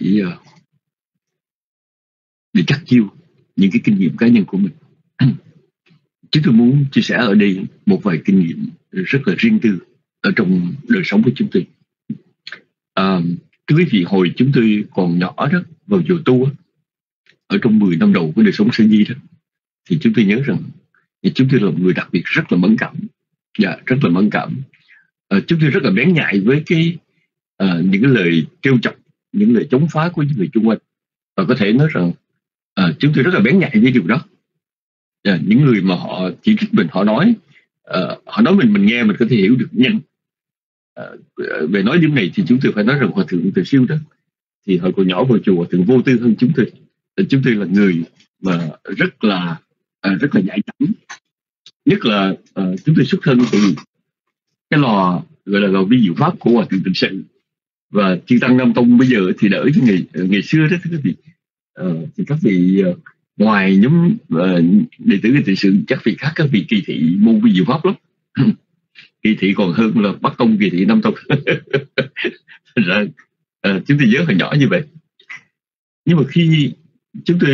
chắc chiêu những cái kinh nghiệm cá nhân của mình. Chúng tôi muốn chia sẻ ở đây một vài kinh nghiệm rất là riêng tư ở trong đời sống của chúng tôi. Thưa quý vị, hồi chúng tôi còn nhỏ đó, vào chùa tu đó, ở trong 10 năm đầu của đời sống sơ nhi đó, thì chúng tôi nhớ rằng chúng tôi là một người đặc biệt rất là mẫn cảm. Dạ, rất là mẫn cảm. Chúng tôi rất là bén nhạy với những cái lời trêu chọc, những lời chống phá của những người xung quanh. Và có thể nói rằng chúng tôi rất là bén nhạy với điều đó. Những người mà họ chỉ trích mình, họ nói mình nghe, mình có thể hiểu được nhanh. Về nói điểm này thì chúng tôi phải nói rằng Hòa Thượng Từ Siêu đó, thì hồi còn nhỏ vào chùa, Hòa Thượng vô tư hơn chúng tôi. Chúng tôi là người mà rất là nhạy cảm. Nhất là chúng tôi xuất thân từ cái lò gọi là lò vi diệu pháp của Hòa Thượng Tịnh Sự. Và chư tăng Nam Tông bây giờ thì đỡ cho ngày xưa đó, thưa quý vị. Thì các vị ngoài nhóm đệ tử Tịnh Sự, các vị khác, các vị kỳ thị môn vi diệu pháp lắm. Kỳ thị còn hơn là Bắc Tông kỳ thị Nam Tông. Ra chúng tôi nhớ hồi nhỏ như vậy. Nhưng mà khi chúng tôi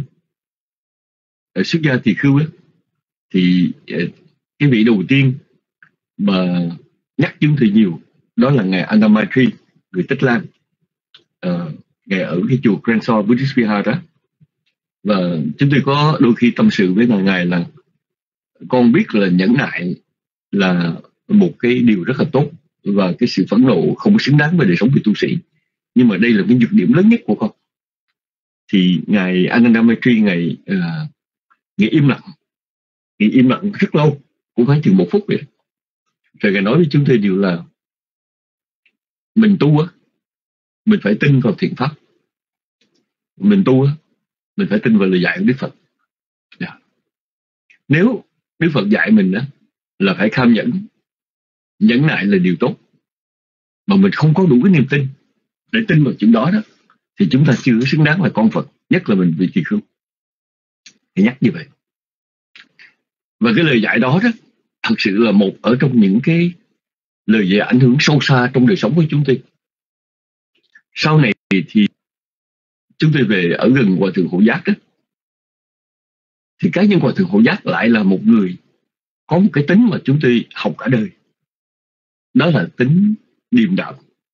xuất gia tỳ khưu thì cái vị đầu tiên mà nhắc chúng tôi nhiều đó là ngài Ananda Maitri, người Tích Lan. Ngài ở cái chùa Krensor Buddhist Vihar đó. Và chúng tôi có đôi khi tâm sự với ngài là con biết là nhẫn nại là một cái điều rất là tốt, và cái sự phẫn nộ không xứng đáng với đời sống của tu sĩ, nhưng mà đây là cái nhược điểm lớn nhất của con. Thì ngài Ananda Maitri ngài im lặng rất lâu, cũng phải chừng 1 phút vậy. Rồi ngài nói với chúng tôi điều là mình tu mình phải tin vào thiện pháp, mình tu mình phải tin vào lời dạy của Đức Phật. Nếu Đức Phật dạy mình là phải kham nhẫn. Nhẫn nại là điều tốt, mà mình không có đủ cái niềm tin để tin vào chuyện đó thì chúng ta chưa xứng đáng là con Phật, nhất là mình vị tỳ khưu. Hãy nhắc như vậy. Và cái lời dạy đó thật sự là một ở trong những cái lời dạy ảnh hưởng sâu xa trong đời sống của chúng tôi. Sau này thì chúng tôi về ở gần Hòa Thượng Hộ Giác thì cá nhân Hòa Thượng Hộ Giác lại là một người có một cái tính mà chúng tôi học cả đời, đó là tính điềm đạm.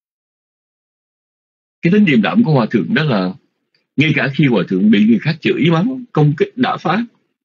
Cái tính điềm đạm của Hòa Thượng đó là ngay cả khi Hòa Thượng bị người khác chửi mắng, công kích, đả phá,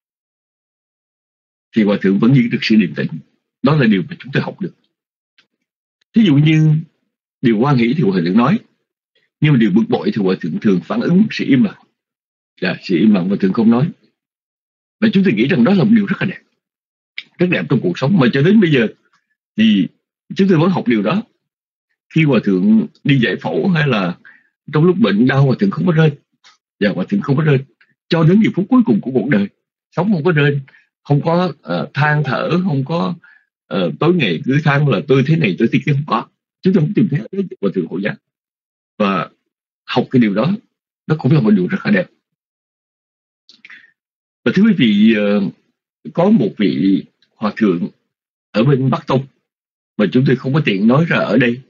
thì Hòa Thượng vẫn giữ được sự điềm tĩnh. Đó là điều mà chúng tôi học được. Thí dụ như điều hoan hỷ thì Hòa Thượng nói, nhưng mà điều bực bội thì Hòa Thượng thường phản ứng sự im lặng. Sự im lặng Hòa Thượng không nói. Và chúng tôi nghĩ rằng đó là một điều rất là đẹp, rất đẹp trong cuộc sống. Mà cho đến bây giờ thì chúng tôi vẫn học điều đó. Khi Hòa Thượng đi giải phẫu hay là trong lúc bệnh đau, Hòa Thượng không có rên. Hòa Thượng không có rên cho đến giây phút cuối cùng của cuộc đời. Sống không có rên, không có than thở, không có tối ngày cứ than là tôi thế này tôi thế kia, không có. Chúng tôi không tìm thấy Hòa Thượng Hộ Giác. Và học cái điều đó, nó cũng là một điều rất là đẹp. Và thưa quý vị, có một vị Hòa Thượng ở bên Bắc Tông mà chúng tôi không có tiện nói ra ở đây.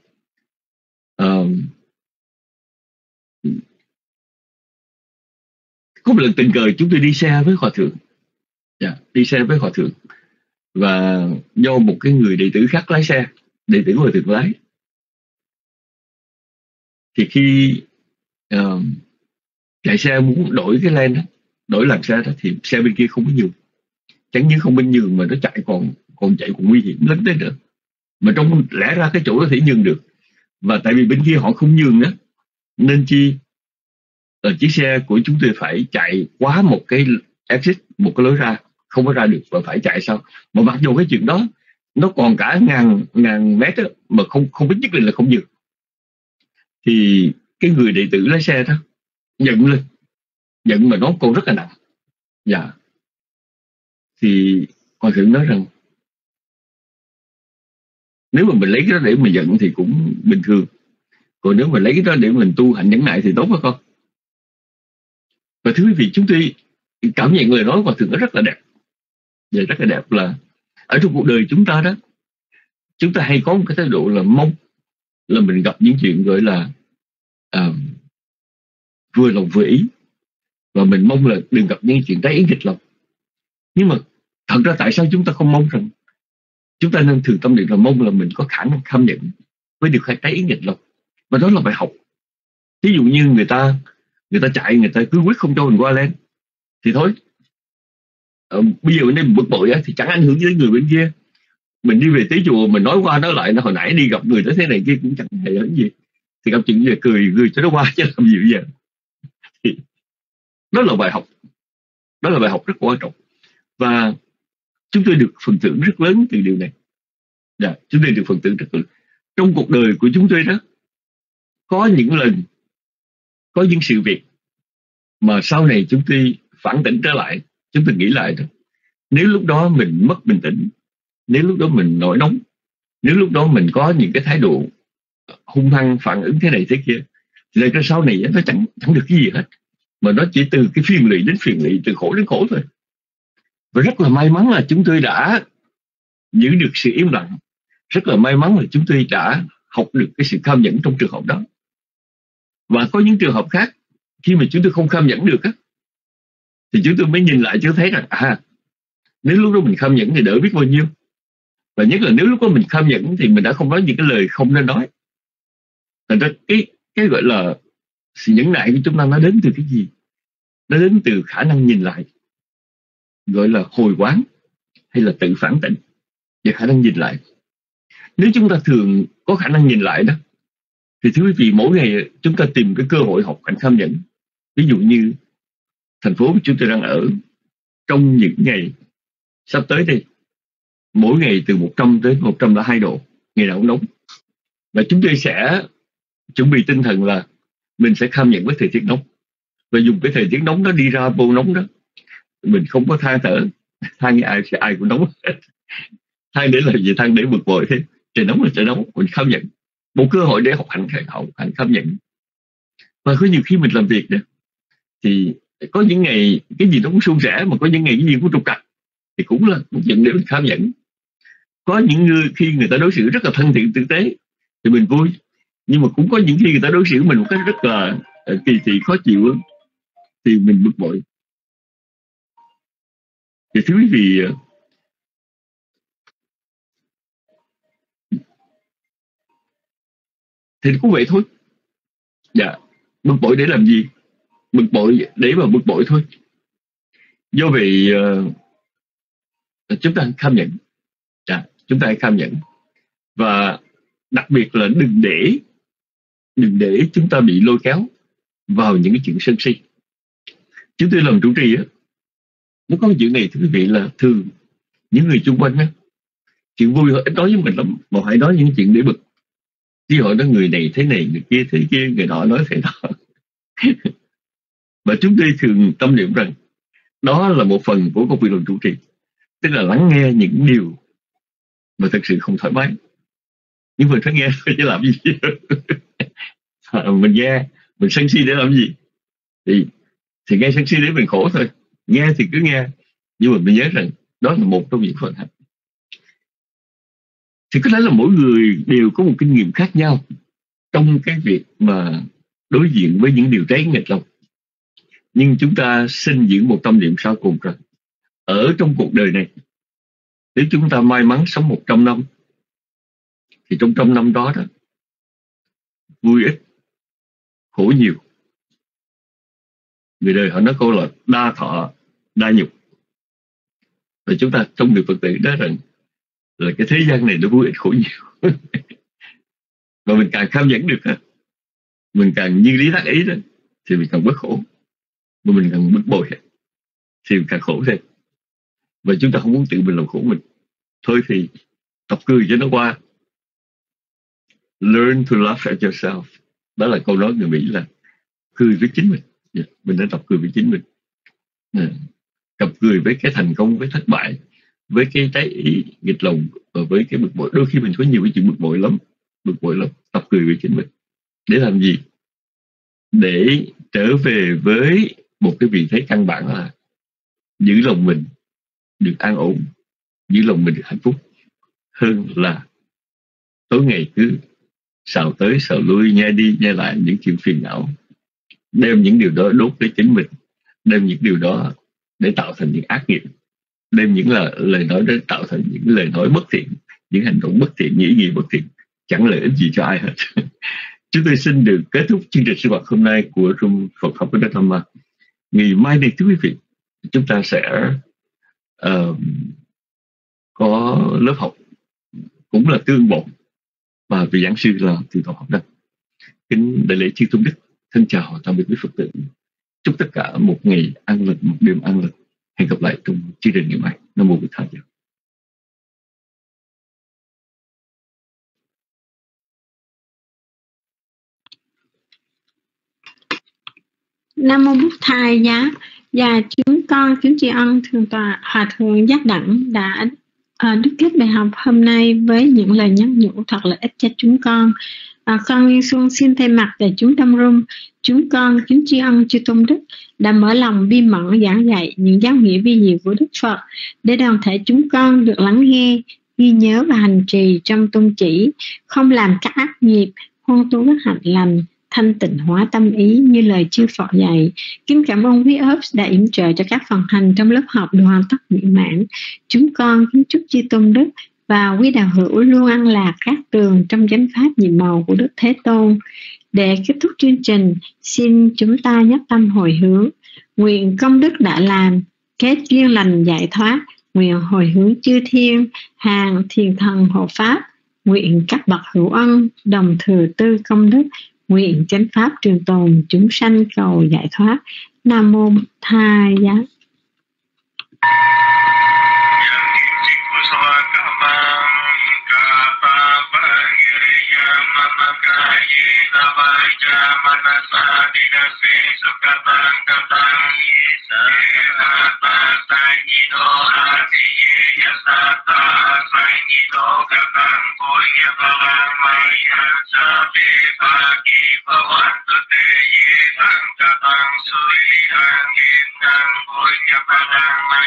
Có một lần tình cờ chúng tôi đi xe với Hòa Thượng, đi xe với Hòa Thượng, và do một cái người đệ tử khác lái xe, đệ tử Hòa Thượng lái, thì khi chạy xe muốn đổi cái lane đổi làn xe đó, thì xe bên kia không có nhường. Chẳng những không bên nhường mà nó chạy còn chạy còn nguy hiểm lắm thế nữa. Mà trong lẽ ra cái chỗ đó thể nhường được, và tại vì bên kia họ không nhường đó, nên chiếc xe của chúng tôi phải chạy quá một cái exit, một cái lối ra, không có ra được và phải chạy sau. Mà mặc dù cái chuyện đó nó còn cả ngàn mét đó, mà không biết nhất định là không nhường. Thì cái người đệ tử lái xe đó giận lên, giận mà nó còn rất là nặng. Thì Hòa Thượng nói rằng nếu mà mình lấy cái đó để mà giận thì cũng bình thường, còn nếu mà lấy cái đó để mình tu hành nhẫn nại thì tốt phải không? Và thưa quý vị, chúng tôi cảm nhận lời nói của Hòa Thượng nó rất là đẹp. Và rất là đẹp là ở trong cuộc đời chúng ta đó, chúng ta hay có một cái thái độ là mong là mình gặp những chuyện gọi là vừa lòng vừa ý, và mình mong là đừng gặp những chuyện trái ý nghịch lòng. Nhưng mà thật ra tại sao chúng ta không mong rằng chúng ta nên thường tâm niệm là mong là mình có khả năng kham nhận với điều trái ý nghịch lòng? Và đó là bài học. Ví dụ như người ta chạy, người ta cứ quyết không cho mình qua lên thì thôi, bây giờ mình bực bội thì chẳng ảnh hưởng đến người bên kia. Mình đi về tới chùa mình nói qua nói lại, hồi nãy đi gặp người tới thế này kia cũng chẳng hề hấn gì, thì gặp chuyện gì cười cho nó qua chứ làm gì bây giờ. Thì đó là bài học, đó là bài học rất quan trọng, và chúng tôi được phần thưởng rất lớn từ điều này. Chúng tôi được phần thưởng rất lớn trong cuộc đời của chúng tôi đó. Có những lần, có những sự việc mà sau này chúng tôi phản tỉnh trở lại, chúng tôi nghĩ lại đó, nếu lúc đó mình mất bình tĩnh, nếu lúc đó mình nổi nóng, nếu lúc đó mình có những cái thái độ hung hăng phản ứng thế này thế kia, thì cái sau này nó chẳng được cái gì hết, mà nó chỉ từ cái phiền lụy đến phiền lụy, từ khổ đến khổ thôi. Và rất là may mắn là chúng tôi đã giữ được sự im lặng, rất là may mắn là chúng tôi đã học được cái sự kham nhẫn trong trường hợp đó. Và có những trường hợp khác, khi mà chúng tôi không kham nhẫn được thì chúng tôi mới nhìn lại chứ thấy rằng nếu lúc đó mình kham nhẫn thì đỡ biết bao nhiêu. Và nhất là nếu lúc đó mình kham nhẫn thì mình đã không nói những cái lời không nên nói. Thành ra cái gọi là sự nhẫn nại của chúng ta nó đến từ cái gì? Nó đến từ khả năng nhìn lại, gọi là hồi quán hay là tự phản tỉnh, và khả năng nhìn lại. Nếu chúng ta thường có khả năng nhìn lại đó, thì thưa quý vị, mỗi ngày chúng ta tìm cái cơ hội học hành kham nhẫn. Ví dụ như thành phố chúng tôi đang ở, trong những ngày sắp tới đây, mỗi ngày từ 100 đến 102 độ, ngày nào cũng nóng. Và chúng tôi sẽ chuẩn bị tinh thần là mình sẽ kham nhận với thời tiết nóng, và dùng cái thời tiết nóng đó đi ra vô nóng đó. Mình không có than thở, than với ai cũng nóng. Than để làm gì? Than để bực bội thêm. Trời nóng là trời nóng, mình kham nhận. Một cơ hội để học hành kham nhận. Và có nhiều khi mình làm việc đó, thì có những ngày cái gì nó cũng suôn sẻ, mà có những ngày cái gì cũng trục trặc, thì cũng là một chuyện để mình kham nhận. Có những người khi người ta đối xử rất là thân thiện tử tế thì mình vui, nhưng mà cũng có những khi người ta đối xử mình một cách rất là kỳ thị khó chịu thì mình bực bội. Thì thưa quý vị, thì cũng vậy thôi. Dạ, bực bội để làm gì? Bực bội để mà bực bội thôi. Do vậy chúng ta kham nhẫn. Dạ, chúng ta hãy kham nhẫn. Và đặc biệt là đừng để chúng ta bị lôi kéo vào những cái chuyện sân si. Chúng tôi làm chủ trì á, nó có chuyện này thưa quý vị, là thường những người xung quanh á, chuyện vui họ ít nói với mình lắm, mà hãy nói những chuyện để bực. Chứ họ nói người này thế này, người kia thế kia, người nọ nói thế đó. Và chúng tôi thường tâm niệm rằng đó là một phần của công việc làm chủ trì, tức là lắng nghe những điều mà thật sự không thoải mái. Nhưng mà phải nghe thôi chứ làm gì. Mình nghe, mình sân si để làm gì? Thì nghe sân si để mình khổ thôi. Nghe thì cứ nghe, nhưng mà mình nhớ rằng đó là một trong những phần hạnh. Thì có lẽ là mỗi người đều có một kinh nghiệm khác nhau trong cái việc mà đối diện với những điều trái nghịch lòng. Nhưng chúng ta xin giữ một tâm niệm sau cùng rằng ở trong cuộc đời này, nếu chúng ta may mắn sống 100 năm, thì trong 100 năm đó vui ít, khổ nhiều. Người đời họ nói câu là đa thọ, đa nhục. Và chúng ta trong được Phật tử đó rằng là cái thế gian này nó vui ít khổ nhiều. Và mình càng kham nhẫn được, mình càng như lý tác ý đó, thì mình càng bớt khổ. Mà mình càng bức bội thì mình càng khổ thêm. Và chúng ta không muốn tự mình làm khổ mình. Thôi thì tập cười cho nó qua. Learn to laugh at yourself. Đó là câu nói người Mỹ là cười với chính mình. Mình đã tập cười với chính mình. Tập cười với cái thành công, với thất bại, với cái trái ý nghịch lòng, và với cái bực bội. Đôi khi mình có nhiều cái chuyện bực bội lắm. Tập cười với chính mình. Để làm gì? Để trở về với một cái vị thế căn bản là giữ lòng mình được an ổn, giữ lòng mình được hạnh phúc, hơn là tối ngày cứ xào tới xào lui, nghe đi nghe lại những chuyện phiền não, đem những điều đó đốt lấy chính mình, đem những điều đó để tạo thành những ác nghiệp, đem những lời nói để tạo thành những lời nói bất thiện, những hành động bất thiện, những ý nghĩ bất thiện, chẳng lợi ích gì cho ai hết. Chúng tôi xin được kết thúc chương trình sinh hoạt hôm nay của Trung Phật học Đức Dhamma. Ngày mai này thưa quý vị, chúng ta sẽ có lớp học cũng là tương bộ, và vị giảng sư là từ tổ học Đăng. Kính đại lễ chư tôn đức, thân chào tạm biệt quý Phật tử. Chúc tất cả một ngày an lành, một đêm an lành. Hẹn gặp lại trong chương trình ngày mai. Nam mô Bổn Thầy. Nam mô Bụt Thầy giá. Và chúng con kính tri ân thượng tọa Hòa thượng Giác Đẳng đã đúc kết bài học hôm nay với những lời nhắn nhủ thật lợi ích cho chúng con. Con Nguyên Xuân xin thay mặt về chúng Tâm Room, chúng con kính tri ân chư tôn đức đã mở lòng bi mẫn giảng dạy những giáo nghĩa vi diệu của Đức Phật, để đoàn thể chúng con được lắng nghe, ghi nhớ và hành trì trong tôn chỉ, không làm các ác nghiệp, huân tu các hạnh lành, thanh tịnh hóa tâm ý như lời chư Phật dạy. Kính cảm ơn quý Ops đã yểm trợ cho các phần hành trong lớp học được hoàn tất mỹ mãn. Chúng con kính chúc chư tôn đức và quý đạo hữu luôn an lạc cát tường trong chánh pháp nhiệm màu của Đức Thế Tôn. Để kết thúc chương trình, xin chúng ta nhất tâm hồi hướng, nguyện công đức đã làm kết duyên lành giải thoát, nguyện hồi hướng chư thiên hàng thiền thần hộ pháp, nguyện các bậc hữu ân đồng thừa tư công đức, nguyện chánh pháp trường tồn chúng sanh cầu giải thoát. Nam mô Bụt Thầy giá.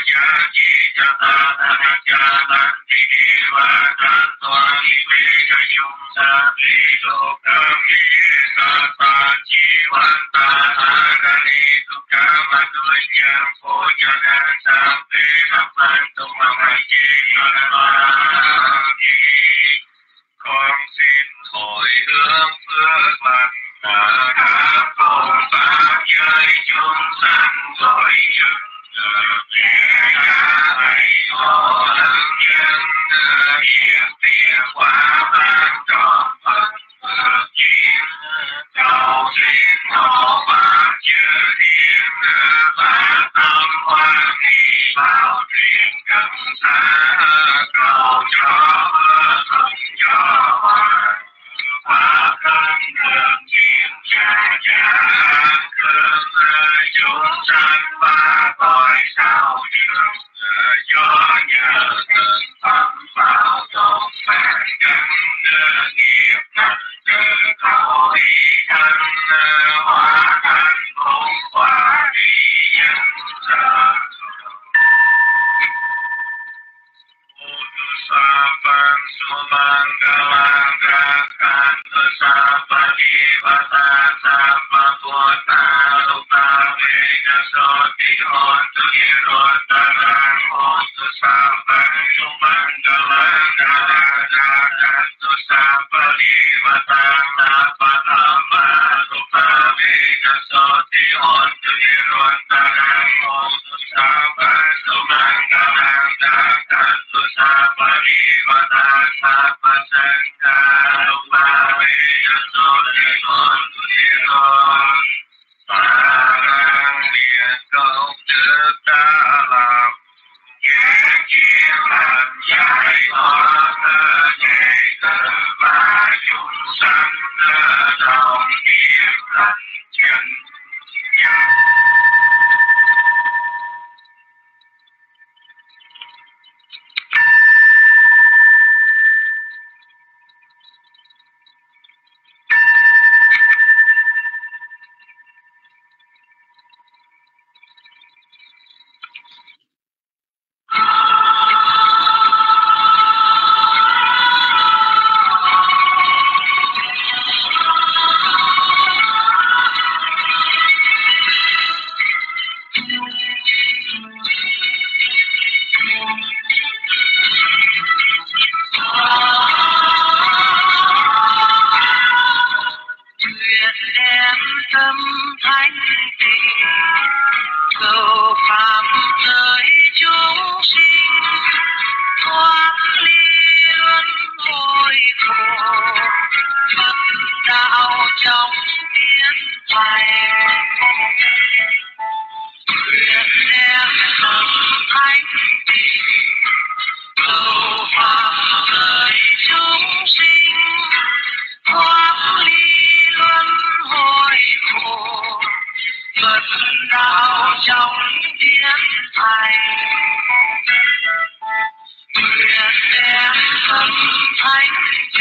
con xin hồi hướng phước lành đã công tác với chúng sanh rồi dừng nhẹ thầy thọ ân nhân hiện tiền quả ban trọn phật phước duyên cầu xin hộ pháp chư thiên và tâm hoa nghi bao truyền cận xa cầu cho thuận cho hòa pháp thân thường chuyên cha cha thương chúng sanh ba cõi sao trường do nhờ từng phẩm bảo tồn bản căn nghiệp năng từ khẩu ý thân hóa thành bốn quả đi nhân sở Sapan Sumangalang Kanto Sapati Vata Sapa Kota Lupa Vega Soti Hontu Hirotarang Hontu Sapan Sumangalang Kanto Sapati Vata Sapa Lama Lupa Vega Soti Hontu Hirotarang Hontu Sapan Sumangalang Kanto Sapati Vata Sapa Sangha Lupa Vega Soti Hontu Hirotarang Parang Điện Công Đức đã làm Ghé chia làm giải thoát Nhẹ cơ và chúng sanh đồng nghiệp thành chân nhân tâm thanh tịnh cầu phạm giới chúng sinh thoát ly luân hồi khổ Phật đạo trong tiến thoại nguyện đem tâm thanh tịnh cầu phạm giới chúng sinh thoát ly luân hồi khổ Phật đạo trong tiến thành nguyện đem tâm thanh